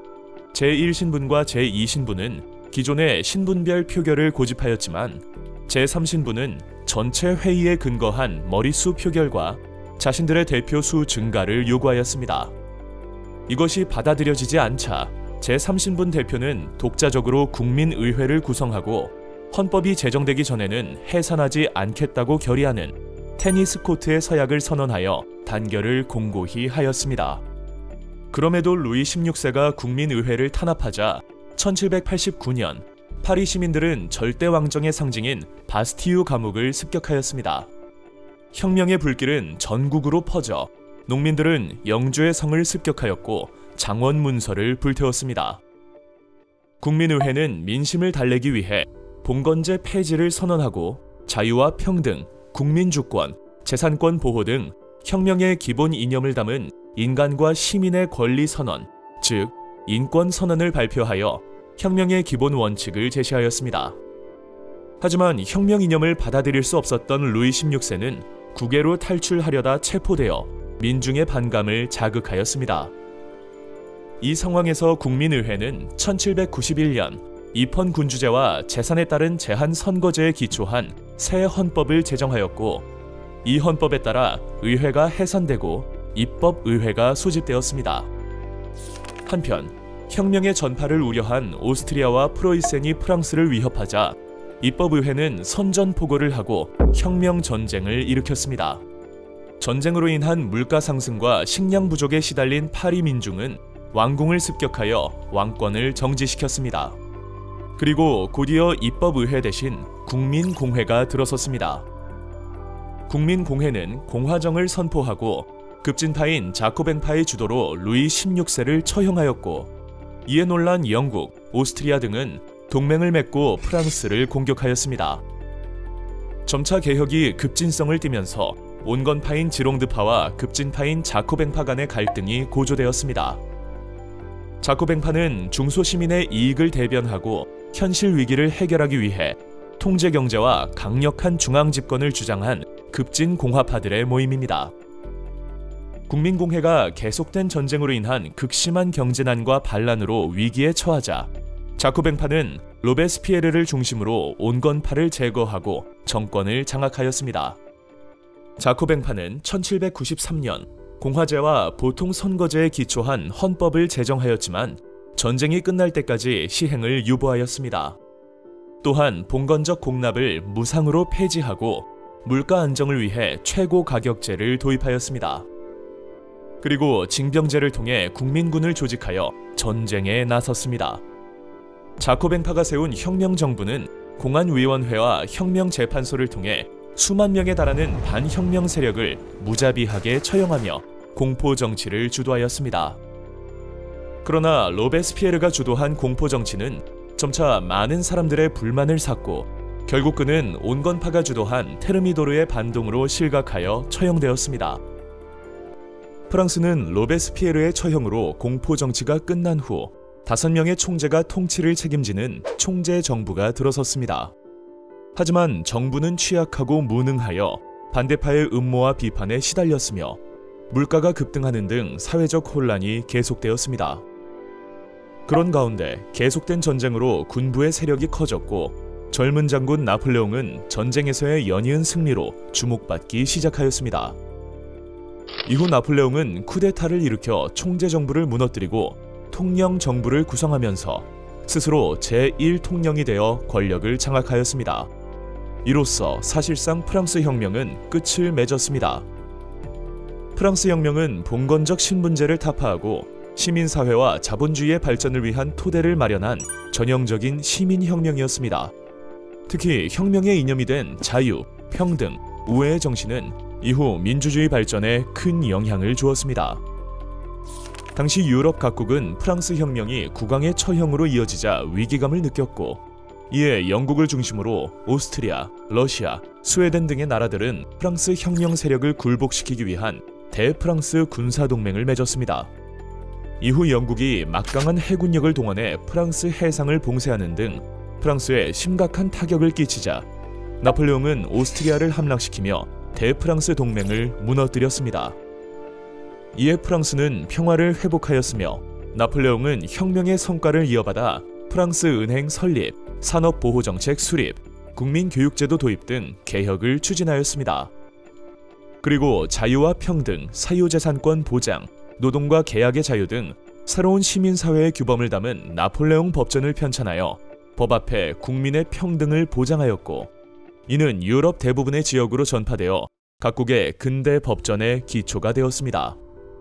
제1신분과 제2신분은 기존의 신분별 표결을 고집하였지만 제3신분은 전체 회의에 근거한 머릿수 표결과 자신들의 대표 수 증가를 요구하였습니다. 이것이 받아들여지지 않자 제3신분 대표는 독자적으로 국민의회를 구성하고 헌법이 제정되기 전에는 해산하지 않겠다고 결의하는 테니스 코트의 서약을 선언하여 단결을 공고히 하였습니다. 그럼에도 루이 16세가 국민의회를 탄압하자 1789년 파리 시민들은 절대 왕정의 상징인 바스티유 감옥을 습격하였습니다. 혁명의 불길은 전국으로 퍼져 농민들은 영주의 성을 습격하였고 장원 문서를 불태웠습니다. 국민의회는 민심을 달래기 위해 봉건제 폐지를 선언하고 자유와 평등, 국민주권, 재산권 보호 등 혁명의 기본 이념을 담은 인간과 시민의 권리 선언, 즉 인권 선언을 발표하여 혁명의 기본 원칙을 제시하였습니다. 하지만 혁명 이념을 받아들일 수 없었던 루이 16세는 국외로 탈출하려다 체포되어 민중의 반감을 자극하였습니다. 이 상황에서 국민의회는 1791년 입헌 군주제와 재산에 따른 제한 선거제에 기초한 새 헌법을 제정하였고, 이 헌법에 따라 의회가 해산되고 입법의회가 소집되었습니다. 한편 혁명의 전파를 우려한 오스트리아와 프로이센이 프랑스를 위협하자 입법의회는 선전포고를 하고 혁명 전쟁을 일으켰습니다. 전쟁으로 인한 물가 상승과 식량 부족에 시달린 파리 민중은 왕궁을 습격하여 왕권을 정지시켰습니다. 그리고 곧이어 입법의회 대신 국민공회가 들어섰습니다. 국민공회는 공화정을 선포하고 급진파인 자코뱅파의 주도로 루이 16세를 처형하였고, 이에 놀란 영국, 오스트리아 등은 동맹을 맺고 프랑스를 공격하였습니다. 점차 개혁이 급진성을 띠면서 온건파인 지롱드파와 급진파인 자코뱅파 간의 갈등이 고조되었습니다. 자코뱅파는 중소시민의 이익을 대변하고 현실 위기를 해결하기 위해 통제 경제와 강력한 중앙 집권을 주장한 급진 공화파들의 모임입니다. 국민공회가 계속된 전쟁으로 인한 극심한 경제난과 반란으로 위기에 처하자 자코뱅파는 로베스피에르를 중심으로 온건파를 제거하고 정권을 장악하였습니다. 자코뱅파는 1793년 공화제와 보통 선거제에 기초한 헌법을 제정하였지만 전쟁이 끝날 때까지 시행을 유보하였습니다. 또한 봉건적 공납을 무상으로 폐지하고 물가 안정을 위해 최고 가격제를 도입하였습니다. 그리고 징병제를 통해 국민군을 조직하여 전쟁에 나섰습니다. 자코뱅파가 세운 혁명정부는 공안위원회와 혁명재판소를 통해 수만 명에 달하는 반혁명 세력을 무자비하게 처형하며 공포정치를 주도하였습니다. 그러나 로베스피에르가 주도한 공포정치는 점차 많은 사람들의 불만을 샀고 결국 그는 온건파가 주도한 테르미도르의 반동으로 실각하여 처형되었습니다. 프랑스는 로베스피에르의 처형으로 공포정치가 끝난 후 5명의 총재가 통치를 책임지는 총재 정부가 들어섰습니다. 하지만 정부는 취약하고 무능하여 반대파의 음모와 비판에 시달렸으며 물가가 급등하는 등 사회적 혼란이 계속되었습니다. 그런 가운데 계속된 전쟁으로 군부의 세력이 커졌고 젊은 장군 나폴레옹은 전쟁에서의 연이은 승리로 주목받기 시작하였습니다. 이후 나폴레옹은 쿠데타를 일으켜 총재 정부를 무너뜨리고 통영 정부를 구성하면서 스스로 제1통령이 되어 권력을 장악하였습니다. 이로써 사실상 프랑스 혁명은 끝을 맺었습니다. 프랑스 혁명은 봉건적 신분제를 타파하고 시민사회와 자본주의의 발전을 위한 토대를 마련한 전형적인 시민혁명이었습니다. 특히 혁명의 이념이 된 자유, 평등, 우애의 정신은 이후 민주주의 발전에 큰 영향을 주었습니다. 당시 유럽 각국은 프랑스 혁명이 국왕의 처형으로 이어지자 위기감을 느꼈고 이에 영국을 중심으로 오스트리아, 러시아, 스웨덴 등의 나라들은 프랑스 혁명 세력을 굴복시키기 위한 대프랑스 군사동맹을 맺었습니다. 이후 영국이 막강한 해군력을 동원해 프랑스 해상을 봉쇄하는 등 프랑스에 심각한 타격을 끼치자 나폴레옹은 오스트리아를 함락시키며 대프랑스 동맹을 무너뜨렸습니다. 이에 프랑스는 평화를 회복하였으며 나폴레옹은 혁명의 성과를 이어받아 프랑스 은행 설립, 산업보호정책 수립, 국민교육제도 도입 등 개혁을 추진하였습니다. 그리고 자유와 평등, 사유재산권 보장, 노동과 계약의 자유 등 새로운 시민사회의 규범을 담은 나폴레옹 법전을 편찬하여 법 앞에 국민의 평등을 보장하였고 이는 유럽 대부분의 지역으로 전파되어 각국의 근대 법전의 기초가 되었습니다.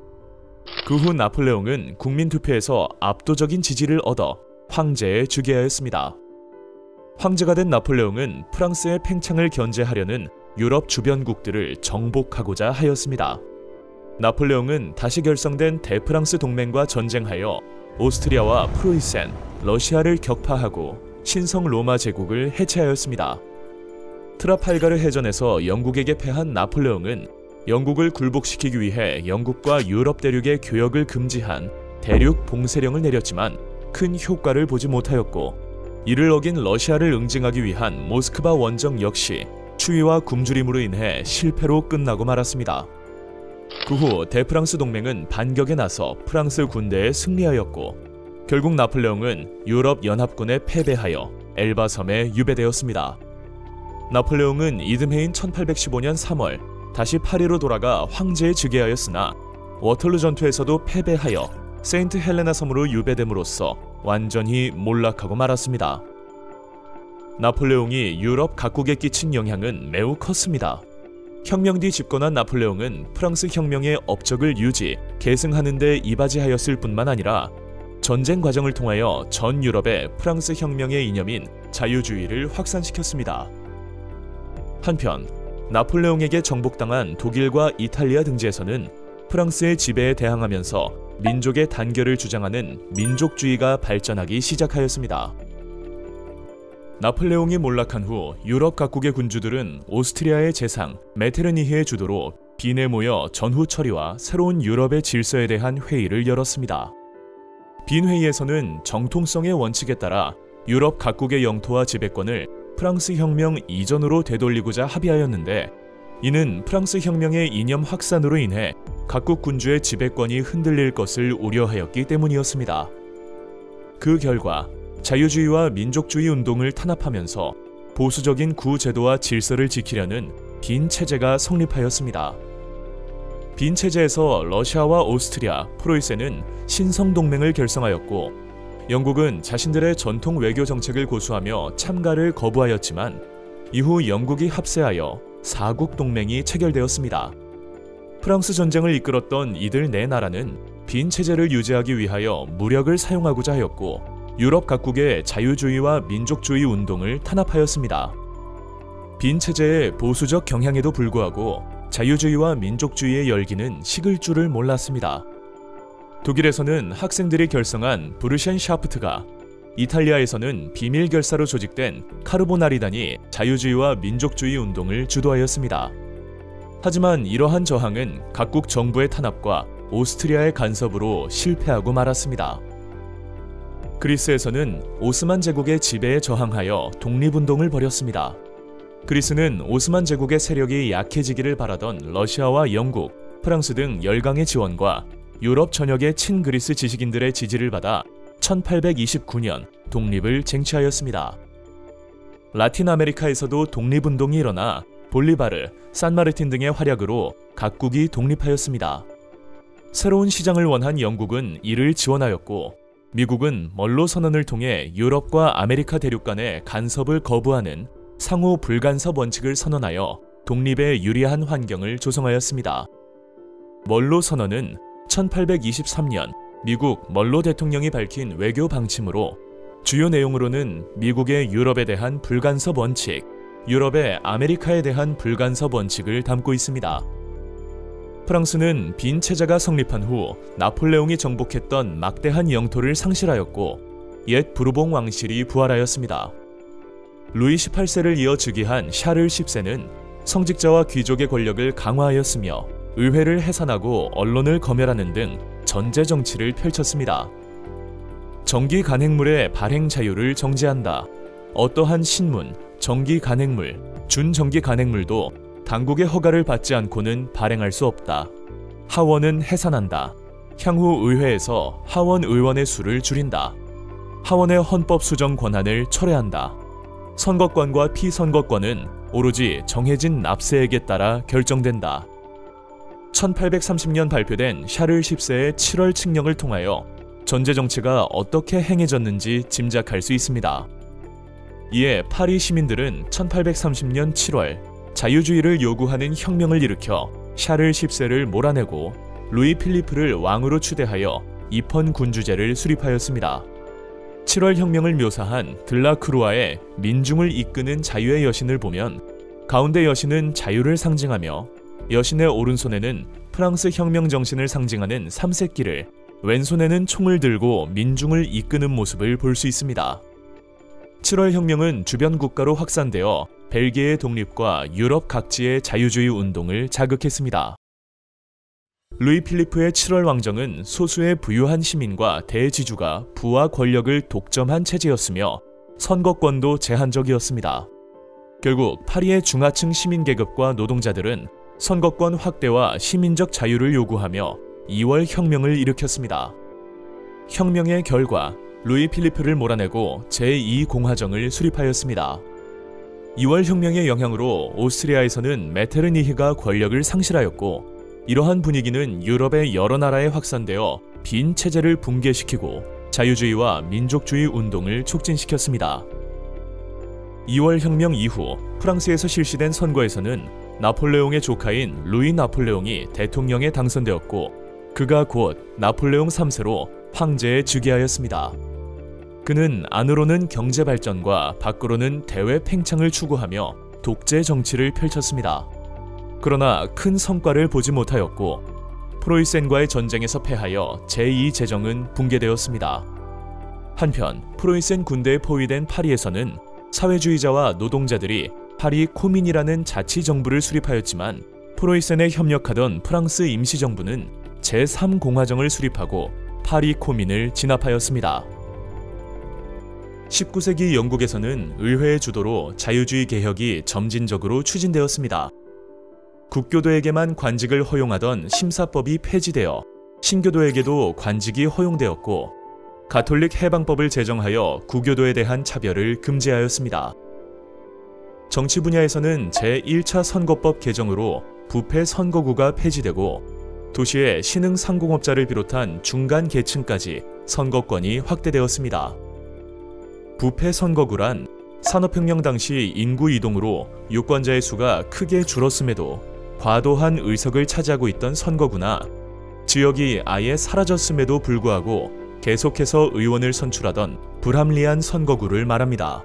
그 후 나폴레옹은 국민투표에서 압도적인 지지를 얻어 황제에 즉위 하였습니다. 황제가 된 나폴레옹은 프랑스의 팽창을 견제하려는 유럽 주변국들을 정복하고자 하였습니다. 나폴레옹은 다시 결성된 대프랑스 동맹과 전쟁하여 오스트리아와 프로이센, 러시아를 격파하고 신성 로마 제국을 해체하였습니다. 트라팔가르 해전에서 영국에게 패한 나폴레옹은 영국을 굴복시키기 위해 영국과 유럽 대륙의 교역을 금지한 대륙 봉쇄령을 내렸지만 큰 효과를 보지 못하였고 이를 어긴 러시아를 응징하기 위한 모스크바 원정 역시 추위와 굶주림으로 인해 실패로 끝나고 말았습니다. 그 후 대프랑스 동맹은 반격에 나서 프랑스 군대에 승리하였고 결국 나폴레옹은 유럽 연합군에 패배하여 엘바 섬에 유배되었습니다. 나폴레옹은 이듬해인 1815년 3월 다시 파리로 돌아가 황제에 즉위하였으나 워털루 전투에서도 패배하여 세인트 헬레나 섬으로 유배됨으로써 완전히 몰락하고 말았습니다. 나폴레옹이 유럽 각국에 끼친 영향은 매우 컸습니다. 혁명 뒤 집권한 나폴레옹은 프랑스 혁명의 업적을 유지, 계승하는 데 이바지하였을 뿐만 아니라 전쟁 과정을 통하여 전 유럽에 프랑스 혁명의 이념인 자유주의를 확산시켰습니다. 한편 나폴레옹에게 정복당한 독일과 이탈리아 등지에서는 프랑스의 지배에 대항하면서 민족의 단결을 주장하는 민족주의가 발전하기 시작하였습니다. 나폴레옹이 몰락한 후 유럽 각국의 군주들은 오스트리아의 재상 메테르니히의 주도로 빈에 모여 전후 처리와 새로운 유럽의 질서에 대한 회의를 열었습니다. 빈 회의에서는 정통성의 원칙에 따라 유럽 각국의 영토와 지배권을 프랑스 혁명 이전으로 되돌리고자 합의하였는데, 이는 프랑스 혁명의 이념 확산으로 인해 각국 군주의 지배권이 흔들릴 것을 우려하였기 때문이었습니다. 그 결과 자유주의와 민족주의 운동을 탄압하면서 보수적인 구제도와 질서를 지키려는 빈 체제가 성립하였습니다. 빈 체제에서 러시아와 오스트리아, 프로이센은 신성동맹을 결성하였고, 영국은 자신들의 전통 외교 정책을 고수하며 참가를 거부하였지만 이후 영국이 합세하여 사국 동맹이 체결되었습니다. 프랑스 전쟁을 이끌었던 이들 네 나라는 빈 체제를 유지하기 위하여 무력을 사용하고자 하였고, 유럽 각국의 자유주의와 민족주의 운동을 탄압하였습니다. 빈 체제의 보수적 경향에도 불구하고 자유주의와 민족주의의 열기는 식을 줄을 몰랐습니다. 독일에서는 학생들이 결성한 부르셴샤프트가, 이탈리아에서는 비밀 결사로 조직된 카르보나리단이 자유주의와 민족주의 운동을 주도하였습니다. 하지만 이러한 저항은 각국 정부의 탄압과 오스트리아의 간섭으로 실패하고 말았습니다. 그리스에서는 오스만 제국의 지배에 저항하여 독립운동을 벌였습니다. 그리스는 오스만 제국의 세력이 약해지기를 바라던 러시아와 영국, 프랑스 등 열강의 지원과 유럽 전역의 친그리스 지식인들의 지지를 받아 1829년 독립을 쟁취하였습니다. 라틴 아메리카에서도 독립운동이 일어나 볼리바르, 산마르틴 등의 활약으로 각국이 독립하였습니다. 새로운 시장을 원한 영국은 이를 지원하였고, 미국은 멀로 선언을 통해 유럽과 아메리카 대륙 간의 간섭을 거부하는 상호 불간섭 원칙을 선언하여 독립에 유리한 환경을 조성하였습니다. 멀로 선언은 1823년 미국 멀로 대통령이 밝힌 외교 방침으로, 주요 내용으로는 미국의 유럽에 대한 불간섭 원칙, 유럽의 아메리카에 대한 불간섭 원칙을 담고 있습니다. 프랑스는 빈 체제가 성립한 후 나폴레옹이 정복했던 막대한 영토를 상실하였고, 옛 부르봉 왕실이 부활하였습니다. 루이 18세를 이어 즉위한 샤를 10세는 성직자와 귀족의 권력을 강화하였으며 의회를 해산하고 언론을 검열하는 등 전제 정치를 펼쳤습니다. 정기 간행물의 발행 자유를 정지한다. 어떠한 신문, 정기 간행물, 준정기 간행물도 당국의 허가를 받지 않고는 발행할 수 없다. 하원은 해산한다. 향후 의회에서 하원 의원의 수를 줄인다. 하원의 헌법 수정 권한을 철회한다. 선거권과 피선거권은 오로지 정해진 납세액에 따라 결정된다. 1830년 발표된 샤를 10세의 7월 칙령을 통하여 전제 정치가 어떻게 행해졌는지 짐작할 수 있습니다. 이에 파리 시민들은 1830년 7월 자유주의를 요구하는 혁명을 일으켜 샤를 10세를 몰아내고 루이 필리프를 왕으로 추대하여 입헌 군주제를 수립하였습니다. 7월 혁명을 묘사한 들라크루아의 민중을 이끄는 자유의 여신을 보면, 가운데 여신은 자유를 상징하며 여신의 오른손에는 프랑스 혁명 정신을 상징하는 삼색기를, 왼손에는 총을 들고 민중을 이끄는 모습을 볼 수 있습니다. 7월 혁명은 주변 국가로 확산되어 벨기에의 독립과 유럽 각지의 자유주의 운동을 자극했습니다. 루이 필리프의 7월 왕정은 소수의 부유한 시민과 대지주가 부와 권력을 독점한 체제였으며 선거권도 제한적이었습니다. 결국 파리의 중하층 시민계급과 노동자들은 선거권 확대와 시민적 자유를 요구하며 2월 혁명을 일으켰습니다. 혁명의 결과 루이 필리프를 몰아내고 제2공화정을 수립하였습니다. 2월 혁명의 영향으로 오스트리아에서는 메테르니히가 권력을 상실하였고, 이러한 분위기는 유럽의 여러 나라에 확산되어 빈 체제를 붕괴시키고 자유주의와 민족주의 운동을 촉진시켰습니다. 2월 혁명 이후 프랑스에서 실시된 선거에서는 나폴레옹의 조카인 루이 나폴레옹이 대통령에 당선되었고, 그가 곧 나폴레옹 3세로 황제에 즉위하였습니다. 그는 안으로는 경제 발전과 밖으로는 대외 팽창을 추구하며 독재 정치를 펼쳤습니다. 그러나 큰 성과를 보지 못하였고, 프로이센과의 전쟁에서 패하여 제2제정은 붕괴되었습니다. 한편 프로이센 군대에 포위된 파리에서는 사회주의자와 노동자들이 파리 코민이라는 자치정부를 수립하였지만, 프로이센에 협력하던 프랑스 임시정부는 제3공화정을 수립하고 파리 코민을 진압하였습니다. 19세기 영국에서는 의회의 주도로 자유주의 개혁이 점진적으로 추진되었습니다. 국교도에게만 관직을 허용하던 심사법이 폐지되어 신교도에게도 관직이 허용되었고, 가톨릭 해방법을 제정하여 구교도에 대한 차별을 금지하였습니다. 정치 분야에서는 제1차 선거법 개정으로 부패 선거구가 폐지되고, 도시의 신흥 상공업자를 비롯한 중간 계층까지 선거권이 확대되었습니다. 부패 선거구란 산업혁명 당시 인구 이동으로 유권자의 수가 크게 줄었음에도 과도한 의석을 차지하고 있던 선거구나, 지역이 아예 사라졌음에도 불구하고 계속해서 의원을 선출하던 불합리한 선거구를 말합니다.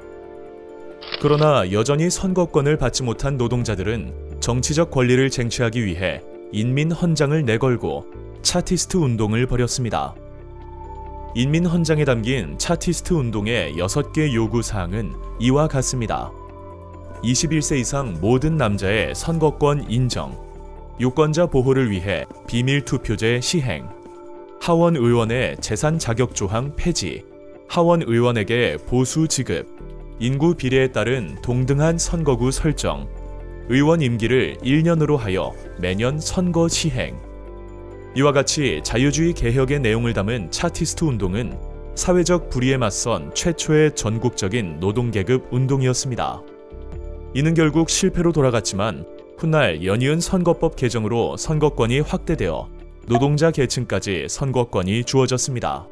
그러나 여전히 선거권을 받지 못한 노동자들은 정치적 권리를 쟁취하기 위해 인민헌장을 내걸고 차티스트 운동을 벌였습니다. 인민헌장에 담긴 차티스트 운동의 6개 요구사항은 이와 같습니다. 21세 이상 모든 남자의 선거권 인정, 유권자 보호를 위해 비밀투표제 시행, 하원 의원의 재산 자격 조항 폐지, 하원 의원에게 보수 지급, 인구 비례에 따른 동등한 선거구 설정, 의원 임기를 1년으로 하여 매년 선거 시행. 이와 같이 자유주의 개혁의 내용을 담은 차티스트 운동은 사회적 불의에 맞선 최초의 전국적인 노동계급 운동이었습니다. 이는 결국 실패로 돌아갔지만 훗날 연이은 선거법 개정으로 선거권이 확대되어 노동자 계층까지 선거권이 주어졌습니다.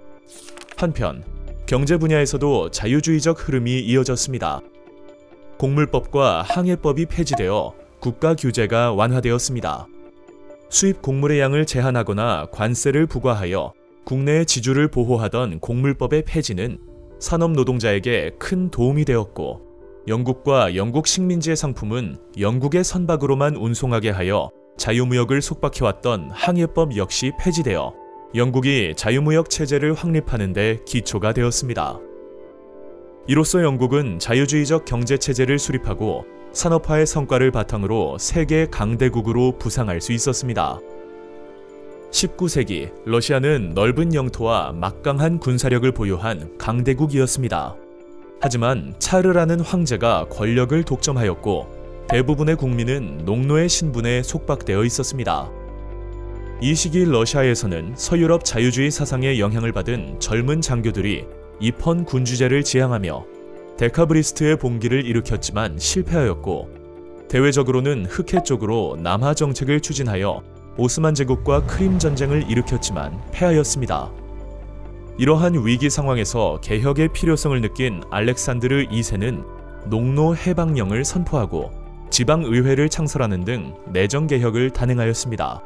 한편 경제 분야에서도 자유주의적 흐름이 이어졌습니다. 곡물법과 항해법이 폐지되어 국가 규제가 완화되었습니다. 수입 곡물의 양을 제한하거나 관세를 부과하여 국내의 지주를 보호하던 곡물법의 폐지는 산업 노동자에게 큰 도움이 되었고, 영국과 영국 식민지의 상품은 영국의 선박으로만 운송하게 하여 자유무역을 속박해왔던 항해법 역시 폐지되어 영국이 자유무역 체제를 확립하는 데 기초가 되었습니다. 이로써 영국은 자유주의적 경제체제를 수립하고 산업화의 성과를 바탕으로 세계 강대국으로 부상할 수 있었습니다. 19세기 러시아는 넓은 영토와 막강한 군사력을 보유한 강대국이었습니다. 하지만 차르라는 황제가 권력을 독점하였고 대부분의 국민은 농노의 신분에 속박되어 있었습니다. 이 시기 러시아에서는 서유럽 자유주의 사상에 영향을 받은 젊은 장교들이 입헌 군주제를 지향하며 데카브리스트의 봉기를 일으켰지만 실패하였고, 대외적으로는 흑해 쪽으로 남하 정책을 추진하여 오스만 제국과 크림 전쟁을 일으켰지만 패하였습니다. 이러한 위기 상황에서 개혁의 필요성을 느낀 알렉산드르 2세는 농노 해방령을 선포하고 지방의회를 창설하는 등 내정개혁을 단행하였습니다.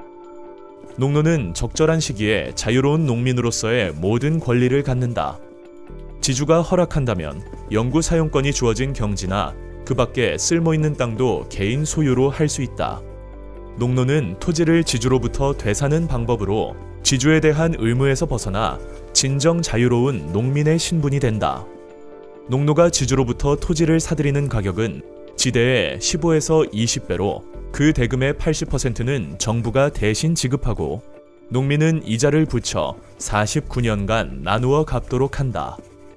농노는 적절한 시기에 자유로운 농민으로서의 모든 권리를 갖는다. 지주가 허락한다면 영구 사용권이 주어진 경지나 그 밖에 쓸모있는 땅도 개인 소유로 할 수 있다. 농노는 토지를 지주로부터 되사는 방법으로 지주에 대한 의무에서 벗어나 진정 자유로운 농민의 신분이 된다. 농노가 지주로부터 토지를 사들이는 가격은 지대의 15에서 20배로 그 대금의 80%는 정부가 대신 지급하고, 농민은 이자를 붙여 49년간 나누어 갚도록 한다.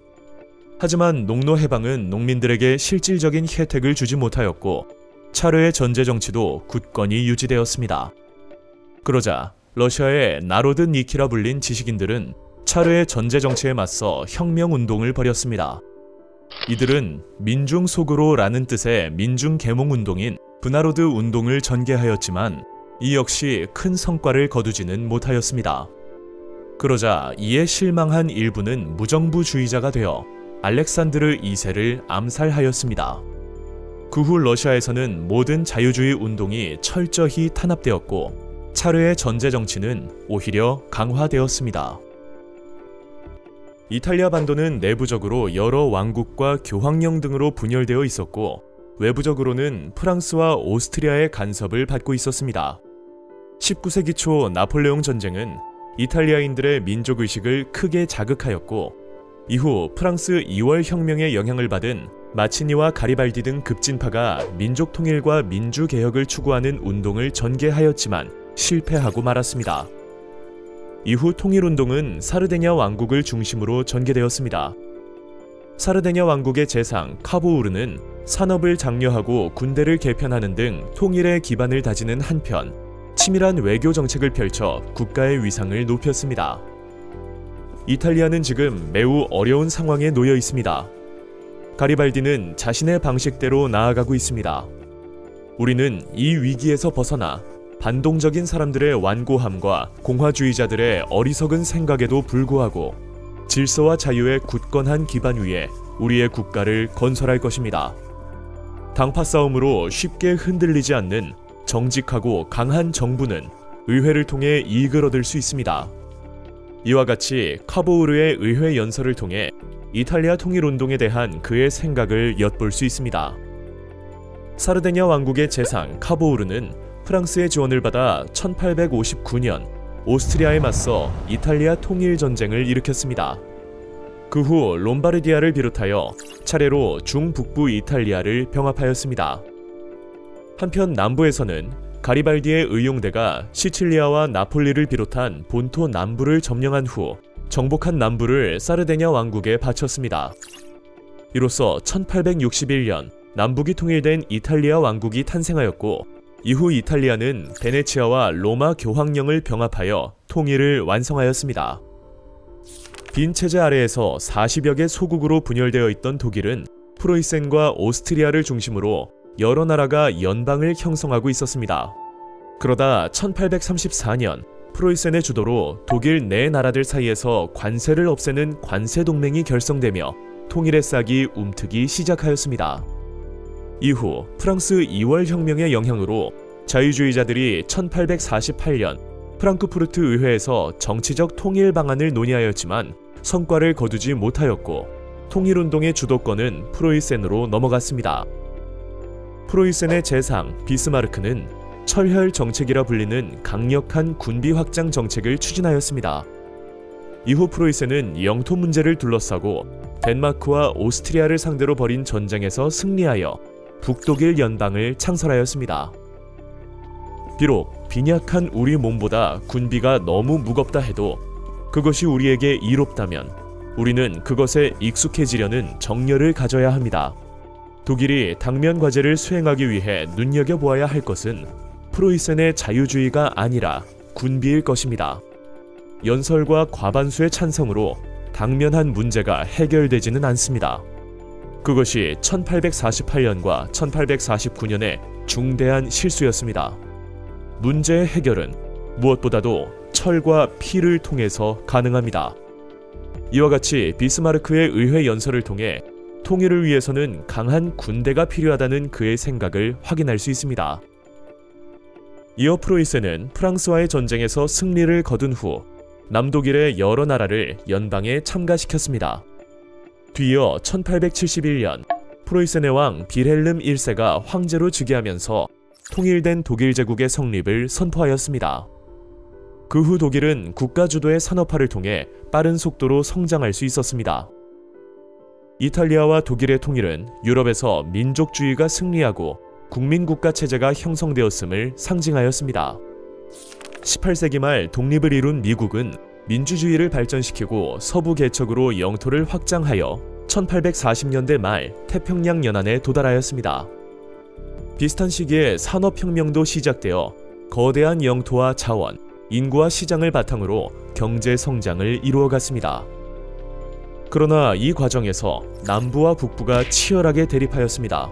하지만 농노 해방은 농민들에게 실질적인 혜택을 주지 못하였고, 차르의 전제 정치도 굳건히 유지되었습니다. 그러자 러시아의 나로드 니키라 불린 지식인들은 차르의 전제 정치에 맞서 혁명운동을 벌였습니다. 이들은 민중 속으로라는 뜻의 민중 계몽 운동인 브나로드 운동을 전개하였지만 이 역시 큰 성과를 거두지는 못하였습니다. 그러자 이에 실망한 일부는 무정부주의자가 되어 알렉산드르 2세를 암살하였습니다. 그 후 러시아에서는 모든 자유주의 운동이 철저히 탄압되었고, 차르의 전제 정치는 오히려 강화되었습니다. 이탈리아 반도는 내부적으로 여러 왕국과 교황령 등으로 분열되어 있었고, 외부적으로는 프랑스와 오스트리아의 간섭을 받고 있었습니다. 19세기 초 나폴레옹 전쟁은 이탈리아인들의 민족의식을 크게 자극하였고, 이후 프랑스 2월 혁명의 영향을 받은 마치니와 가리발디 등 급진파가 민족 통일과 민주 개혁을 추구하는 운동을 전개하였지만 실패하고 말았습니다. 이후 통일운동은 사르데냐 왕국을 중심으로 전개되었습니다. 사르데냐 왕국의 재상 카보우르는 산업을 장려하고 군대를 개편하는 등 통일의 기반을 다지는 한편 치밀한 외교 정책을 펼쳐 국가의 위상을 높였습니다. 이탈리아는 지금 매우 어려운 상황에 놓여 있습니다. 가리발디는 자신의 방식대로 나아가고 있습니다. 우리는 이 위기에서 벗어나 반동적인 사람들의 완고함과 공화주의자들의 어리석은 생각에도 불구하고 질서와 자유의 굳건한 기반 위에 우리의 국가를 건설할 것입니다. 당파 싸움으로 쉽게 흔들리지 않는 정직하고 강한 정부는 의회를 통해 이익을 얻을 수 있습니다. 이와 같이 카보우르의 의회 연설을 통해 이탈리아 통일운동에 대한 그의 생각을 엿볼 수 있습니다. 사르데냐 왕국의 재상 카보우르는 프랑스의 지원을 받아 1859년 오스트리아에 맞서 이탈리아 통일전쟁을 일으켰습니다. 그 후 롬바르디아를 비롯하여 차례로 중북부 이탈리아를 병합하였습니다. 한편 남부에서는 가리발디의 의용대가 시칠리아와 나폴리를 비롯한 본토 남부를 점령한 후 정복한 남부를 사르데냐 왕국에 바쳤습니다. 이로써 1861년 남북이 통일된 이탈리아 왕국이 탄생하였고 이후 이탈리아는 베네치아와 로마 교황령을 병합하여 통일을 완성하였습니다. 빈 체제 아래에서 40여 개 소국으로 분열되어 있던 독일은 프로이센과 오스트리아를 중심으로 여러 나라가 연방을 형성하고 있었습니다. 그러다 1834년 프로이센의 주도로 독일 네 나라들 사이에서 관세를 없애는 관세동맹이 결성되며 통일의 싹이 움트기 시작하였습니다. 이후 프랑스 2월 혁명의 영향으로 자유주의자들이 1848년 프랑크푸르트 의회에서 정치적 통일 방안을 논의하였지만 성과를 거두지 못하였고 통일운동의 주도권은 프로이센으로 넘어갔습니다. 프로이센의 재상 비스마르크는 철혈 정책이라 불리는 강력한 군비 확장 정책을 추진하였습니다. 이후 프로이센은 영토 문제를 둘러싸고 덴마크와 오스트리아를 상대로 벌인 전쟁에서 승리하여 북독일 연방을 창설하였습니다. 비록 빈약한 우리 몸보다 군비가 너무 무겁다 해도 그것이 우리에게 이롭다면 우리는 그것에 익숙해지려는 정열을 가져야 합니다. 독일이 당면 과제를 수행하기 위해 눈여겨보아야 할 것은 프로이센의 자유주의가 아니라 군비일 것입니다. 연설과 과반수의 찬성으로 당면한 문제가 해결되지는 않습니다. 그것이 1848년과 1849년의 중대한 실수였습니다. 문제의 해결은 무엇보다도 철과 피를 통해서 가능합니다. 이와 같이 비스마르크의 의회 연설을 통해 통일을 위해서는 강한 군대가 필요하다는 그의 생각을 확인할 수 있습니다. 이어 프로이센은 프랑스와의 전쟁에서 승리를 거둔 후 남독일의 여러 나라를 연방에 참가시켰습니다. 뒤이어 1871년 프로이센의 왕 빌헬름 1세가 황제로 즉위하면서 통일된 독일 제국의 성립을 선포하였습니다. 그 후 독일은 국가 주도의 산업화를 통해 빠른 속도로 성장할 수 있었습니다. 이탈리아와 독일의 통일은 유럽에서 민족주의가 승리하고 국민국가 체제가 형성되었음을 상징하였습니다. 18세기 말 독립을 이룬 미국은 민주주의를 발전시키고 서부 개척으로 영토를 확장하여 1840년대 말 태평양 연안에 도달하였습니다. 비슷한 시기에 산업혁명도 시작되어 거대한 영토와 자원, 인구와 시장을 바탕으로 경제 성장을 이루어갔습니다. 그러나 이 과정에서 남부와 북부가 치열하게 대립하였습니다.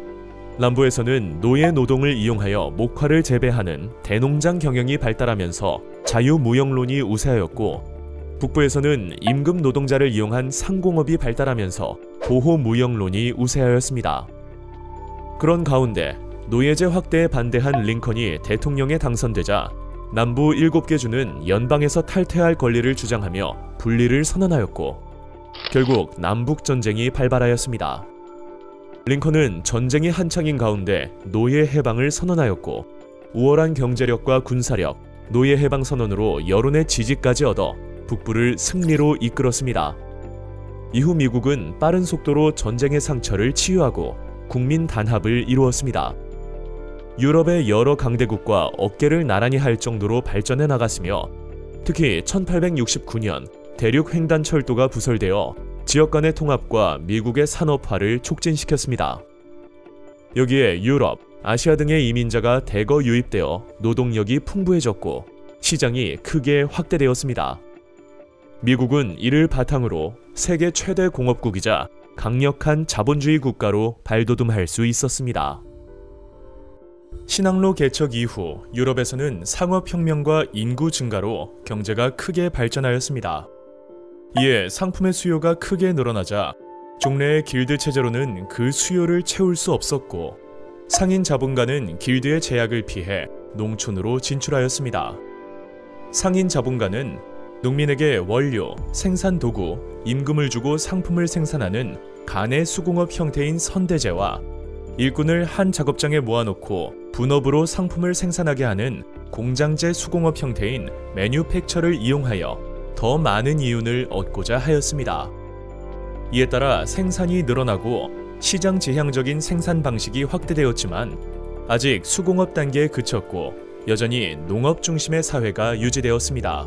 남부에서는 노예 노동을 이용하여 목화를 재배하는 대농장 경영이 발달하면서 자유무역론이 우세하였고 북부에서는 임금 노동자를 이용한 상공업이 발달하면서 보호무역론이 우세하였습니다. 그런 가운데 노예제 확대에 반대한 링컨이 대통령에 당선되자 남부 7개 주는 연방에서 탈퇴할 권리를 주장하며 분리를 선언하였고 결국 남북전쟁이 발발하였습니다. 링컨은 전쟁이 한창인 가운데 노예 해방을 선언하였고 우월한 경제력과 군사력, 노예 해방 선언으로 여론의 지지까지 얻어 북부를 승리로 이끌었습니다. 이후 미국은 빠른 속도로 전쟁의 상처를 치유하고 국민 단합을 이루었습니다. 유럽의 여러 강대국과 어깨를 나란히 할 정도로 발전해 나갔으며 특히 1869년 대륙횡단철도가 부설되어 지역 간의 통합과 미국의 산업화를 촉진시켰습니다. 여기에 유럽, 아시아 등의 이민자가 대거 유입되어 노동력이 풍부해졌고 시장이 크게 확대되었습니다. 미국은 이를 바탕으로 세계 최대 공업국이자 강력한 자본주의 국가로 발돋움할 수 있었습니다. 신항로 개척 이후 유럽에서는 상업혁명과 인구 증가로 경제가 크게 발전하였습니다. 이에 상품의 수요가 크게 늘어나자 종래의 길드 체제로는 그 수요를 채울 수 없었고 상인 자본가는 길드의 제약을 피해 농촌으로 진출하였습니다. 상인 자본가는 농민에게 원료, 생산 도구, 임금을 주고 상품을 생산하는 간의 수공업 형태인 선대제와 일꾼을 한 작업장에 모아놓고 분업으로 상품을 생산하게 하는 공장제 수공업 형태인 매뉴팩처를 이용하여 더 많은 이윤을 얻고자 하였습니다. 이에 따라 생산이 늘어나고 시장 지향적인 생산 방식이 확대되었지만 아직 수공업 단계에 그쳤고 여전히 농업 중심의 사회가 유지되었습니다.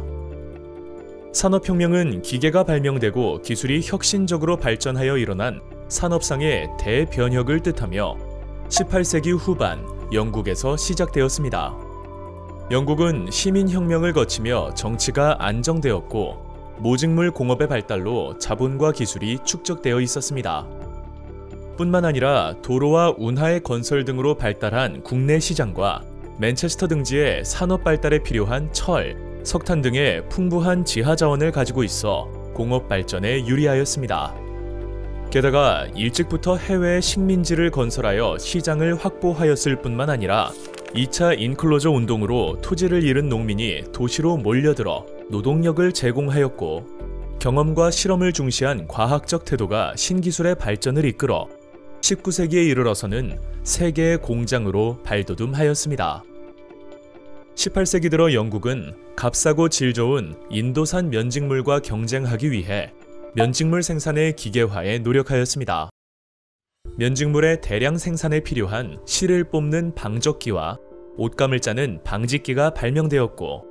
산업혁명은 기계가 발명되고 기술이 혁신적으로 발전하여 일어난 산업상의 대변혁을 뜻하며 18세기 후반 영국에서 시작되었습니다. 영국은 시민혁명을 거치며 정치가 안정되었고 모직물 공업의 발달로 자본과 기술이 축적되어 있었습니다. 뿐만 아니라 도로와 운하의 건설 등으로 발달한 국내 시장과 맨체스터 등지의 산업 발달에 필요한 철, 석탄 등의 풍부한 지하 자원을 가지고 있어 공업 발전에 유리하였습니다. 게다가 일찍부터 해외에 식민지를 건설하여 시장을 확보하였을 뿐만 아니라 2차 인클로저 운동으로 토지를 잃은 농민이 도시로 몰려들어 노동력을 제공하였고 경험과 실험을 중시한 과학적 태도가 신기술의 발전을 이끌어 19세기에 이르러서는 세계의 공장으로 발돋움하였습니다. 18세기 들어 영국은 값싸고 질 좋은 인도산 면직물과 경쟁하기 위해 면직물 생산의 기계화에 노력하였습니다. 면직물의 대량 생산에 필요한 실을 뽑는 방적기와 옷감을 짜는 방직기가 발명되었고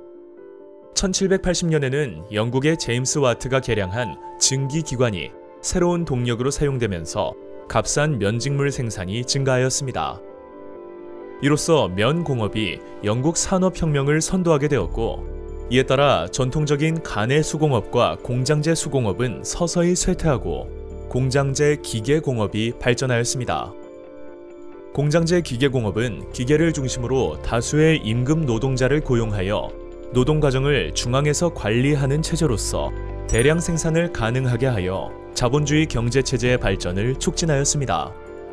1780년에는 영국의 제임스 와트가 개량한 증기기관이 새로운 동력으로 사용되면서 값싼 면직물 생산이 증가하였습니다. 이로써 면공업이 영국 산업혁명을 선도하게 되었고 이에 따라 전통적인 간의 수공업과 공장제 수공업은 서서히 쇠퇴하고 공장제 기계공업이 발전하였습니다. 공장제 기계공업은 기계를 중심으로 다수의 임금 노동자를 고용하여 노동과정을 중앙에서 관리하는 체제로서 대량 생산을 가능하게 하여 자본주의 경제체제의 발전을 촉진하였습니다.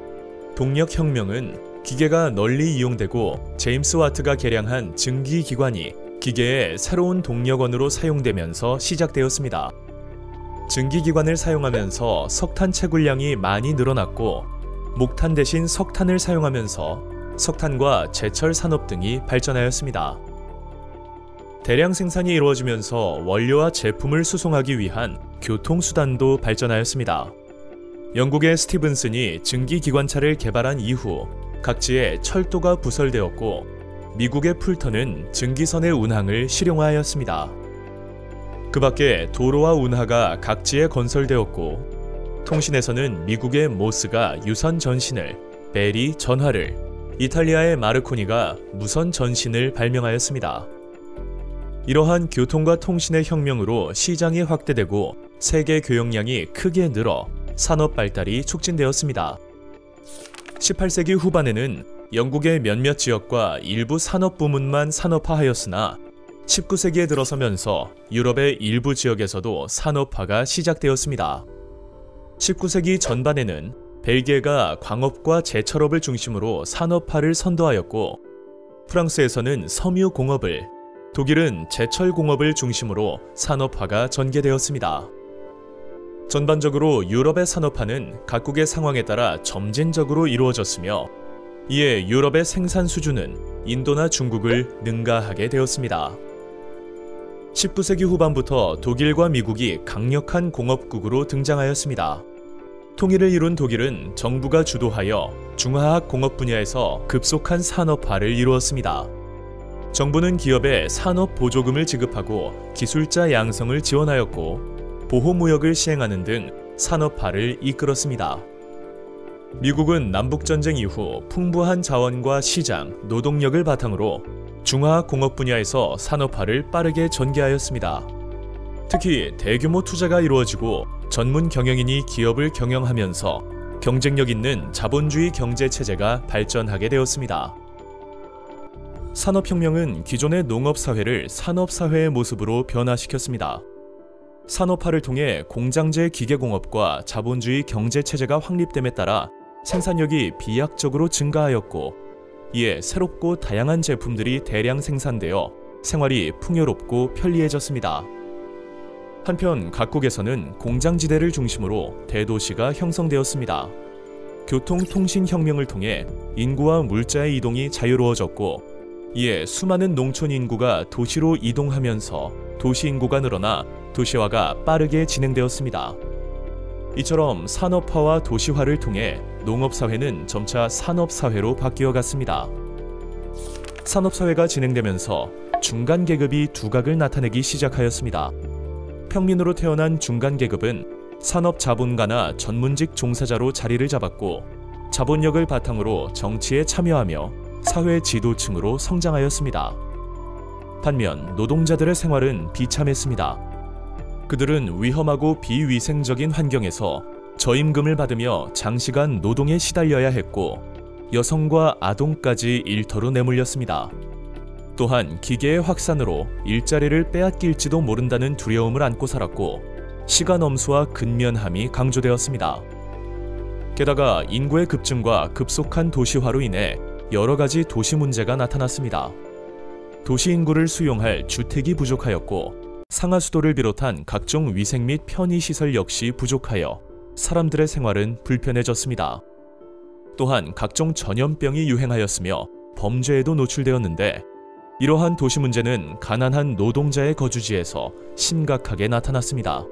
동력혁명은 기계가 널리 이용되고 제임스 와트가 개량한 증기기관이 기계의 새로운 동력원으로 사용되면서 시작되었습니다. 증기기관을 사용하면서 석탄 채굴량이 많이 늘어났고 목탄 대신 석탄을 사용하면서 석탄과 제철 산업 등이 발전하였습니다. 대량 생산이 이루어지면서 원료와 제품을 수송하기 위한 교통수단도 발전하였습니다. 영국의 스티븐슨이 증기기관차를 개발한 이후 각지에 철도가 부설되었고 미국의 풀턴은 증기선의 운항을 실용화하였습니다. 그 밖에 도로와 운하가 각지에 건설되었고 통신에서는 미국의 모스가 유선 전신을, 벨이 전화를, 이탈리아의 마르코니가 무선 전신을 발명하였습니다. 이러한 교통과 통신의 혁명으로 시장이 확대되고 세계 교역량이 크게 늘어 산업 발달이 촉진되었습니다. 18세기 후반에는 영국의 몇몇 지역과 일부 산업 부문만 산업화하였으나 19세기에 들어서면서 유럽의 일부 지역에서도 산업화가 시작되었습니다. 19세기 전반에는 벨기에가 광업과 제철업을 중심으로 산업화를 선도하였고 프랑스에서는 섬유공업을, 독일은 제철공업을 중심으로 산업화가 전개되었습니다. 전반적으로 유럽의 산업화는 각국의 상황에 따라 점진적으로 이루어졌으며 이에 유럽의 생산 수준은 인도나 중국을 능가하게 되었습니다. 19세기 후반부터 독일과 미국이 강력한 공업국으로 등장하였습니다. 통일을 이룬 독일은 정부가 주도하여 중화학 공업 분야에서 급속한 산업화를 이루었습니다. 정부는 기업에 산업 보조금을 지급하고 기술자 양성을 지원하였고 보호무역을 시행하는 등 산업화를 이끌었습니다. 미국은 남북전쟁 이후 풍부한 자원과 시장, 노동력을 바탕으로 중화공업 분야에서 산업화를 빠르게 전개하였습니다. 특히 대규모 투자가 이루어지고 전문 경영인이 기업을 경영하면서 경쟁력 있는 자본주의 경제 체제가 발전하게 되었습니다. 산업혁명은 기존의 농업사회를 산업사회의 모습으로 변화시켰습니다. 산업화를 통해 공장제 기계공업과 자본주의 경제체제가 확립됨에 따라 생산력이 비약적으로 증가하였고, 이에 새롭고 다양한 제품들이 대량 생산되어 생활이 풍요롭고 편리해졌습니다. 한편 각국에서는 공장지대를 중심으로 대도시가 형성되었습니다. 교통통신혁명을 통해 인구와 물자의 이동이 자유로워졌고, 이에 수많은 농촌 인구가 도시로 이동하면서 도시 인구가 늘어나 도시화가 빠르게 진행되었습니다. 이처럼 산업화와 도시화를 통해 농업사회는 점차 산업사회로 바뀌어갔습니다. 산업사회가 진행되면서 중간 계급이 두각을 나타내기 시작하였습니다. 평민으로 태어난 중간 계급은 산업 자본가나 전문직 종사자로 자리를 잡았고, 자본력을 바탕으로 정치에 참여하며 사회 지도층으로 성장하였습니다. 반면 노동자들의 생활은 비참했습니다. 그들은 위험하고 비위생적인 환경에서 저임금을 받으며 장시간 노동에 시달려야 했고, 여성과 아동까지 일터로 내몰렸습니다. 또한 기계의 확산으로 일자리를 빼앗길지도 모른다는 두려움을 안고 살았고, 시간 엄수와 근면함이 강조되었습니다. 게다가 인구의 급증과 급속한 도시화로 인해 여러 가지 도시 문제가 나타났습니다. 도시 인구를 수용할 주택이 부족하였고, 상하수도를 비롯한 각종 위생 및 편의시설 역시 부족하여 사람들의 생활은 불편해졌습니다. 또한 각종 전염병이 유행하였으며 범죄에도 노출되었는데, 이러한 도시 문제는 가난한 노동자의 거주지에서 심각하게 나타났습니다.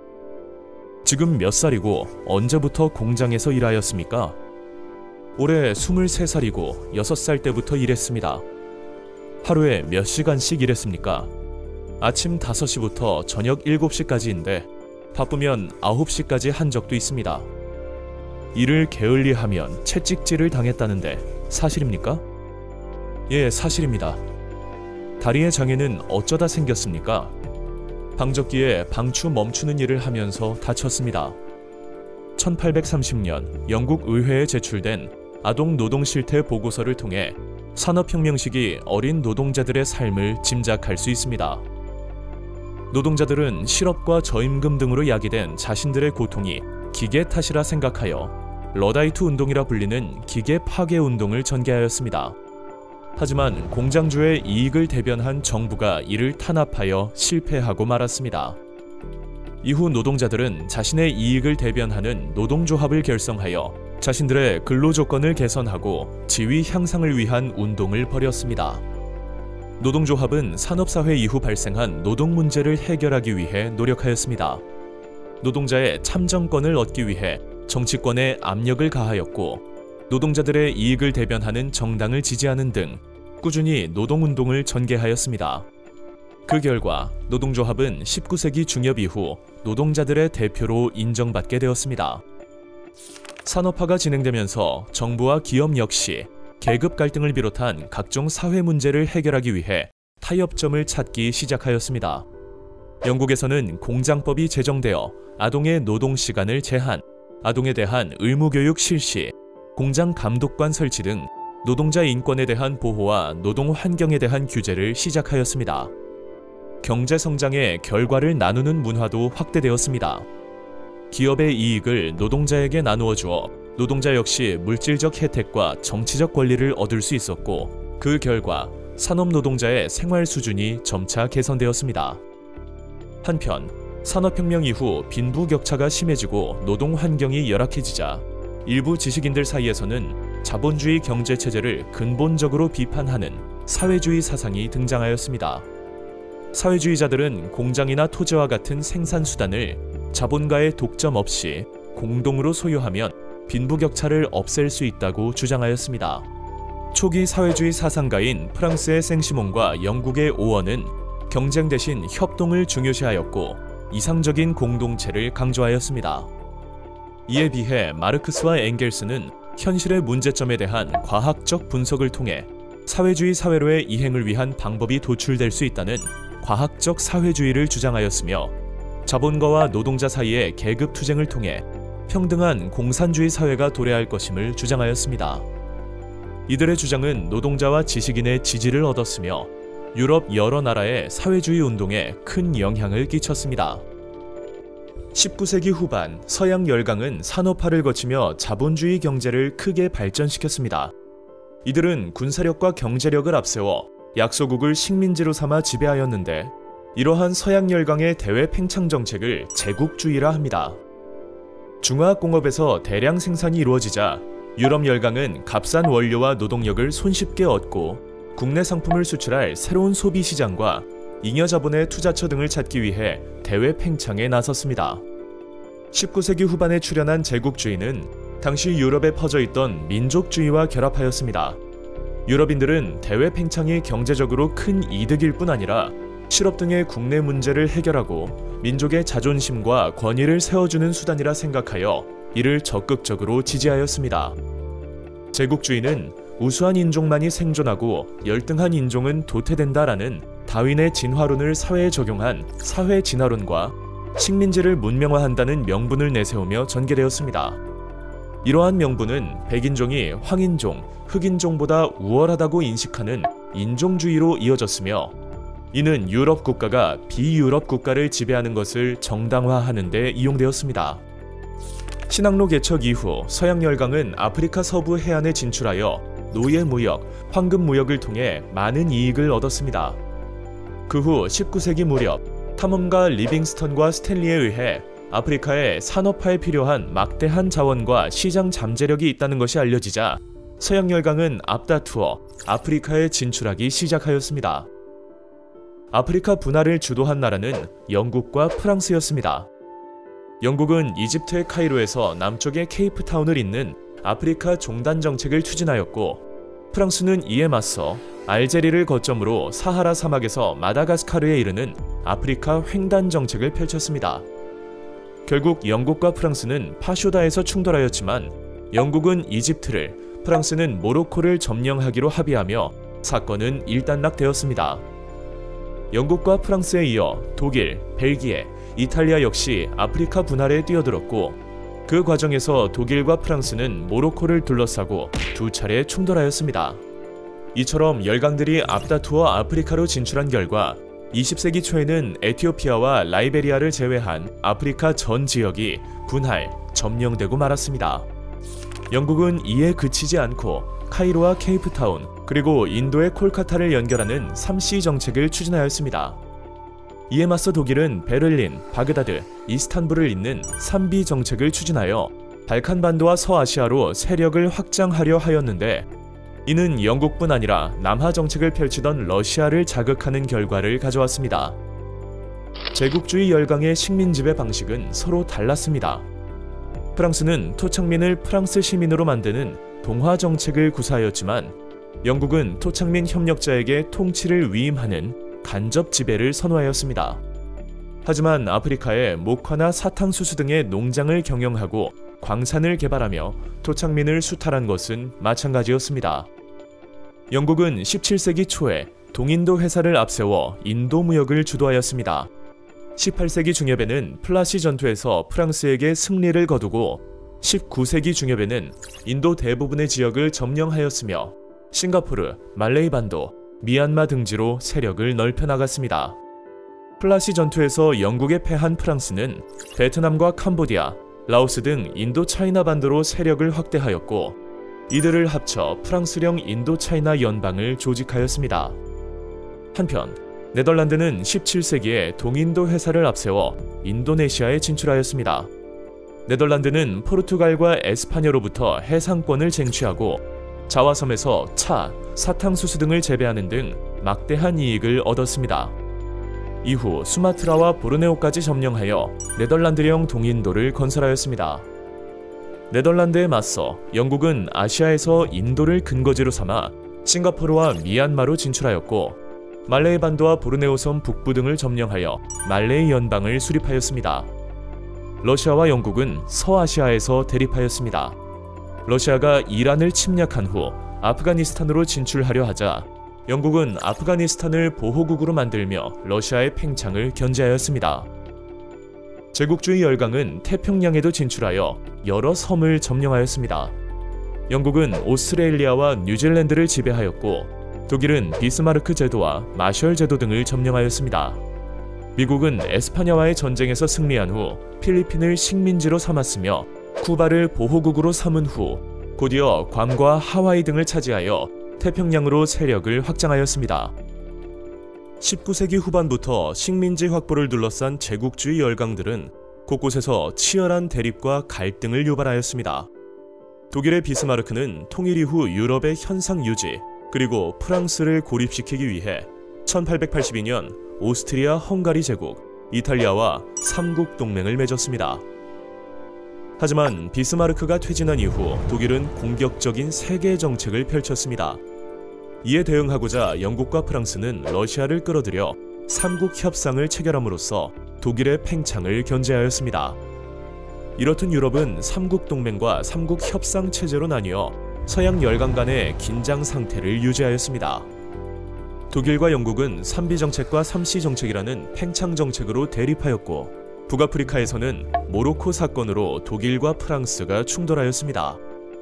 지금 몇 살이고 언제부터 공장에서 일하였습니까? 올해 23살이고 6살 때부터 일했습니다. 하루에 몇 시간씩 일했습니까? 아침 5시부터 저녁 7시까지인데 바쁘면 9시까지 한 적도 있습니다. 일을 게을리하면 채찍질을 당했다는데 사실입니까? 예, 사실입니다. 다리의 장애는 어쩌다 생겼습니까? 방적기에 방추 멈추는 일을 하면서 다쳤습니다. 1830년 영국 의회에 제출된 아동 노동 실태 보고서를 통해 산업혁명 시기 어린 노동자들의 삶을 짐작할 수 있습니다. 노동자들은 실업과 저임금 등으로 야기된 자신들의 고통이 기계 탓이라 생각하여 러다이트 운동이라 불리는 기계 파괴 운동을 전개하였습니다. 하지만 공장주의 이익을 대변한 정부가 이를 탄압하여 실패하고 말았습니다. 이후 노동자들은 자신의 이익을 대변하는 노동조합을 결성하여 자신들의 근로조건을 개선하고 지위 향상을 위한 운동을 벌였습니다. 노동조합은 산업사회 이후 발생한 노동 문제를 해결하기 위해 노력하였습니다. 노동자의 참정권을 얻기 위해 정치권에 압력을 가하였고, 노동자들의 이익을 대변하는 정당을 지지하는 등 꾸준히 노동운동을 전개하였습니다. 그 결과 노동조합은 19세기 중엽 이후 노동자들의 대표로 인정받게 되었습니다. 산업화가 진행되면서 정부와 기업 역시 계급 갈등을 비롯한 각종 사회 문제를 해결하기 위해 타협점을 찾기 시작하였습니다. 영국에서는 공장법이 제정되어 아동의 노동 시간을 제한, 아동에 대한 의무교육 실시, 공장 감독관 설치 등 노동자 인권에 대한 보호와 노동 환경에 대한 규제를 시작하였습니다. 경제 성장의 결과를 나누는 문화도 확대되었습니다. 기업의 이익을 노동자에게 나누어 주어 노동자 역시 물질적 혜택과 정치적 권리를 얻을 수 있었고, 그 결과 산업 노동자의 생활 수준이 점차 개선되었습니다. 한편 산업혁명 이후 빈부격차가 심해지고 노동 환경이 열악해지자 일부 지식인들 사이에서는 자본주의 경제체제를 근본적으로 비판하는 사회주의 사상이 등장하였습니다. 사회주의자들은 공장이나 토지와 같은 생산수단을 자본가의 독점 없이 공동으로 소유하면 빈부격차를 없앨 수 있다고 주장하였습니다. 초기 사회주의 사상가인 프랑스의 생시몬과 영국의 오원은 경쟁 대신 협동을 중요시하였고, 이상적인 공동체를 강조하였습니다. 이에 비해 마르크스와 엥겔스는 현실의 문제점에 대한 과학적 분석을 통해 사회주의 사회로의 이행을 위한 방법이 도출될 수 있다는 과학적 사회주의를 주장하였으며, 자본가와 노동자 사이의 계급 투쟁을 통해 평등한 공산주의 사회가 도래할 것임을 주장하였습니다. 이들의 주장은 노동자와 지식인의 지지를 얻었으며 유럽 여러 나라의 사회주의 운동에 큰 영향을 끼쳤습니다. 19세기 후반 서양 열강은 산업화를 거치며 자본주의 경제를 크게 발전시켰습니다. 이들은 군사력과 경제력을 앞세워 약소국을 식민지로 삼아 지배하였는데, 이러한 서양 열강의 대외 팽창 정책을 제국주의라 합니다. 중화학공업에서 대량 생산이 이루어지자 유럽 열강은 값싼 원료와 노동력을 손쉽게 얻고 국내 상품을 수출할 새로운 소비 시장과 잉여 자본의 투자처 등을 찾기 위해 대외 팽창에 나섰습니다. 19세기 후반에 출현한 제국주의는 당시 유럽에 퍼져 있던 민족주의와 결합하였습니다. 유럽인들은 대외 팽창이 경제적으로 큰 이득일 뿐 아니라 실업 등의 국내 문제를 해결하고 민족의 자존심과 권위를 세워주는 수단이라 생각하여 이를 적극적으로 지지하였습니다. 제국주의는 우수한 인종만이 생존하고 열등한 인종은 도태된다라는 다윈의 진화론을 사회에 적용한 사회진화론과 식민지를 문명화한다는 명분을 내세우며 전개되었습니다. 이러한 명분은 백인종이 황인종, 흑인종보다 우월하다고 인식하는 인종주의로 이어졌으며, 이는 유럽 국가가 비유럽 국가를 지배하는 것을 정당화하는 데 이용되었습니다. 신항로 개척 이후 서양 열강은 아프리카 서부 해안에 진출하여 노예 무역, 황금 무역을 통해 많은 이익을 얻었습니다. 그 후 19세기 무렵 탐험가 리빙스턴과 스탠리에 의해 아프리카에 산업화에 필요한 막대한 자원과 시장 잠재력이 있다는 것이 알려지자 서양 열강은 앞다투어 아프리카에 진출하기 시작하였습니다. 아프리카 분할을 주도한 나라는 영국과 프랑스였습니다. 영국은 이집트의 카이로에서 남쪽의 케이프타운을 잇는 아프리카 종단 정책을 추진하였고, 프랑스는 이에 맞서 알제리를 거점으로 사하라 사막에서 마다가스카르에 이르는 아프리카 횡단 정책을 펼쳤습니다. 결국 영국과 프랑스는 파쇼다에서 충돌하였지만 영국은 이집트를, 프랑스는 모로코를 점령하기로 합의하며 사건은 일단락되었습니다. 영국과 프랑스에 이어 독일, 벨기에, 이탈리아 역시 아프리카 분할에 뛰어들었고, 그 과정에서 독일과 프랑스는 모로코를 둘러싸고 두 차례 충돌하였습니다. 이처럼 열강들이 앞다투어 아프리카로 진출한 결과 20세기 초에는 에티오피아와 라이베리아를 제외한 아프리카 전 지역이 분할, 점령되고 말았습니다. 영국은 이에 그치지 않고 카이로와 케이프타운, 그리고 인도의 콜카타를 연결하는 3C 정책을 추진하였습니다. 이에 맞서 독일은 베를린, 바그다드, 이스탄불을 잇는 3B 정책을 추진하여 발칸반도와 서아시아로 세력을 확장하려 하였는데, 이는 영국뿐 아니라 남하 정책을 펼치던 러시아를 자극하는 결과를 가져왔습니다. 제국주의 열강의 식민지배 방식은 서로 달랐습니다. 프랑스는 토착민을 프랑스 시민으로 만드는 동화 정책을 구사하였지만, 영국은 토착민 협력자에게 통치를 위임하는 간접 지배를 선호하였습니다. 하지만 아프리카에 목화나 사탕수수 등의 농장을 경영하고 광산을 개발하며 토착민을 수탈한 것은 마찬가지였습니다. 영국은 17세기 초에 동인도 회사를 앞세워 인도 무역을 주도하였습니다. 18세기 중엽에는 플라시 전투에서 프랑스에게 승리를 거두고 19세기 중엽에는 인도 대부분의 지역을 점령하였으며 싱가포르, 말레이 반도, 미얀마 등지로 세력을 넓혀 나갔습니다. 플라시 전투에서 영국에 패한 프랑스는 베트남과 캄보디아, 라오스 등 인도 차이나 반도로 세력을 확대하였고, 이들을 합쳐 프랑스령 인도 차이나 연방을 조직하였습니다. 한편 네덜란드는 17세기에 동인도 회사를 앞세워 인도네시아에 진출하였습니다. 네덜란드는 포르투갈과 에스파냐로부터 해상권을 쟁취하고 자와섬에서 차, 사탕수수 등을 재배하는 등 막대한 이익을 얻었습니다. 이후 수마트라와 보르네오까지 점령하여 네덜란드령 동인도를 건설하였습니다. 네덜란드에 맞서 영국은 아시아에서 인도를 근거지로 삼아 싱가포르와 미얀마로 진출하였고, 말레이 반도와 보르네오 섬 북부 등을 점령하여 말레이 연방을 수립하였습니다. 러시아와 영국은 서아시아에서 대립하였습니다. 러시아가 이란을 침략한 후 아프가니스탄으로 진출하려 하자 영국은 아프가니스탄을 보호국으로 만들며 러시아의 팽창을 견제하였습니다. 제국주의 열강은 태평양에도 진출하여 여러 섬을 점령하였습니다. 영국은 오스트레일리아와 뉴질랜드를 지배하였고 독일은 비스마르크 제도와 마셜 제도 등을 점령하였습니다. 미국은 에스파냐와의 전쟁에서 승리한 후 필리핀을 식민지로 삼았으며 쿠바를 보호국으로 삼은 후 곧이어 괌과 하와이 등을 차지하여 태평양으로 세력을 확장하였습니다. 19세기 후반부터 식민지 확보를 둘러싼 제국주의 열강들은 곳곳에서 치열한 대립과 갈등을 유발하였습니다. 독일의 비스마르크는 통일 이후 유럽의 현상 유지 그리고 프랑스를 고립시키기 위해 1882년 오스트리아 헝가리 제국, 이탈리아와 삼국 동맹을 맺었습니다. 하지만 비스마르크가 퇴진한 이후 독일은 공격적인 세계 정책을 펼쳤습니다. 이에 대응하고자 영국과 프랑스는 러시아를 끌어들여 삼국 협상을 체결함으로써 독일의 팽창을 견제하였습니다. 이렇듯 유럽은 삼국 동맹과 삼국 협상 체제로 나뉘어 서양 열강 간의 긴장 상태를 유지하였습니다. 독일과 영국은 3B 정책과 3C 정책이라는 팽창 정책으로 대립하였고 북아프리카에서는 모로코 사건으로 독일과 프랑스가 충돌하였습니다.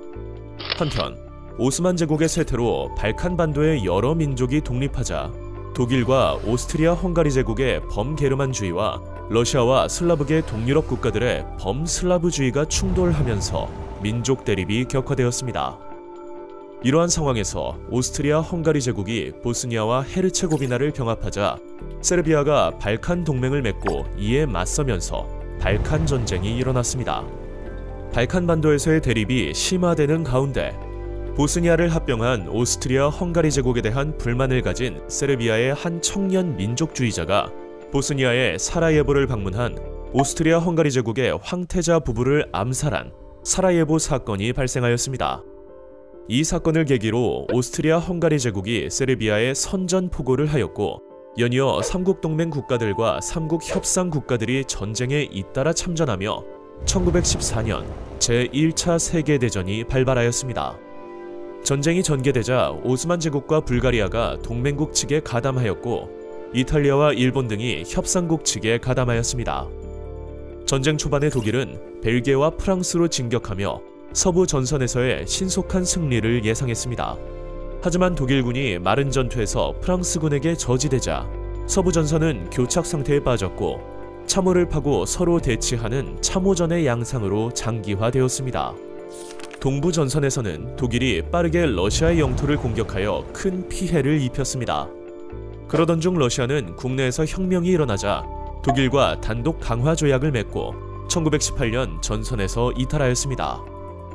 한편 오스만 제국의 쇠퇴로 발칸 반도의 여러 민족이 독립하자 독일과 오스트리아 헝가리 제국의 범게르만주의와 러시아와 슬라브계 동유럽 국가들의 범슬라브주의가 충돌하면서 민족 대립이 격화되었습니다. 이러한 상황에서 오스트리아 헝가리 제국이 보스니아와 헤르체고비나를 병합하자 세르비아가 발칸 동맹을 맺고 이에 맞서면서 발칸 전쟁이 일어났습니다. 발칸 반도에서의 대립이 심화되는 가운데 보스니아를 합병한 오스트리아 헝가리 제국에 대한 불만을 가진 세르비아의 한 청년 민족주의자가 보스니아의 사라예보를 방문한 오스트리아 헝가리 제국의 황태자 부부를 암살한 사라예보 사건이 발생하였습니다. 이 사건을 계기로 오스트리아 헝가리 제국이 세르비아에 선전포고를 하였고 연이어 삼국동맹 국가들과 삼국협상 국가들이 전쟁에 잇따라 참전하며 1914년 제1차 세계대전이 발발하였습니다. 전쟁이 전개되자 오스만 제국과 불가리아가 동맹국 측에 가담하였고 이탈리아와 일본 등이 협상국 측에 가담하였습니다. 전쟁 초반에 독일은 벨기에와 프랑스로 진격하며 서부 전선에서의 신속한 승리를 예상했습니다. 하지만 독일군이 마른 전투에서 프랑스군에게 저지되자 서부 전선은 교착 상태에 빠졌고 참호를 파고 서로 대치하는 참호전의 양상으로 장기화되었습니다. 동부 전선에서는 독일이 빠르게 러시아의 영토를 공격하여 큰 피해를 입혔습니다. 그러던 중 러시아는 국내에서 혁명이 일어나자 독일과 단독 강화 조약을 맺고 1918년 전선에서 이탈하였습니다.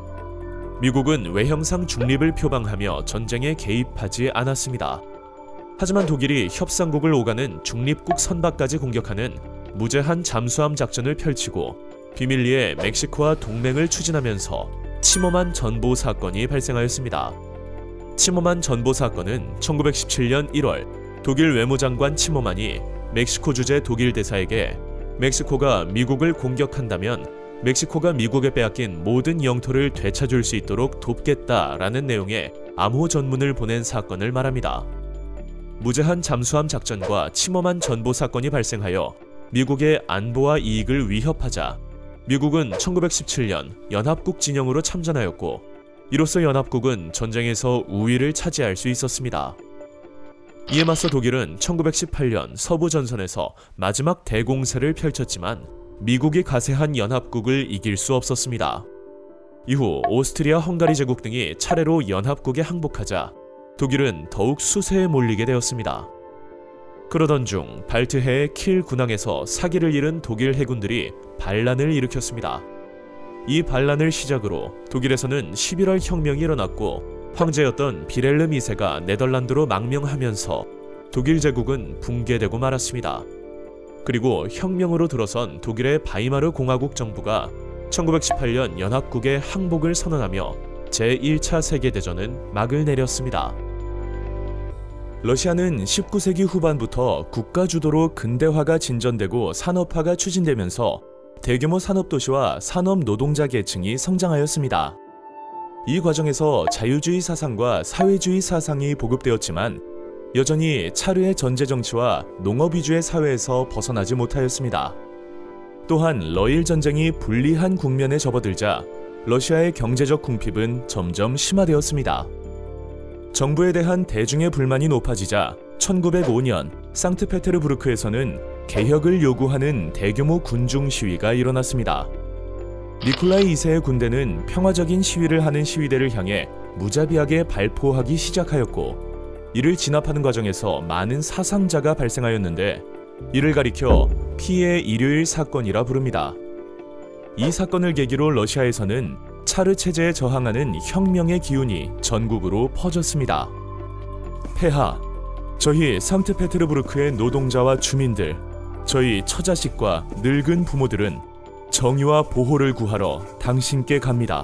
미국은 외형상 중립을 표방하며 전쟁에 개입하지 않았습니다. 하지만 독일이 협상국을 오가는 중립국 선박까지 공격하는 무제한 잠수함 작전을 펼치고 비밀리에 멕시코와 동맹을 추진하면서 치모만 전보 사건이 발생하였습니다. 치모만 전보 사건은 1917년 1월 독일 외무장관 치모만이 멕시코 주재 독일 대사에게 멕시코가 미국을 공격한다면 멕시코가 미국에 빼앗긴 모든 영토를 되찾을 수 있도록 돕겠다라는 내용의 암호 전문을 보낸 사건을 말합니다. 무제한 잠수함 작전과 치모만 전보 사건이 발생하여 미국의 안보와 이익을 위협하자 미국은 1917년 연합국 진영으로 참전하였고 이로써 연합국은 전쟁에서 우위를 차지할 수 있었습니다. 이에 맞서 독일은 1918년 서부 전선에서 마지막 대공세를 펼쳤지만 미국이 가세한 연합국을 이길 수 없었습니다. 이후 오스트리아 헝가리 제국 등이 차례로 연합국에 항복하자 독일은 더욱 수세에 몰리게 되었습니다. 그러던 중 발트해의 킬 군항에서 사기를 잃은 독일 해군들이 반란을 일으켰습니다. 이 반란을 시작으로 독일에서는 11월 혁명이 일어났고 황제였던 비렐름 2세가 네덜란드로 망명하면서 독일 제국은 붕괴되고 말았습니다. 그리고 혁명으로 들어선 독일의 바이마르 공화국 정부가 1918년 연합국의 항복을 선언하며 제1차 세계대전은 막을 내렸습니다. 러시아는 19세기 후반부터 국가 주도로 근대화가 진전되고 산업화가 추진되면서 대규모 산업도시와 산업 노동자 계층이 성장하였습니다. 이 과정에서 자유주의 사상과 사회주의 사상이 보급되었지만 여전히 차르의 전제 정치와 농업 위주의 사회에서 벗어나지 못하였습니다. 또한 러일 전쟁이 불리한 국면에 접어들자 러시아의 경제적 궁핍은 점점 심화되었습니다. 정부에 대한 대중의 불만이 높아지자 1905년 상트페테르부르크에서는 개혁을 요구하는 대규모 군중 시위가 일어났습니다. 니콜라이 2세의 군대는 평화적인 시위를 하는 시위대를 향해 무자비하게 발포하기 시작하였고, 이를 진압하는 과정에서 많은 사상자가 발생하였는데 이를 가리켜 피해 일요일 사건이라 부릅니다. 이 사건을 계기로 러시아에서는 차르 체제에 저항하는 혁명의 기운이 전국으로 퍼졌습니다. 폐하, 저희 상트페테르부르크의 노동자와 주민들, 저희 처자식과 늙은 부모들은 정의와 보호를 구하러 당신께 갑니다.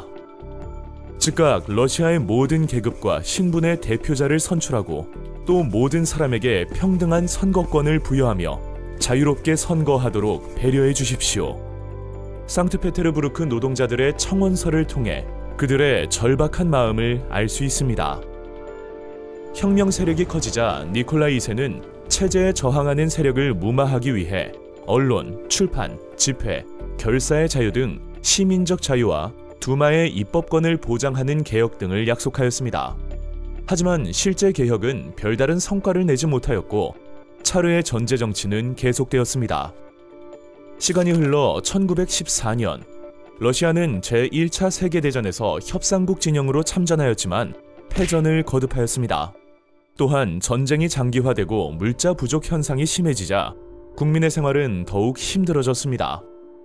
즉각 러시아의 모든 계급과 신분의 대표자를 선출하고 또 모든 사람에게 평등한 선거권을 부여하며 자유롭게 선거하도록 배려해 주십시오. 상트페테르부르크 노동자들의 청원서를 통해 그들의 절박한 마음을 알 수 있습니다. 혁명 세력이 커지자 니콜라이 2세는 체제에 저항하는 세력을 무마하기 위해 언론, 출판, 집회, 결사의 자유 등 시민적 자유와 두마의 입법권을 보장하는 개혁 등을 약속하였습니다. 하지만 실제 개혁은 별다른 성과를 내지 못하였고 차르의 전제 정치는 계속되었습니다. 시간이 흘러 1914년 러시아는 제1차 세계대전에서 협상국 진영으로 참전하였지만 패전을 거듭하였습니다. 또한 전쟁이 장기화되고 물자 부족 현상이 심해지자 국민의 생활은 더욱 힘들어졌습니다.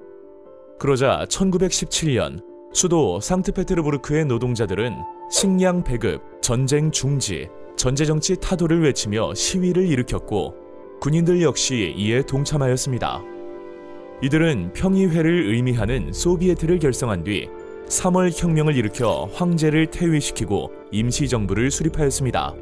그러자 1917년 수도 상트페테르부르크의 노동자들은 식량 배급, 전쟁 중지, 전제정치 타도를 외치며 시위를 일으켰고 군인들 역시 이에 동참하였습니다. 이들은 평의회를 의미하는 소비에트를 결성한 뒤 3월 혁명을 일으켜 황제를 퇴위시키고 임시정부를 수립하였습니다.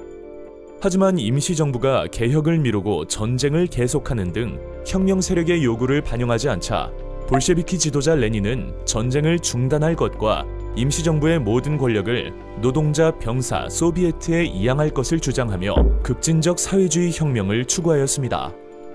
하지만 임시정부가 개혁을 미루고 전쟁을 계속하는 등 혁명 세력의 요구를 반영하지 않자 볼셰비키 지도자 레닌은 전쟁을 중단할 것과 임시정부의 모든 권력을 노동자, 병사, 소비에트에 이양할 것을 주장하며 급진적 사회주의 혁명을 추구하였습니다.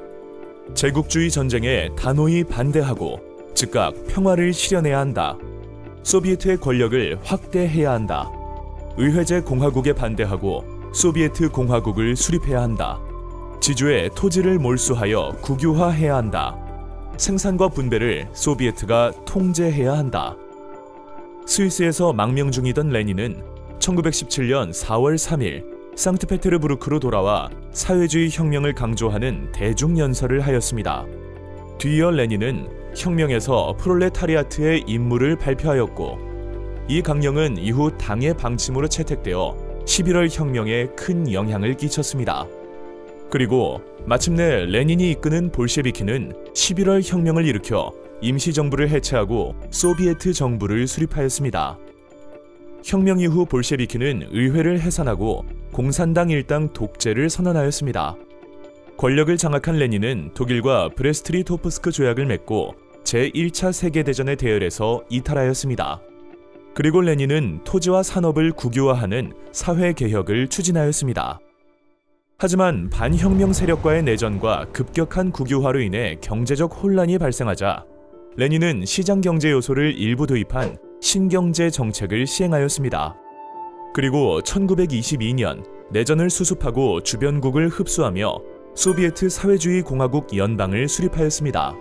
제국주의 전쟁에 단호히 반대하고 즉각 평화를 실현해야 한다. 소비에트의 권력을 확대해야 한다. 의회제 공화국에 반대하고 소비에트 공화국을 수립해야 한다. 지주의 토지를 몰수하여 국유화해야 한다. 생산과 분배를 소비에트가 통제해야 한다. 스위스에서 망명 중이던 레닌은 1917년 4월 3일 상트페테르부르크로 돌아와 사회주의 혁명을 강조하는 대중연설을 하였습니다. 뒤이어 레닌은 혁명에서 프롤레타리아트의 임무를 발표하였고 이 강령은 이후 당의 방침으로 채택되어 11월 혁명에 큰 영향을 끼쳤습니다. 그리고 마침내 레닌이 이끄는 볼셰비키는 11월 혁명을 일으켜 임시정부를 해체하고 소비에트 정부를 수립하였습니다. 혁명 이후 볼셰비키는 의회를 해산하고 공산당 일당 독재를 선언하였습니다. 권력을 장악한 레닌은 독일과 브레스트리토프스크 조약을 맺고 제1차 세계대전의 대열에서 이탈하였습니다. 그리고 레닌은 토지와 산업을 국유화하는 사회개혁을 추진하였습니다. 하지만 반혁명 세력과의 내전과 급격한 국유화로 인해 경제적 혼란이 발생하자 레닌은 시장경제 요소를 일부 도입한 신경제 정책을 시행하였습니다. 그리고 1922년 내전을 수습하고 주변국을 흡수하며 소비에트 사회주의 공화국 연방을 수립하였습니다.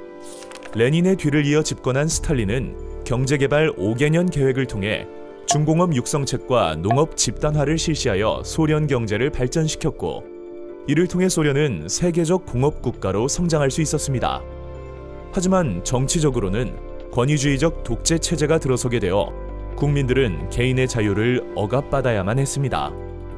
레닌의 뒤를 이어 집권한 스탈린은 경제개발 5개년 계획을 통해 중공업 육성책과 농업 집단화를 실시하여 소련 경제를 발전시켰고 이를 통해 소련은 세계적 공업국가로 성장할 수 있었습니다. 하지만 정치적으로는 권위주의적 독재 체제가 들어서게 되어 국민들은 개인의 자유를 억압받아야만 했습니다.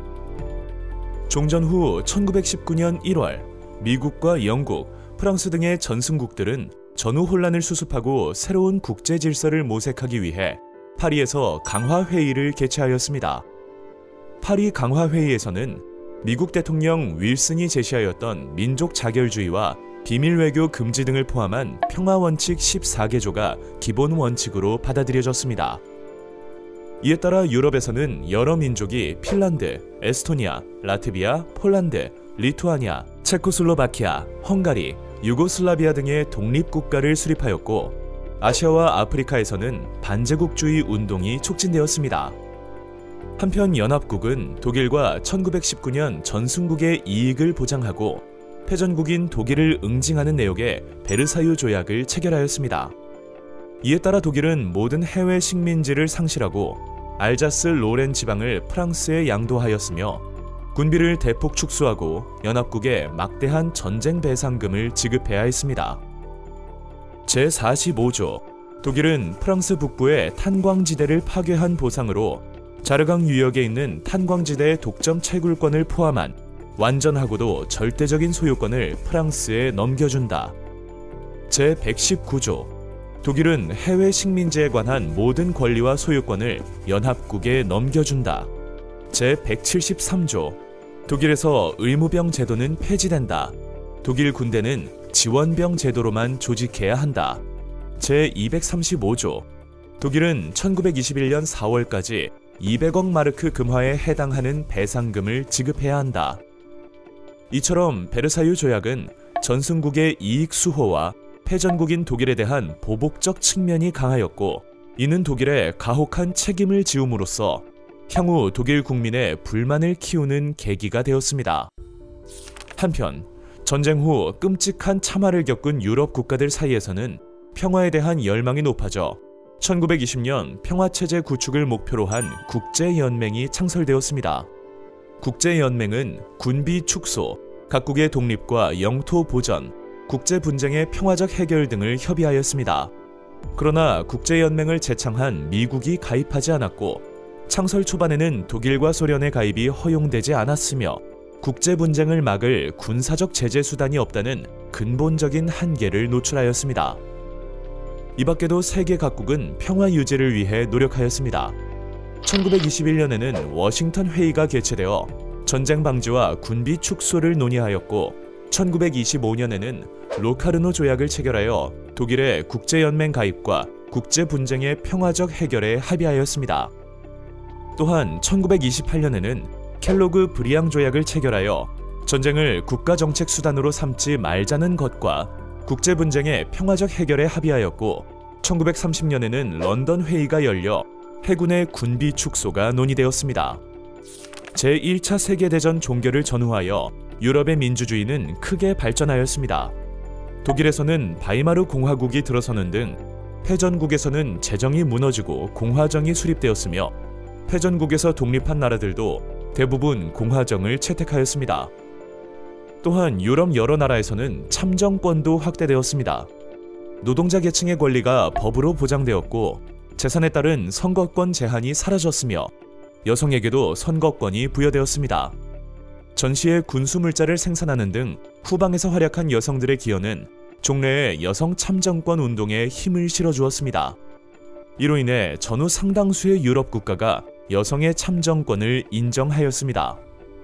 종전 후 1919년 1월 미국과 영국, 프랑스 등의 전승국들은 전후 혼란을 수습하고 새로운 국제 질서를 모색하기 위해 파리에서 강화회의를 개최하였습니다. 파리 강화회의에서는 미국 대통령 윌슨이 제시하였던 민족 자결주의와 비밀 외교 금지 등을 포함한 평화 원칙 14개조가 기본 원칙으로 받아들여졌습니다. 이에 따라 유럽에서는 여러 민족이 핀란드, 에스토니아, 라트비아, 폴란드, 리투아니아, 체코슬로바키아, 헝가리, 유고슬라비아 등의 독립국가를 수립하였고, 아시아와 아프리카에서는 반제국주의 운동이 촉진되었습니다. 한편 연합국은 독일과 1919년 전승국의 이익을 보장하고 패전국인 독일을 응징하는 내용의 베르사유 조약을 체결하였습니다. 이에 따라 독일은 모든 해외 식민지를 상실하고 알자스 로렌 지방을 프랑스에 양도하였으며 군비를 대폭 축소하고 연합국에 막대한 전쟁 배상금을 지급해야 했습니다. 제45조, 독일은 프랑스 북부의 탄광지대를 파괴한 보상으로 자르강 유역에 있는 탄광지대의 독점 채굴권을 포함한 완전하고도 절대적인 소유권을 프랑스에 넘겨준다. 제119조, 독일은 해외 식민지에 관한 모든 권리와 소유권을 연합국에 넘겨준다. 제173조, 독일에서 의무병 제도는 폐지된다. 독일 군대는 지원병 제도로만 조직해야 한다. 제235조, 독일은 1921년 4월까지 200억 마르크 금화에 해당하는 배상금을 지급해야 한다. 이처럼 베르사유 조약은 전승국의 이익 수호와 패전국인 독일에 대한 보복적 측면이 강하였고, 이는 독일에 가혹한 책임을 지움으로써 향후 독일 국민의 불만을 키우는 계기가 되었습니다. 한편 전쟁 후 끔찍한 참화를 겪은 유럽 국가들 사이에서는 평화에 대한 열망이 높아져 1920년 평화체제 구축을 목표로 한 국제연맹이 창설되었습니다. 국제연맹은 군비 축소, 각국의 독립과 영토 보전, 국제분쟁의 평화적 해결 등을 협의하였습니다. 그러나 국제연맹을 제창한 미국이 가입하지 않았고, 창설 초반에는 독일과 소련의 가입이 허용되지 않았으며 국제분쟁을 막을 군사적 제재 수단이 없다는 근본적인 한계를 노출하였습니다. 이 밖에도 세계 각국은 평화 유지를 위해 노력하였습니다. 1921년에는 워싱턴 회의가 개최되어 전쟁 방지와 군비 축소를 논의하였고, 1925년에는 로카르노 조약을 체결하여 독일의 국제연맹 가입과 국제분쟁의 평화적 해결에 합의하였습니다. 또한 1928년에는 켈로그 브리앙 조약을 체결하여 전쟁을 국가정책 수단으로 삼지 말자는 것과 국제분쟁의 평화적 해결에 합의하였고, 1930년에는 런던 회의가 열려 해군의 군비 축소가 논의되었습니다. 제1차 세계대전 종결을 전후하여 유럽의 민주주의는 크게 발전하였습니다. 독일에서는 바이마르 공화국이 들어서는 등 패전국에서는 제정이 무너지고 공화정이 수립되었으며, 패전국에서 독립한 나라들도 대부분 공화정을 채택하였습니다. 또한 유럽 여러 나라에서는 참정권도 확대되었습니다. 노동자 계층의 권리가 법으로 보장되었고, 재산에 따른 선거권 제한이 사라졌으며 여성에게도 선거권이 부여되었습니다. 전시의 군수물자를 생산하는 등 후방에서 활약한 여성들의 기여는 종래의 여성 참정권 운동에 힘을 실어주었습니다. 이로 인해 전후 상당수의 유럽 국가가 여성의 참정권을 인정하였습니다.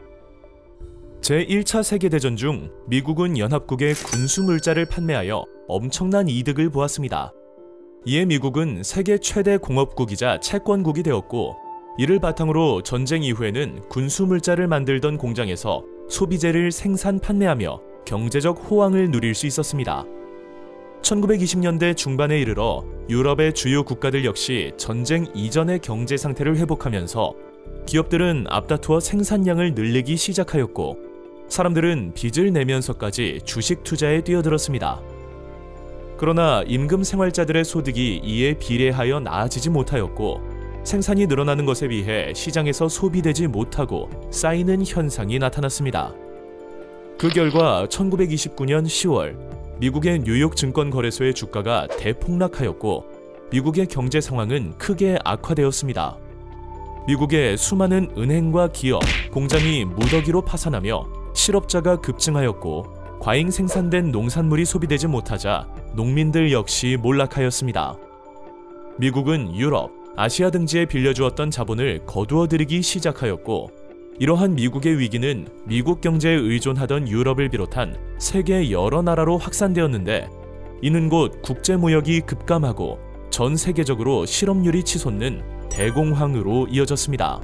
제1차 세계대전 중 미국은 연합국에 군수물자를 판매하여 엄청난 이득을 보았습니다. 이에 미국은 세계 최대 공업국이자 채권국이 되었고, 이를 바탕으로 전쟁 이후에는 군수물자를 만들던 공장에서 소비재를 생산 판매하며 경제적 호황을 누릴 수 있었습니다. 1920년대 중반에 이르러 유럽의 주요 국가들 역시 전쟁 이전의 경제 상태를 회복하면서 기업들은 앞다투어 생산량을 늘리기 시작하였고, 사람들은 빚을 내면서까지 주식 투자에 뛰어들었습니다. 그러나 임금 생활자들의 소득이 이에 비례하여 나아지지 못하였고, 생산이 늘어나는 것에 비해 시장에서 소비되지 못하고 쌓이는 현상이 나타났습니다. 그 결과 1929년 10월 미국의 뉴욕 증권거래소의 주가가 대폭락하였고, 미국의 경제 상황은 크게 악화되었습니다. 미국의 수많은 은행과 기업, 공장이 무더기로 파산하며 실업자가 급증하였고, 과잉 생산된 농산물이 소비되지 못하자 농민들 역시 몰락하였습니다. 미국은 유럽, 아시아 등지에 빌려주었던 자본을 거두어들이기 시작하였고, 이러한 미국의 위기는 미국 경제에 의존하던 유럽을 비롯한 세계 여러 나라로 확산되었는데, 이는 곧 국제무역이 급감하고 전 세계적으로 실업률이 치솟는 대공황으로 이어졌습니다.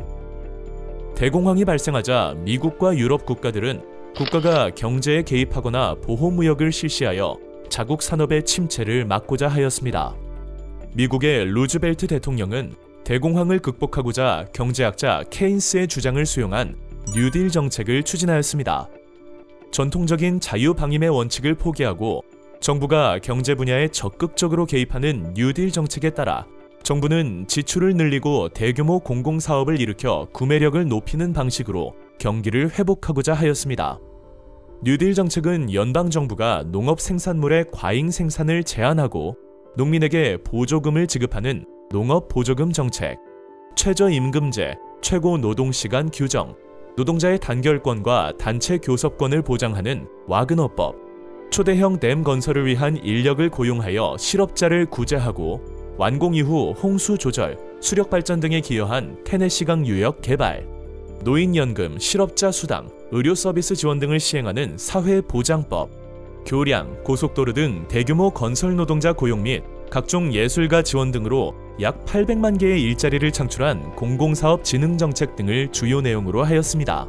대공황이 발생하자 미국과 유럽 국가들은 국가가 경제에 개입하거나 보호무역을 실시하여 자국 산업의 침체를 막고자 하였습니다. 미국의 루즈벨트 대통령은 대공황을 극복하고자 경제학자 케인스의 주장을 수용한 뉴딜 정책을 추진하였습니다. 전통적인 자유방임의 원칙을 포기하고 정부가 경제 분야에 적극적으로 개입하는 뉴딜 정책에 따라 정부는 지출을 늘리고 대규모 공공사업을 일으켜 구매력을 높이는 방식으로 경기를 회복하고자 하였습니다. 뉴딜 정책은 연방정부가 농업 생산물의 과잉 생산을 제한하고 농민에게 보조금을 지급하는 농업보조금 정책, 최저임금제, 최고노동시간 규정, 노동자의 단결권과 단체 교섭권을 보장하는 와그너법, 초대형 댐 건설을 위한 인력을 고용하여 실업자를 구제하고 완공 이후 홍수 조절, 수력 발전 등에 기여한 테네시강 유역 개발, 노인연금, 실업자 수당, 의료 서비스 지원 등을 시행하는 사회보장법, 교량, 고속도로 등 대규모 건설 노동자 고용 및 각종 예술가 지원 등으로 약 800만 개의 일자리를 창출한 공공사업 진흥 정책 등을 주요 내용으로 하였습니다.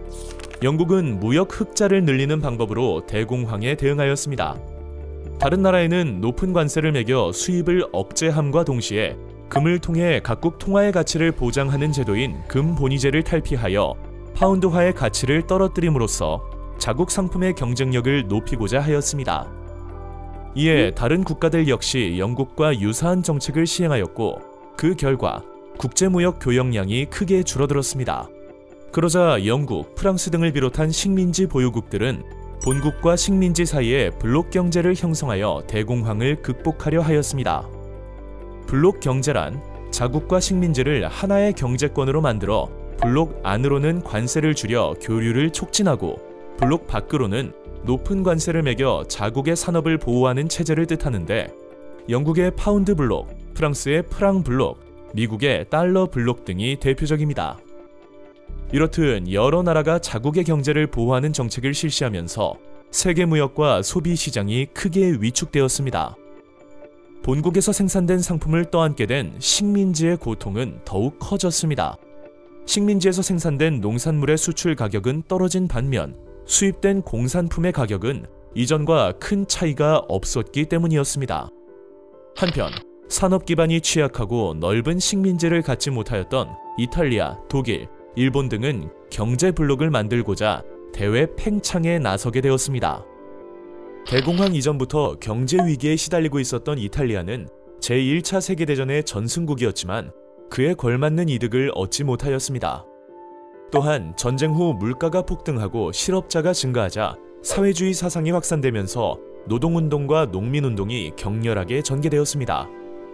영국은 무역 흑자를 늘리는 방법으로 대공황에 대응하였습니다. 다른 나라에는 높은 관세를 매겨 수입을 억제함과 동시에 금을 통해 각국 통화의 가치를 보장하는 제도인 금본위제를 탈피하여 파운드화의 가치를 떨어뜨림으로써 자국 상품의 경쟁력을 높이고자 하였습니다. 이에 다른 국가들 역시 영국과 유사한 정책을 시행하였고, 그 결과 국제무역 교역량이 크게 줄어들었습니다. 그러자 영국, 프랑스 등을 비롯한 식민지 보유국들은 본국과 식민지 사이에 블록 경제를 형성하여 대공황을 극복하려 하였습니다. 블록 경제란 자국과 식민지를 하나의 경제권으로 만들어 블록 안으로는 관세를 줄여 교류를 촉진하고 블록 밖으로는 높은 관세를 매겨 자국의 산업을 보호하는 체제를 뜻하는데, 영국의 파운드 블록, 프랑스의 프랑 블록, 미국의 달러 블록 등이 대표적입니다. 이렇듯 여러 나라가 자국의 경제를 보호하는 정책을 실시하면서 세계 무역과 소비 시장이 크게 위축되었습니다. 본국에서 생산된 상품을 떠안게 된 식민지의 고통은 더욱 커졌습니다. 식민지에서 생산된 농산물의 수출 가격은 떨어진 반면 수입된 공산품의 가격은 이전과 큰 차이가 없었기 때문이었습니다. 한편 산업 기반이 취약하고 넓은 식민지를 갖지 못하였던 이탈리아, 독일, 일본 등은 경제 블록을 만들고자 대외 팽창에 나서게 되었습니다. 대공황 이전부터 경제 위기에 시달리고 있었던 이탈리아는 제1차 세계대전의 전승국이었지만 그에 걸맞는 이득을 얻지 못하였습니다. 또한 전쟁 후 물가가 폭등하고 실업자가 증가하자 사회주의 사상이 확산되면서 노동운동과 농민운동이 격렬하게 전개되었습니다.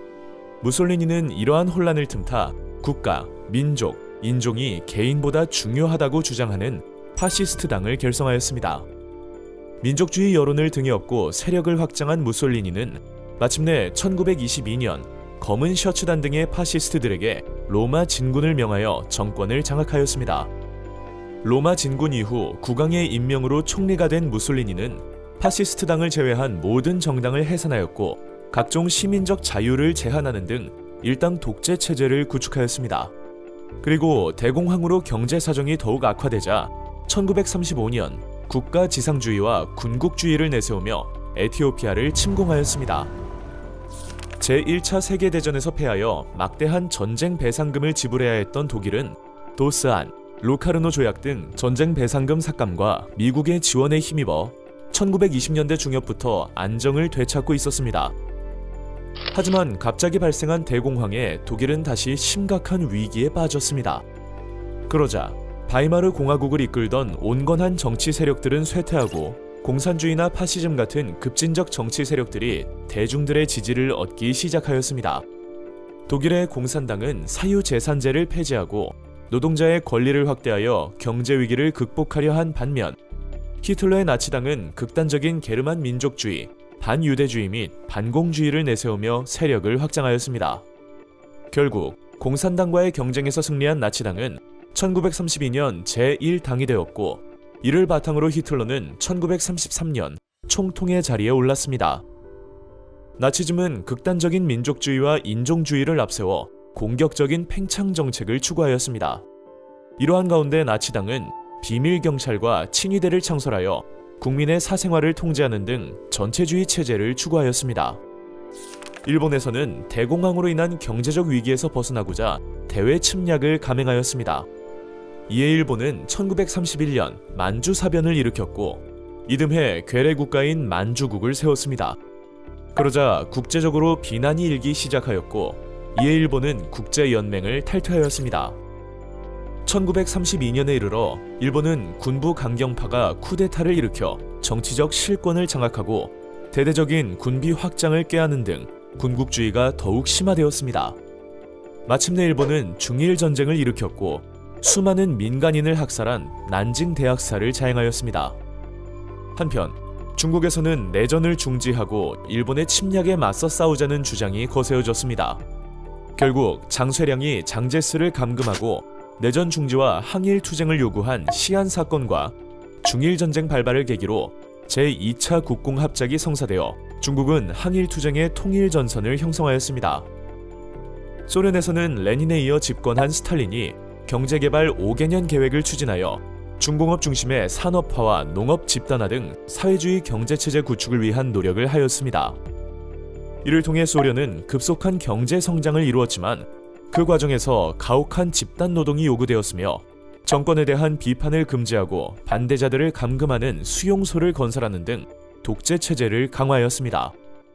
무솔리니는 이러한 혼란을 틈타 국가, 민족, 인종이 개인보다 중요하다고 주장하는 파시스트 당을 결성하였습니다. 민족주의 여론을 등에 업고 세력을 확장한 무솔리니는 마침내 1922년 검은 셔츠단 등의 파시스트들에게 로마 진군을 명하여 정권을 장악하였습니다. 로마 진군 이후 국왕의 임명으로 총리가 된 무솔리니는 파시스트 당을 제외한 모든 정당을 해산하였고 각종 시민적 자유를 제한하는 등 일당 독재 체제를 구축하였습니다. 그리고 대공황으로 경제 사정이 더욱 악화되자 1935년 국가 지상주의와 군국주의를 내세우며 에티오피아를 침공하였습니다. 제1차 세계대전에서 패하여 막대한 전쟁 배상금을 지불해야 했던 독일은 도스안, 로카르노 조약 등 전쟁 배상금 삭감과 미국의 지원에 힘입어 1920년대 중엽부터 안정을 되찾고 있었습니다. 하지만 갑자기 발생한 대공황에 독일은 다시 심각한 위기에 빠졌습니다. 그러자 바이마르 공화국을 이끌던 온건한 정치 세력들은 쇠퇴하고 공산주의나 파시즘 같은 급진적 정치 세력들이 대중들의 지지를 얻기 시작하였습니다. 독일의 공산당은 사유재산제를 폐지하고 노동자의 권리를 확대하여 경제 위기를 극복하려 한 반면 히틀러의 나치당은 극단적인 게르만 민족주의, 반유대주의 및 반공주의를 내세우며 세력을 확장하였습니다. 결국 공산당과의 경쟁에서 승리한 나치당은 1932년 제1당이 되었고, 이를 바탕으로 히틀러는 1933년 총통의 자리에 올랐습니다. 나치즘은 극단적인 민족주의와 인종주의를 앞세워 공격적인 팽창 정책을 추구하였습니다. 이러한 가운데 나치당은 비밀경찰과 친위대를 창설하여 국민의 사생활을 통제하는 등 전체주의 체제를 추구하였습니다. 일본에서는 대공황으로 인한 경제적 위기에서 벗어나고자 대외 침략을 감행하였습니다. 이에 일본은 1931년 만주사변을 일으켰고, 이듬해 괴뢰 국가인 만주국을 세웠습니다. 그러자 국제적으로 비난이 일기 시작하였고, 이에 일본은 국제연맹을 탈퇴하였습니다. 1932년에 이르러 일본은 군부 강경파가 쿠데타를 일으켜 정치적 실권을 장악하고 대대적인 군비 확장을 꾀하는 등 군국주의가 더욱 심화되었습니다. 마침내 일본은 중일 전쟁을 일으켰고 수많은 민간인을 학살한 난징 대학살을 자행하였습니다. 한편 중국에서는 내전을 중지하고 일본의 침략에 맞서 싸우자는 주장이 거세어졌습니다. 결국 장쇠량이 장제스를 감금하고 내전 중지와 항일 투쟁을 요구한 시안 사건과 중일 전쟁 발발을 계기로 제2차 국공합작이 성사되어 중국은 항일 투쟁의 통일 전선을 형성하였습니다. 소련에서는 레닌에 이어 집권한 스탈린이 경제개발 5개년 계획을 추진하여 중공업 중심의 산업화와 농업 집단화 등 사회주의 경제체제 구축을 위한 노력을 하였습니다. 이를 통해 소련은 급속한 경제 성장을 이루었지만 그 과정에서 가혹한 집단 노동이 요구되었으며 정권에 대한 비판을 금지하고 반대자들을 감금하는 수용소를 건설하는 등 독재 체제를 강화하였습니다.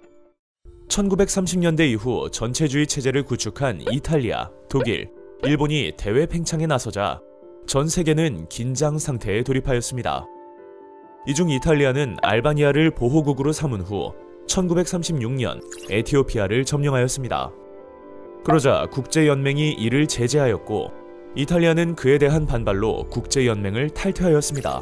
1930년대 이후 전체주의 체제를 구축한 이탈리아, 독일, 일본이 대외 팽창에 나서자 전 세계는 긴장 상태에 돌입하였습니다. 이 중 이탈리아는 알바니아를 보호국으로 삼은 후 1936년 에티오피아를 점령하였습니다. 그러자 국제연맹이 이를 제재하였고 이탈리아는 그에 대한 반발로 국제연맹을 탈퇴하였습니다.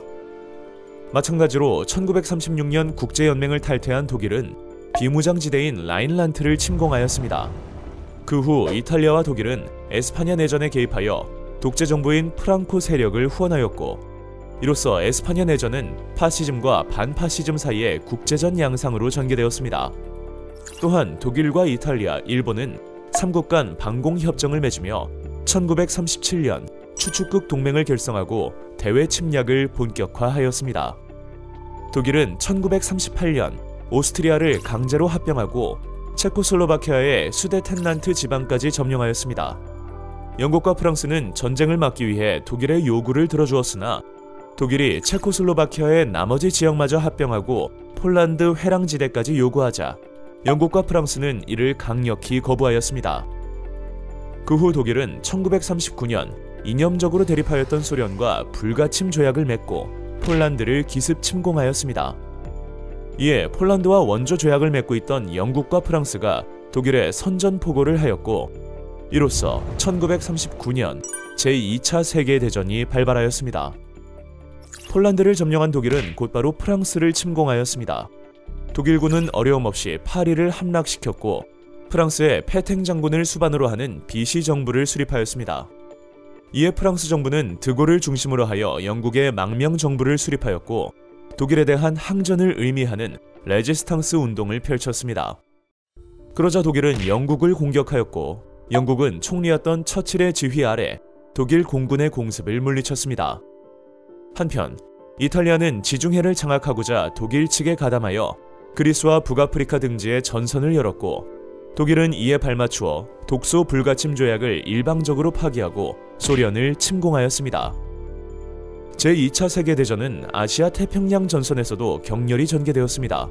마찬가지로 1936년 국제연맹을 탈퇴한 독일은 비무장지대인 라인란트를 침공하였습니다. 그 후 이탈리아와 독일은 에스파냐 내전에 개입하여 독재 정부인 프랑코 세력을 후원하였고, 이로써 에스파냐 내전은 파시즘과 반파시즘 사이의 국제전 양상으로 전개되었습니다. 또한 독일과 이탈리아, 일본은 3국 간 방공협정을 맺으며 1937년 추축국 동맹을 결성하고 대외 침략을 본격화하였습니다. 독일은 1938년 오스트리아를 강제로 합병하고 체코슬로바키아의 수데텐란트 지방까지 점령하였습니다. 영국과 프랑스는 전쟁을 막기 위해 독일의 요구를 들어주었으나 독일이 체코슬로바키아의 나머지 지역마저 합병하고 폴란드 회랑지대까지 요구하자 영국과 프랑스는 이를 강력히 거부하였습니다. 그 후 독일은 1939년 이념적으로 대립하였던 소련과 불가침 조약을 맺고 폴란드를 기습 침공하였습니다. 이에 폴란드와 원조 조약을 맺고 있던 영국과 프랑스가 독일에 선전포고를 하였고, 이로써 1939년 제2차 세계대전이 발발하였습니다. 폴란드를 점령한 독일은 곧바로 프랑스를 침공하였습니다. 독일군은 어려움 없이 파리를 함락시켰고 프랑스의 페탱 장군을 수반으로 하는 비시 정부를 수립하였습니다. 이에 프랑스 정부는 드골을 중심으로 하여 영국의 망명 정부를 수립하였고 독일에 대한 항전을 의미하는 레지스탕스 운동을 펼쳤습니다. 그러자 독일은 영국을 공격하였고 영국은 총리였던 처칠의 지휘 아래 독일 공군의 공습을 물리쳤습니다. 한편 이탈리아는 지중해를 장악하고자 독일 측에 가담하여 그리스와 북아프리카 등지에 전선을 열었고 독일은 이에 발맞추어 독소 불가침 조약을 일방적으로 파기하고 소련을 침공하였습니다. 제2차 세계대전은 아시아 태평양 전선에서도 격렬히 전개되었습니다.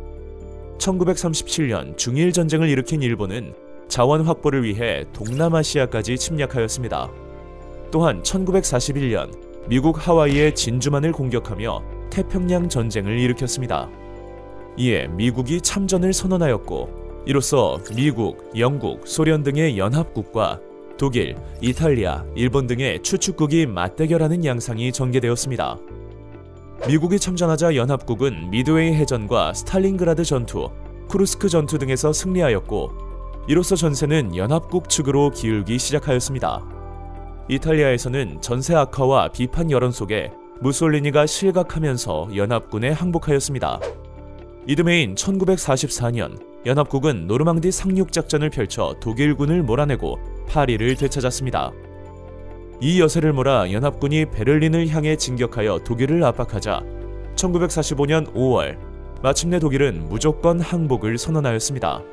1937년 중일 전쟁을 일으킨 일본은 자원 확보를 위해 동남아시아까지 침략하였습니다. 또한 1941년 미국 하와이의 진주만을 공격하며 태평양 전쟁을 일으켰습니다. 이에 미국이 참전을 선언하였고 이로써 미국, 영국, 소련 등의 연합국과 독일, 이탈리아, 일본 등의 추축국이 맞대결하는 양상이 전개되었습니다. 미국이 참전하자 연합국은 미드웨이 해전과 스탈린그라드 전투, 쿠르스크 전투 등에서 승리하였고 이로써 전세는 연합국 측으로 기울기 시작하였습니다. 이탈리아에서는 전세 악화와 비판 여론 속에 무솔리니가 실각하면서 연합군에 항복하였습니다. 이듬해인 1944년 연합국은 노르망디 상륙작전을 펼쳐 독일군을 몰아내고 파리를 되찾았습니다. 이 여세를 몰아 연합군이 베를린을 향해 진격하여 독일을 압박하자 1945년 5월 마침내 독일은 무조건 항복을 선언하였습니다.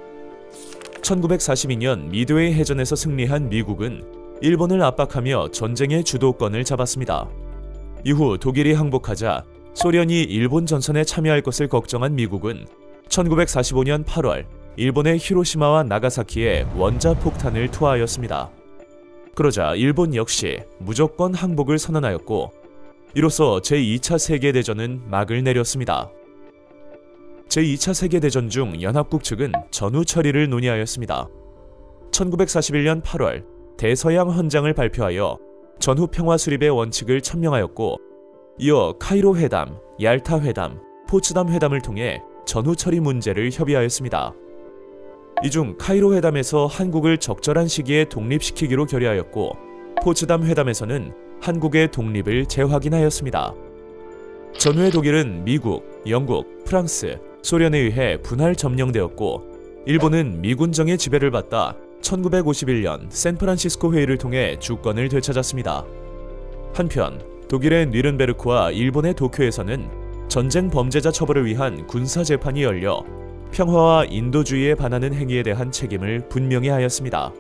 1942년 미드웨이 해전에서 승리한 미국은 일본을 압박하며 전쟁의 주도권을 잡았습니다. 이후 독일이 항복하자 소련이 일본 전선에 참여할 것을 걱정한 미국은 1945년 8월 일본의 히로시마와 나가사키에 원자폭탄을 투하하였습니다. 그러자 일본 역시 무조건 항복을 선언하였고 이로써 제2차 세계대전은 막을 내렸습니다. 제2차 세계대전 중 연합국 측은 전후 처리를 논의하였습니다. 1941년 8월 대서양 헌장을 발표하여 전후 평화 수립의 원칙을 천명하였고 이어 카이로 회담, 얄타 회담, 포츠담 회담을 통해 전후 처리 문제를 협의하였습니다. 이 중 카이로 회담에서 한국을 적절한 시기에 독립시키기로 결의하였고 포츠담 회담에서는 한국의 독립을 재확인하였습니다. 전후의 독일은 미국, 영국, 프랑스, 소련에 의해 분할 점령되었고 일본은 미군정의 지배를 받다 1951년 샌프란시스코 회의를 통해 주권을 되찾았습니다. 한편 독일의 뉘른베르크와 일본의 도쿄에서는 전쟁 범죄자 처벌을 위한 군사재판이 열려 평화와 인도주의에 반하는 행위에 대한 책임을 분명히 하였습니다.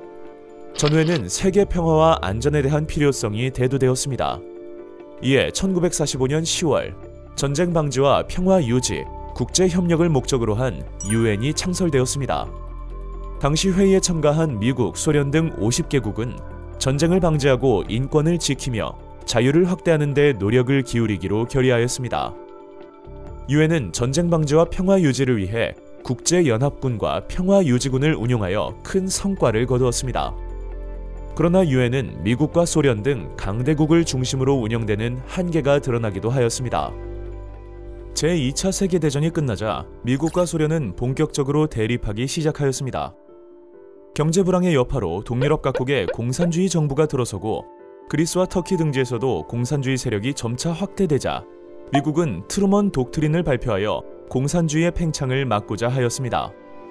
전후에는 세계 평화와 안전에 대한 필요성이 대두되었습니다. 이에 1945년 10월 전쟁 방지와 평화 유지, 국제 협력을 목적으로 한 유엔이 창설되었습니다. 당시 회의에 참가한 미국, 소련 등 50개국은 전쟁을 방지하고 인권을 지키며 자유를 확대하는 데 노력을 기울이기로 결의하였습니다. 유엔은 전쟁 방지와 평화 유지를 위해 국제연합군과 평화유지군을 운용하여 큰 성과를 거두었습니다. 그러나 유엔은 미국과 소련 등 강대국을 중심으로 운영되는 한계가 드러나기도 하였습니다. 제2차 세계대전이 끝나자 미국과 소련은 본격적으로 대립하기 시작하였습니다. 경제불황의 여파로 동유럽 각국에 공산주의 정부가 들어서고 그리스와 터키 등지에서도 공산주의 세력이 점차 확대되자 미국은 트루먼 독트린을 발표하여 공산주의의 팽창을 막고자 하였습니다.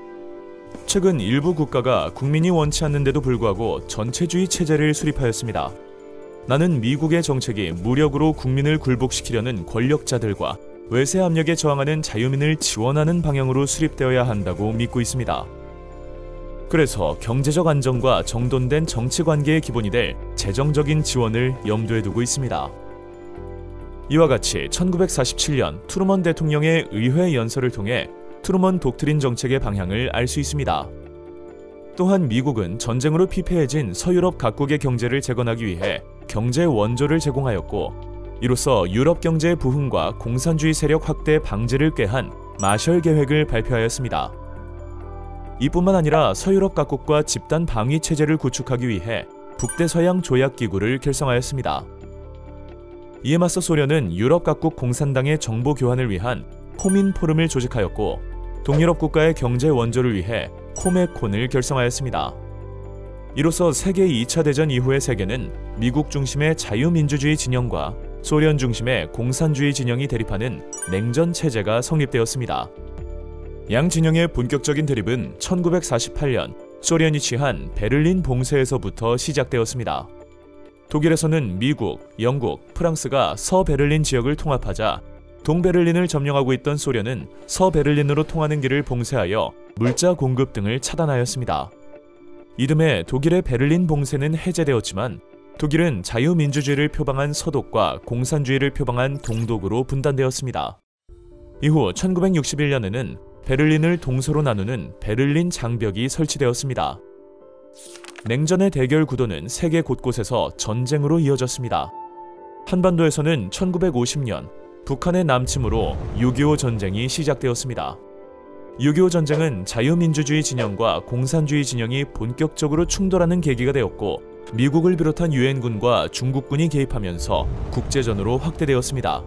최근 일부 국가가 국민이 원치 않는데도 불구하고 전체주의 체제를 수립하였습니다. 나는 미국의 정책이 무력으로 국민을 굴복시키려는 권력자들과 외세 압력에 저항하는 자유민을 지원하는 방향으로 수립되어야 한다고 믿고 있습니다. 그래서 경제적 안정과 정돈된 정치관계의 기본이 될 재정적인 지원을 염두에 두고 있습니다. 이와 같이 1947년 트루먼 대통령의 의회 연설을 통해 트루먼 독트린 정책의 방향을 알 수 있습니다. 또한 미국은 전쟁으로 피폐해진 서유럽 각국의 경제를 재건하기 위해 경제 원조를 제공하였고 이로써 유럽 경제의 부흥과 공산주의 세력 확대 방지를 꾀한 마셜 계획을 발표하였습니다. 이뿐만 아니라 서유럽 각국과 집단 방위 체제를 구축하기 위해 북대서양 조약기구를 결성하였습니다. 이에 맞서 소련은 유럽 각국 공산당의 정보 교환을 위한 코민 포럼을 조직하였고 동유럽 국가의 경제 원조를 위해 코메콘을 결성하였습니다. 이로써 세계 2차 대전 이후의 세계는 미국 중심의 자유민주주의 진영과 소련 중심의 공산주의 진영이 대립하는 냉전 체제가 성립되었습니다. 양 진영의 본격적인 대립은 1948년 소련이 취한 베를린 봉쇄에서부터 시작되었습니다. 독일에서는 미국, 영국, 프랑스가 서베를린 지역을 통합하자 동베를린을 점령하고 있던 소련은 서베를린으로 통하는 길을 봉쇄하여 물자 공급 등을 차단하였습니다. 이듬해 독일의 베를린 봉쇄는 해제되었지만 독일은 자유민주주의를 표방한 서독과 공산주의를 표방한 동독으로 분단되었습니다. 이후 1961년에는 베를린을 동서로 나누는 베를린 장벽이 설치되었습니다. 냉전의 대결 구도는 세계 곳곳에서 전쟁으로 이어졌습니다. 한반도에서는 1950년 북한의 남침으로 6.25 전쟁이 시작되었습니다. 6.25 전쟁은 자유민주주의 진영과 공산주의 진영이 본격적으로 충돌하는 계기가 되었고 미국을 비롯한 유엔군과 중국군이 개입하면서 국제전으로 확대되었습니다.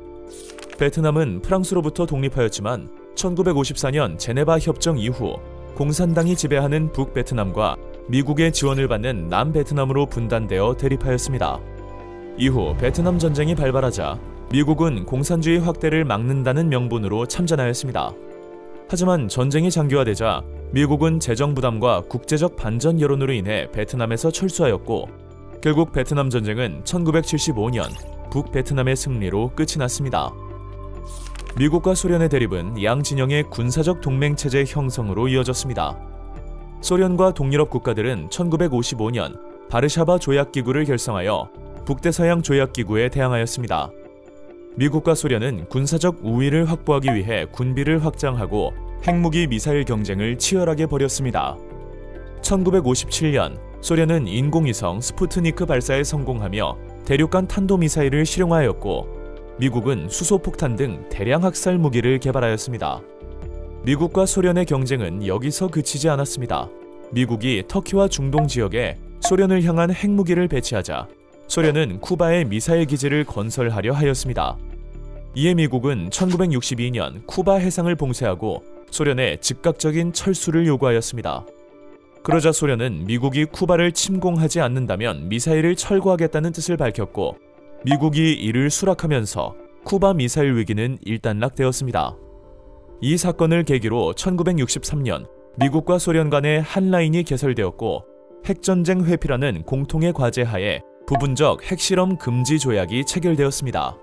베트남은 프랑스로부터 독립하였지만 1954년 제네바 협정 이후 공산당이 지배하는 북베트남과 미국의 지원을 받는 남베트남으로 분단되어 대립하였습니다. 이후 베트남 전쟁이 발발하자 미국은 공산주의 확대를 막는다는 명분으로 참전하였습니다. 하지만 전쟁이 장기화되자 미국은 재정 부담과 국제적 반전 여론으로 인해 베트남에서 철수하였고, 결국 베트남 전쟁은 1975년 북베트남의 승리로 끝이 났습니다. 미국과 소련의 대립은 양 진영의 군사적 동맹체제 형성으로 이어졌습니다. 소련과 동유럽 국가들은 1955년 바르샤바 조약기구를 결성하여 북대서양 조약기구에 대항하였습니다. 미국과 소련은 군사적 우위를 확보하기 위해 군비를 확장하고 핵무기 미사일 경쟁을 치열하게 벌였습니다. 1957년 소련은 인공위성 스푸트니크 발사에 성공하며 대륙간 탄도미사일을 실용하였고, 미국은 수소폭탄 등 대량 학살 무기를 개발하였습니다. 미국과 소련의 경쟁은 여기서 그치지 않았습니다. 미국이 터키와 중동 지역에 소련을 향한 핵무기를 배치하자 소련은 쿠바에 미사일 기지를 건설하려 하였습니다. 이에 미국은 1962년 쿠바 해상을 봉쇄하고 소련에 즉각적인 철수를 요구하였습니다. 그러자 소련은 미국이 쿠바를 침공하지 않는다면 미사일을 철거하겠다는 뜻을 밝혔고, 미국이 이를 수락하면서 쿠바 미사일 위기는 일단락되었습니다. 이 사건을 계기로 1963년 미국과 소련 간의 한 라인이 개설되었고, 핵전쟁 회피라는 공통의 과제하에 부분적 핵실험 금지 조약이 체결되었습니다.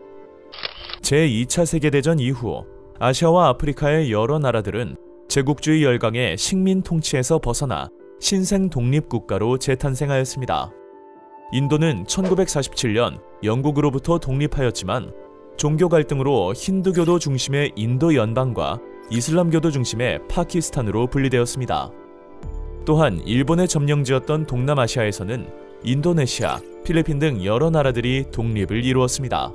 제2차 세계대전 이후 아시아와 아프리카의 여러 나라들은 제국주의 열강의 식민 통치에서 벗어나 신생 독립국가로 재탄생하였습니다. 인도는 1947년 영국으로부터 독립하였지만 종교 갈등으로 힌두교도 중심의 인도 연방과 이슬람교도 중심의 파키스탄으로 분리되었습니다. 또한 일본의 점령지였던 동남아시아에서는 인도네시아, 필리핀 등 여러 나라들이 독립을 이루었습니다.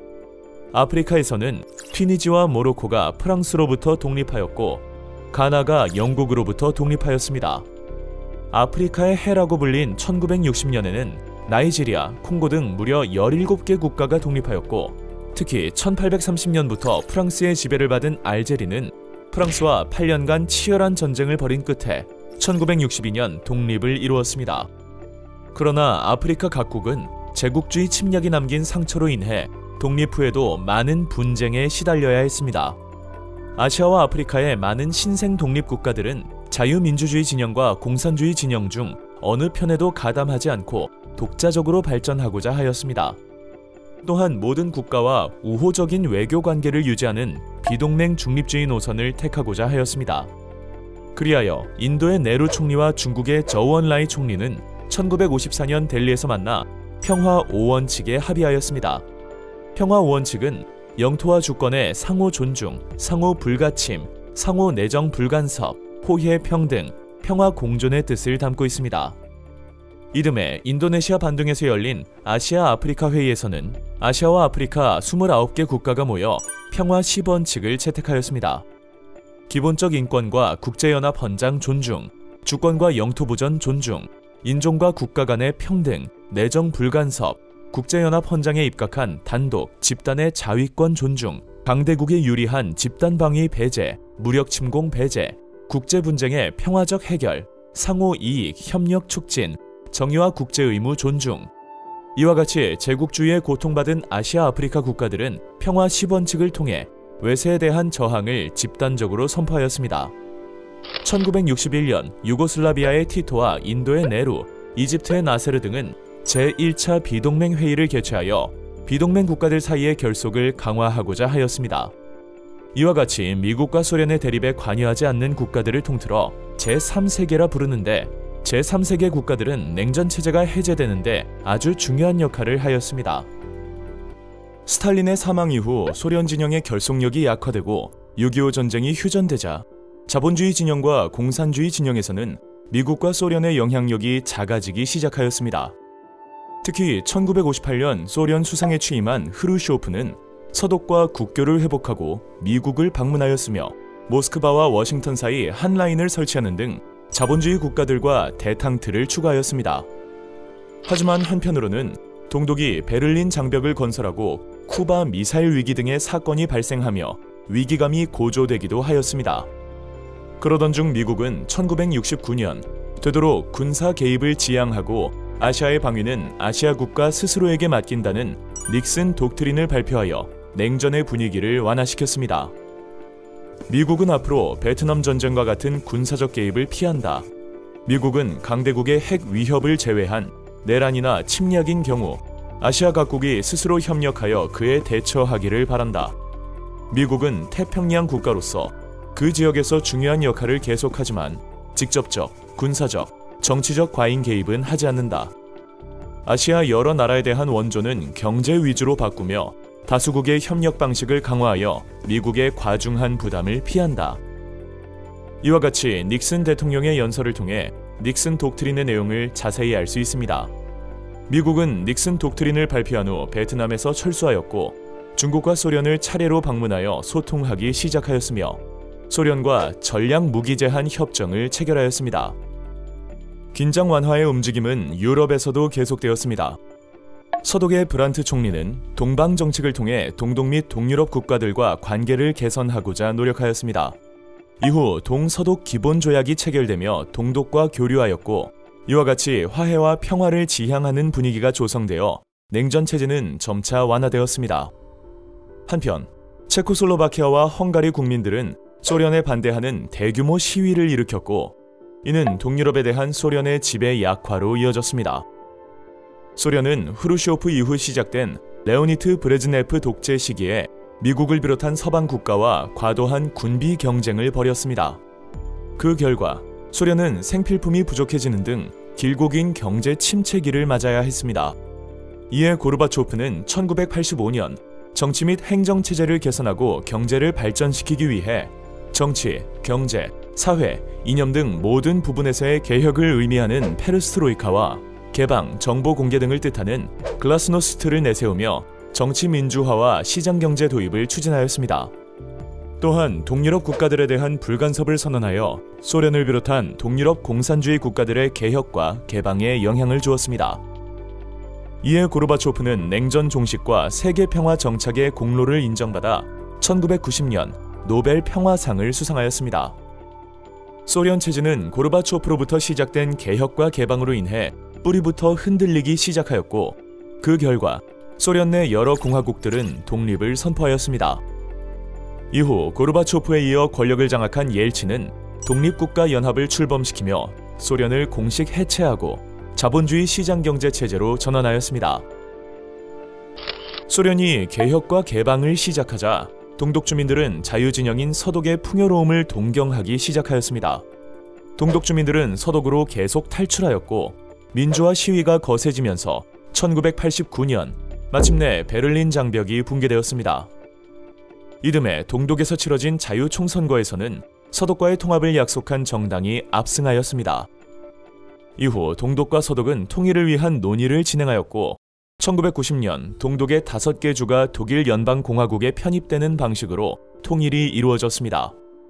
아프리카에서는 튀니지와 모로코가 프랑스로부터 독립하였고, 가나가 영국으로부터 독립하였습니다. 아프리카의 해라고 불린 1960년에는 나이지리아, 콩고 등 무려 17개 국가가 독립하였고, 특히 1830년부터 프랑스의 지배를 받은 알제리는 프랑스와 8년간 치열한 전쟁을 벌인 끝에 1962년 독립을 이루었습니다. 그러나 아프리카 각국은 제국주의 침략이 남긴 상처로 인해 독립 후에도 많은 분쟁에 시달려야 했습니다. 아시아와 아프리카의 많은 신생 독립 국가들은 자유민주주의 진영과 공산주의 진영 중 어느 편에도 가담하지 않고 독자적으로 발전하고자 하였습니다. 또한 모든 국가와 우호적인 외교 관계를 유지하는 비동맹 중립주의 노선을 택하고자 하였습니다. 그리하여 인도의 네루 총리와 중국의 저우언라이 총리는 1954년 델리에서 만나 평화 5원칙에 합의하였습니다. 평화 5원칙은 영토와 주권의 상호 존중, 상호 불가침, 상호 내정 불간섭, 호혜 평등, 평화 공존의 뜻을 담고 있습니다. 이듬해 인도네시아 반둥에서 열린 아시아 아프리카 회의에서는 아시아와 아프리카 29개 국가가 모여 평화 10원칙을 채택하였습니다. 기본적 인권과 국제연합 헌장 존중, 주권과 영토 보전 존중, 인종과 국가 간의 평등, 내정 불간섭, 국제연합 헌장에 입각한 단독, 집단의 자위권 존중, 강대국에 유리한 집단 방위 배제, 무력 침공 배제, 국제 분쟁의 평화적 해결, 상호 이익, 협력 촉진, 정의와 국제 의무 존중. 이와 같이 제국주의에 고통받은 아시아 아프리카 국가들은 평화 10원칙을 통해 외세에 대한 저항을 집단적으로 선포하였습니다. 1961년 유고슬라비아의 티토와 인도의 네루, 이집트의 나세르 등은 제1차 비동맹 회의를 개최하여 비동맹 국가들 사이의 결속을 강화하고자 하였습니다. 이와 같이 미국과 소련의 대립에 관여하지 않는 국가들을 통틀어 제3세계라 부르는데, 제3세계 국가들은 냉전 체제가 해제되는데 아주 중요한 역할을 하였습니다. 스탈린의 사망 이후 소련 진영의 결속력이 약화되고 6.25 전쟁이 휴전되자 자본주의 진영과 공산주의 진영에서는 미국과 소련의 영향력이 작아지기 시작하였습니다. 특히 1958년 소련 수상에 취임한 흐루쇼프는 서독과 국교를 회복하고 미국을 방문하였으며 모스크바와 워싱턴 사이 한 라인을 설치하는 등 자본주의 국가들과 대탕트를 추가하였습니다. 하지만 한편으로는 동독이 베를린 장벽을 건설하고 쿠바 미사일 위기 등의 사건이 발생하며 위기감이 고조되기도 하였습니다. 그러던 중 미국은 1969년 되도록 군사 개입을 지양하고 아시아의 방위는 아시아 국가 스스로에게 맡긴다는 닉슨 독트린을 발표하여 냉전의 분위기를 완화시켰습니다. 미국은 앞으로 베트남 전쟁과 같은 군사적 개입을 피한다. 미국은 강대국의 핵 위협을 제외한 내란이나 침략인 경우 아시아 각국이 스스로 협력하여 그에 대처하기를 바란다. 미국은 태평양 국가로서 그 지역에서 중요한 역할을 계속하지만 직접적, 군사적, 정치적 과잉 개입은 하지 않는다. 아시아 여러 나라에 대한 원조는 경제 위주로 바꾸며 다수국의 협력 방식을 강화하여 미국의 과중한 부담을 피한다. 이와 같이 닉슨 대통령의 연설을 통해 닉슨 독트린의 내용을 자세히 알 수 있습니다. 미국은 닉슨 독트린을 발표한 후 베트남에서 철수하였고 중국과 소련을 차례로 방문하여 소통하기 시작하였으며 소련과 전략 무기 제한 협정을 체결하였습니다. 긴장 완화의 움직임은 유럽에서도 계속되었습니다. 서독의 브란트 총리는 동방 정책을 통해 동독 및 동유럽 국가들과 관계를 개선하고자 노력하였습니다. 이후 동서독 기본조약이 체결되며 동독과 교류하였고 이와 같이 화해와 평화를 지향하는 분위기가 조성되어 냉전 체제는 점차 완화되었습니다. 한편 체코슬로바키아와 헝가리 국민들은 소련에 반대하는 대규모 시위를 일으켰고 이는 동유럽에 대한 소련의 지배 약화로 이어졌습니다. 소련은 후르쇼프 이후 시작된 레오니트 브레즈네프 독재 시기에 미국을 비롯한 서방 국가와 과도한 군비 경쟁을 벌였습니다. 그 결과 소련은 생필품이 부족해지는 등 길고 긴 경제 침체기를 맞아야 했습니다. 이에 고르바초프는 1985년 정치 및 행정 체제를 개선하고 경제를 발전시키기 위해 정치, 경제, 사회, 이념 등 모든 부분에서의 개혁을 의미하는 페르스트로이카와 개방, 정보 공개 등을 뜻하는 글라스노스트를 내세우며 정치 민주화와 시장경제 도입을 추진하였습니다. 또한 동유럽 국가들에 대한 불간섭을 선언하여 소련을 비롯한 동유럽 공산주의 국가들의 개혁과 개방에 영향을 주었습니다. 이에 고르바초프는 냉전 종식과 세계 평화 정착의 공로를 인정받아 1990년 노벨 평화상을 수상하였습니다. 소련 체제는 고르바초프로부터 시작된 개혁과 개방으로 인해 뿌리부터 흔들리기 시작하였고 그 결과 소련 내 여러 공화국들은 독립을 선포하였습니다. 이후 고르바초프에 이어 권력을 장악한 옐친은 독립국가연합을 출범시키며 소련을 공식 해체하고 자본주의 시장경제 체제로 전환하였습니다. 소련이 개혁과 개방을 시작하자 동독 주민들은 자유진영인 서독의 풍요로움을 동경하기 시작하였습니다. 동독 주민들은 서독으로 계속 탈출하였고 민주화 시위가 거세지면서 1989년 마침내 베를린 장벽이 붕괴되었습니다. 이듬해 동독에서 치러진 자유총선거에서는 서독과의 통합을 약속한 정당이 압승하였습니다. 이후 동독과 서독은 통일을 위한 논의를 진행하였고 1990년 동독의 5개 주가 독일 연방공화국에 편입되는 방식으로 통일이 이루어졌습니다.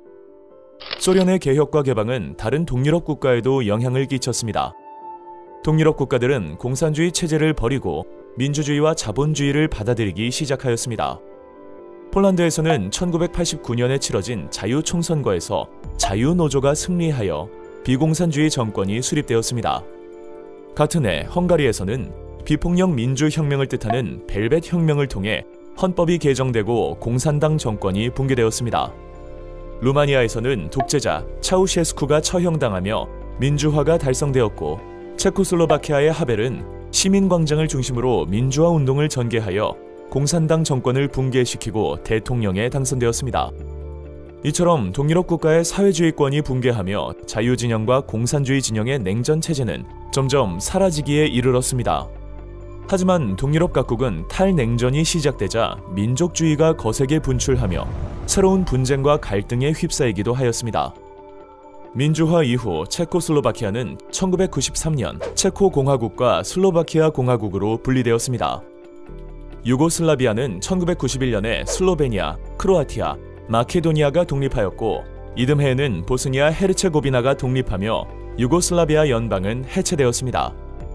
소련의 개혁과 개방은 다른 동유럽 국가에도 영향을 끼쳤습니다. 동유럽 국가들은 공산주의 체제를 버리고 민주주의와 자본주의를 받아들이기 시작하였습니다. 폴란드에서는 1989년에 치러진 자유총선거에서 자유노조가 승리하여 비공산주의 정권이 수립되었습니다. 같은 해 헝가리에서는 비폭력 민주혁명을 뜻하는 벨벳 혁명을 통해 헌법이 개정되고 공산당 정권이 붕괴되었습니다. 루마니아에서는 독재자 차우셰스쿠가 처형당하며 민주화가 달성되었고 체코슬로바키아의 하벨은 시민광장을 중심으로 민주화 운동을 전개하여 공산당 정권을 붕괴시키고 대통령에 당선되었습니다. 이처럼 동유럽 국가의 사회주의권이 붕괴하며 자유진영과 공산주의 진영의 냉전 체제는 점점 사라지기에 이르렀습니다. 하지만 동유럽 각국은 탈냉전이 시작되자 민족주의가 거세게 분출하며 새로운 분쟁과 갈등에 휩싸이기도 하였습니다. 민주화 이후 체코슬로바키아는 1993년 체코공화국과 슬로바키아 공화국으로 분리되었습니다. 유고슬라비아는 1991년에 슬로베니아, 크로아티아, 마케도니아가 독립하였고 이듬해에는 보스니아 헤르체고비나가 독립하며 유고슬라비아 연방은 해체되었습니다.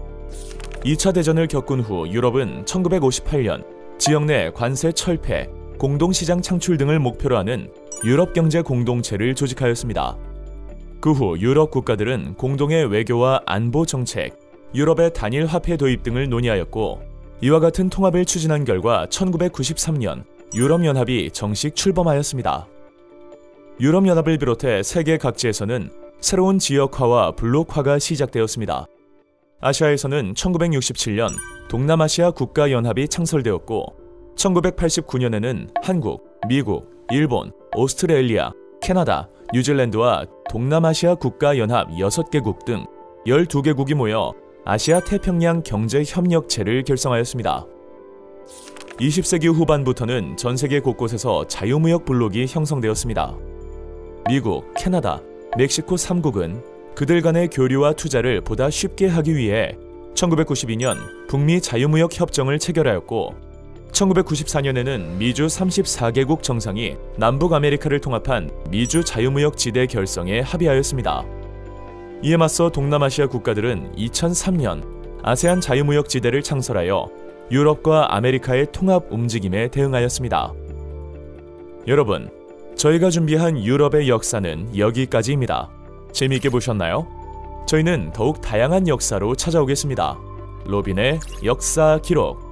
2차 대전을 겪은 후 유럽은 1958년 지역 내 관세 철폐, 공동시장 창출 등을 목표로 하는 유럽 경제 공동체를 조직하였습니다. 그 후 유럽 국가들은 공동의 외교와 안보 정책, 유럽의 단일 화폐 도입 등을 논의하였고, 이와 같은 통합을 추진한 결과 1993년 유럽연합이 정식 출범하였습니다. 유럽연합을 비롯해 세계 각지에서는 새로운 지역화와 블록화가 시작되었습니다. 아시아에서는 1967년 동남아시아 국가연합이 창설되었고, 1989년에는 한국, 미국, 일본, 오스트레일리아, 캐나다, 뉴질랜드와 동남아시아 국가연합 6개국 등 12개국이 모여 아시아 태평양 경제협력체를 결성하였습니다. 20세기 후반부터는 전 세계 곳곳에서 자유무역 블록이 형성되었습니다. 미국, 캐나다, 멕시코 3국은 그들 간의 교류와 투자를 보다 쉽게 하기 위해 1992년 북미 자유무역 협정을 체결하였고, 1994년에는 미주 34개국 정상이 남북 아메리카를 통합한 미주 자유무역 지대 결성에 합의하였습니다. 이에 맞서 동남아시아 국가들은 2003년 아세안 자유무역 지대를 창설하여 유럽과 아메리카의 통합 움직임에 대응하였습니다. 여러분, 저희가 준비한 유럽의 역사는 여기까지입니다. 재미있게 보셨나요? 저희는 더욱 다양한 역사로 찾아오겠습니다. 로빈의 역사 기록.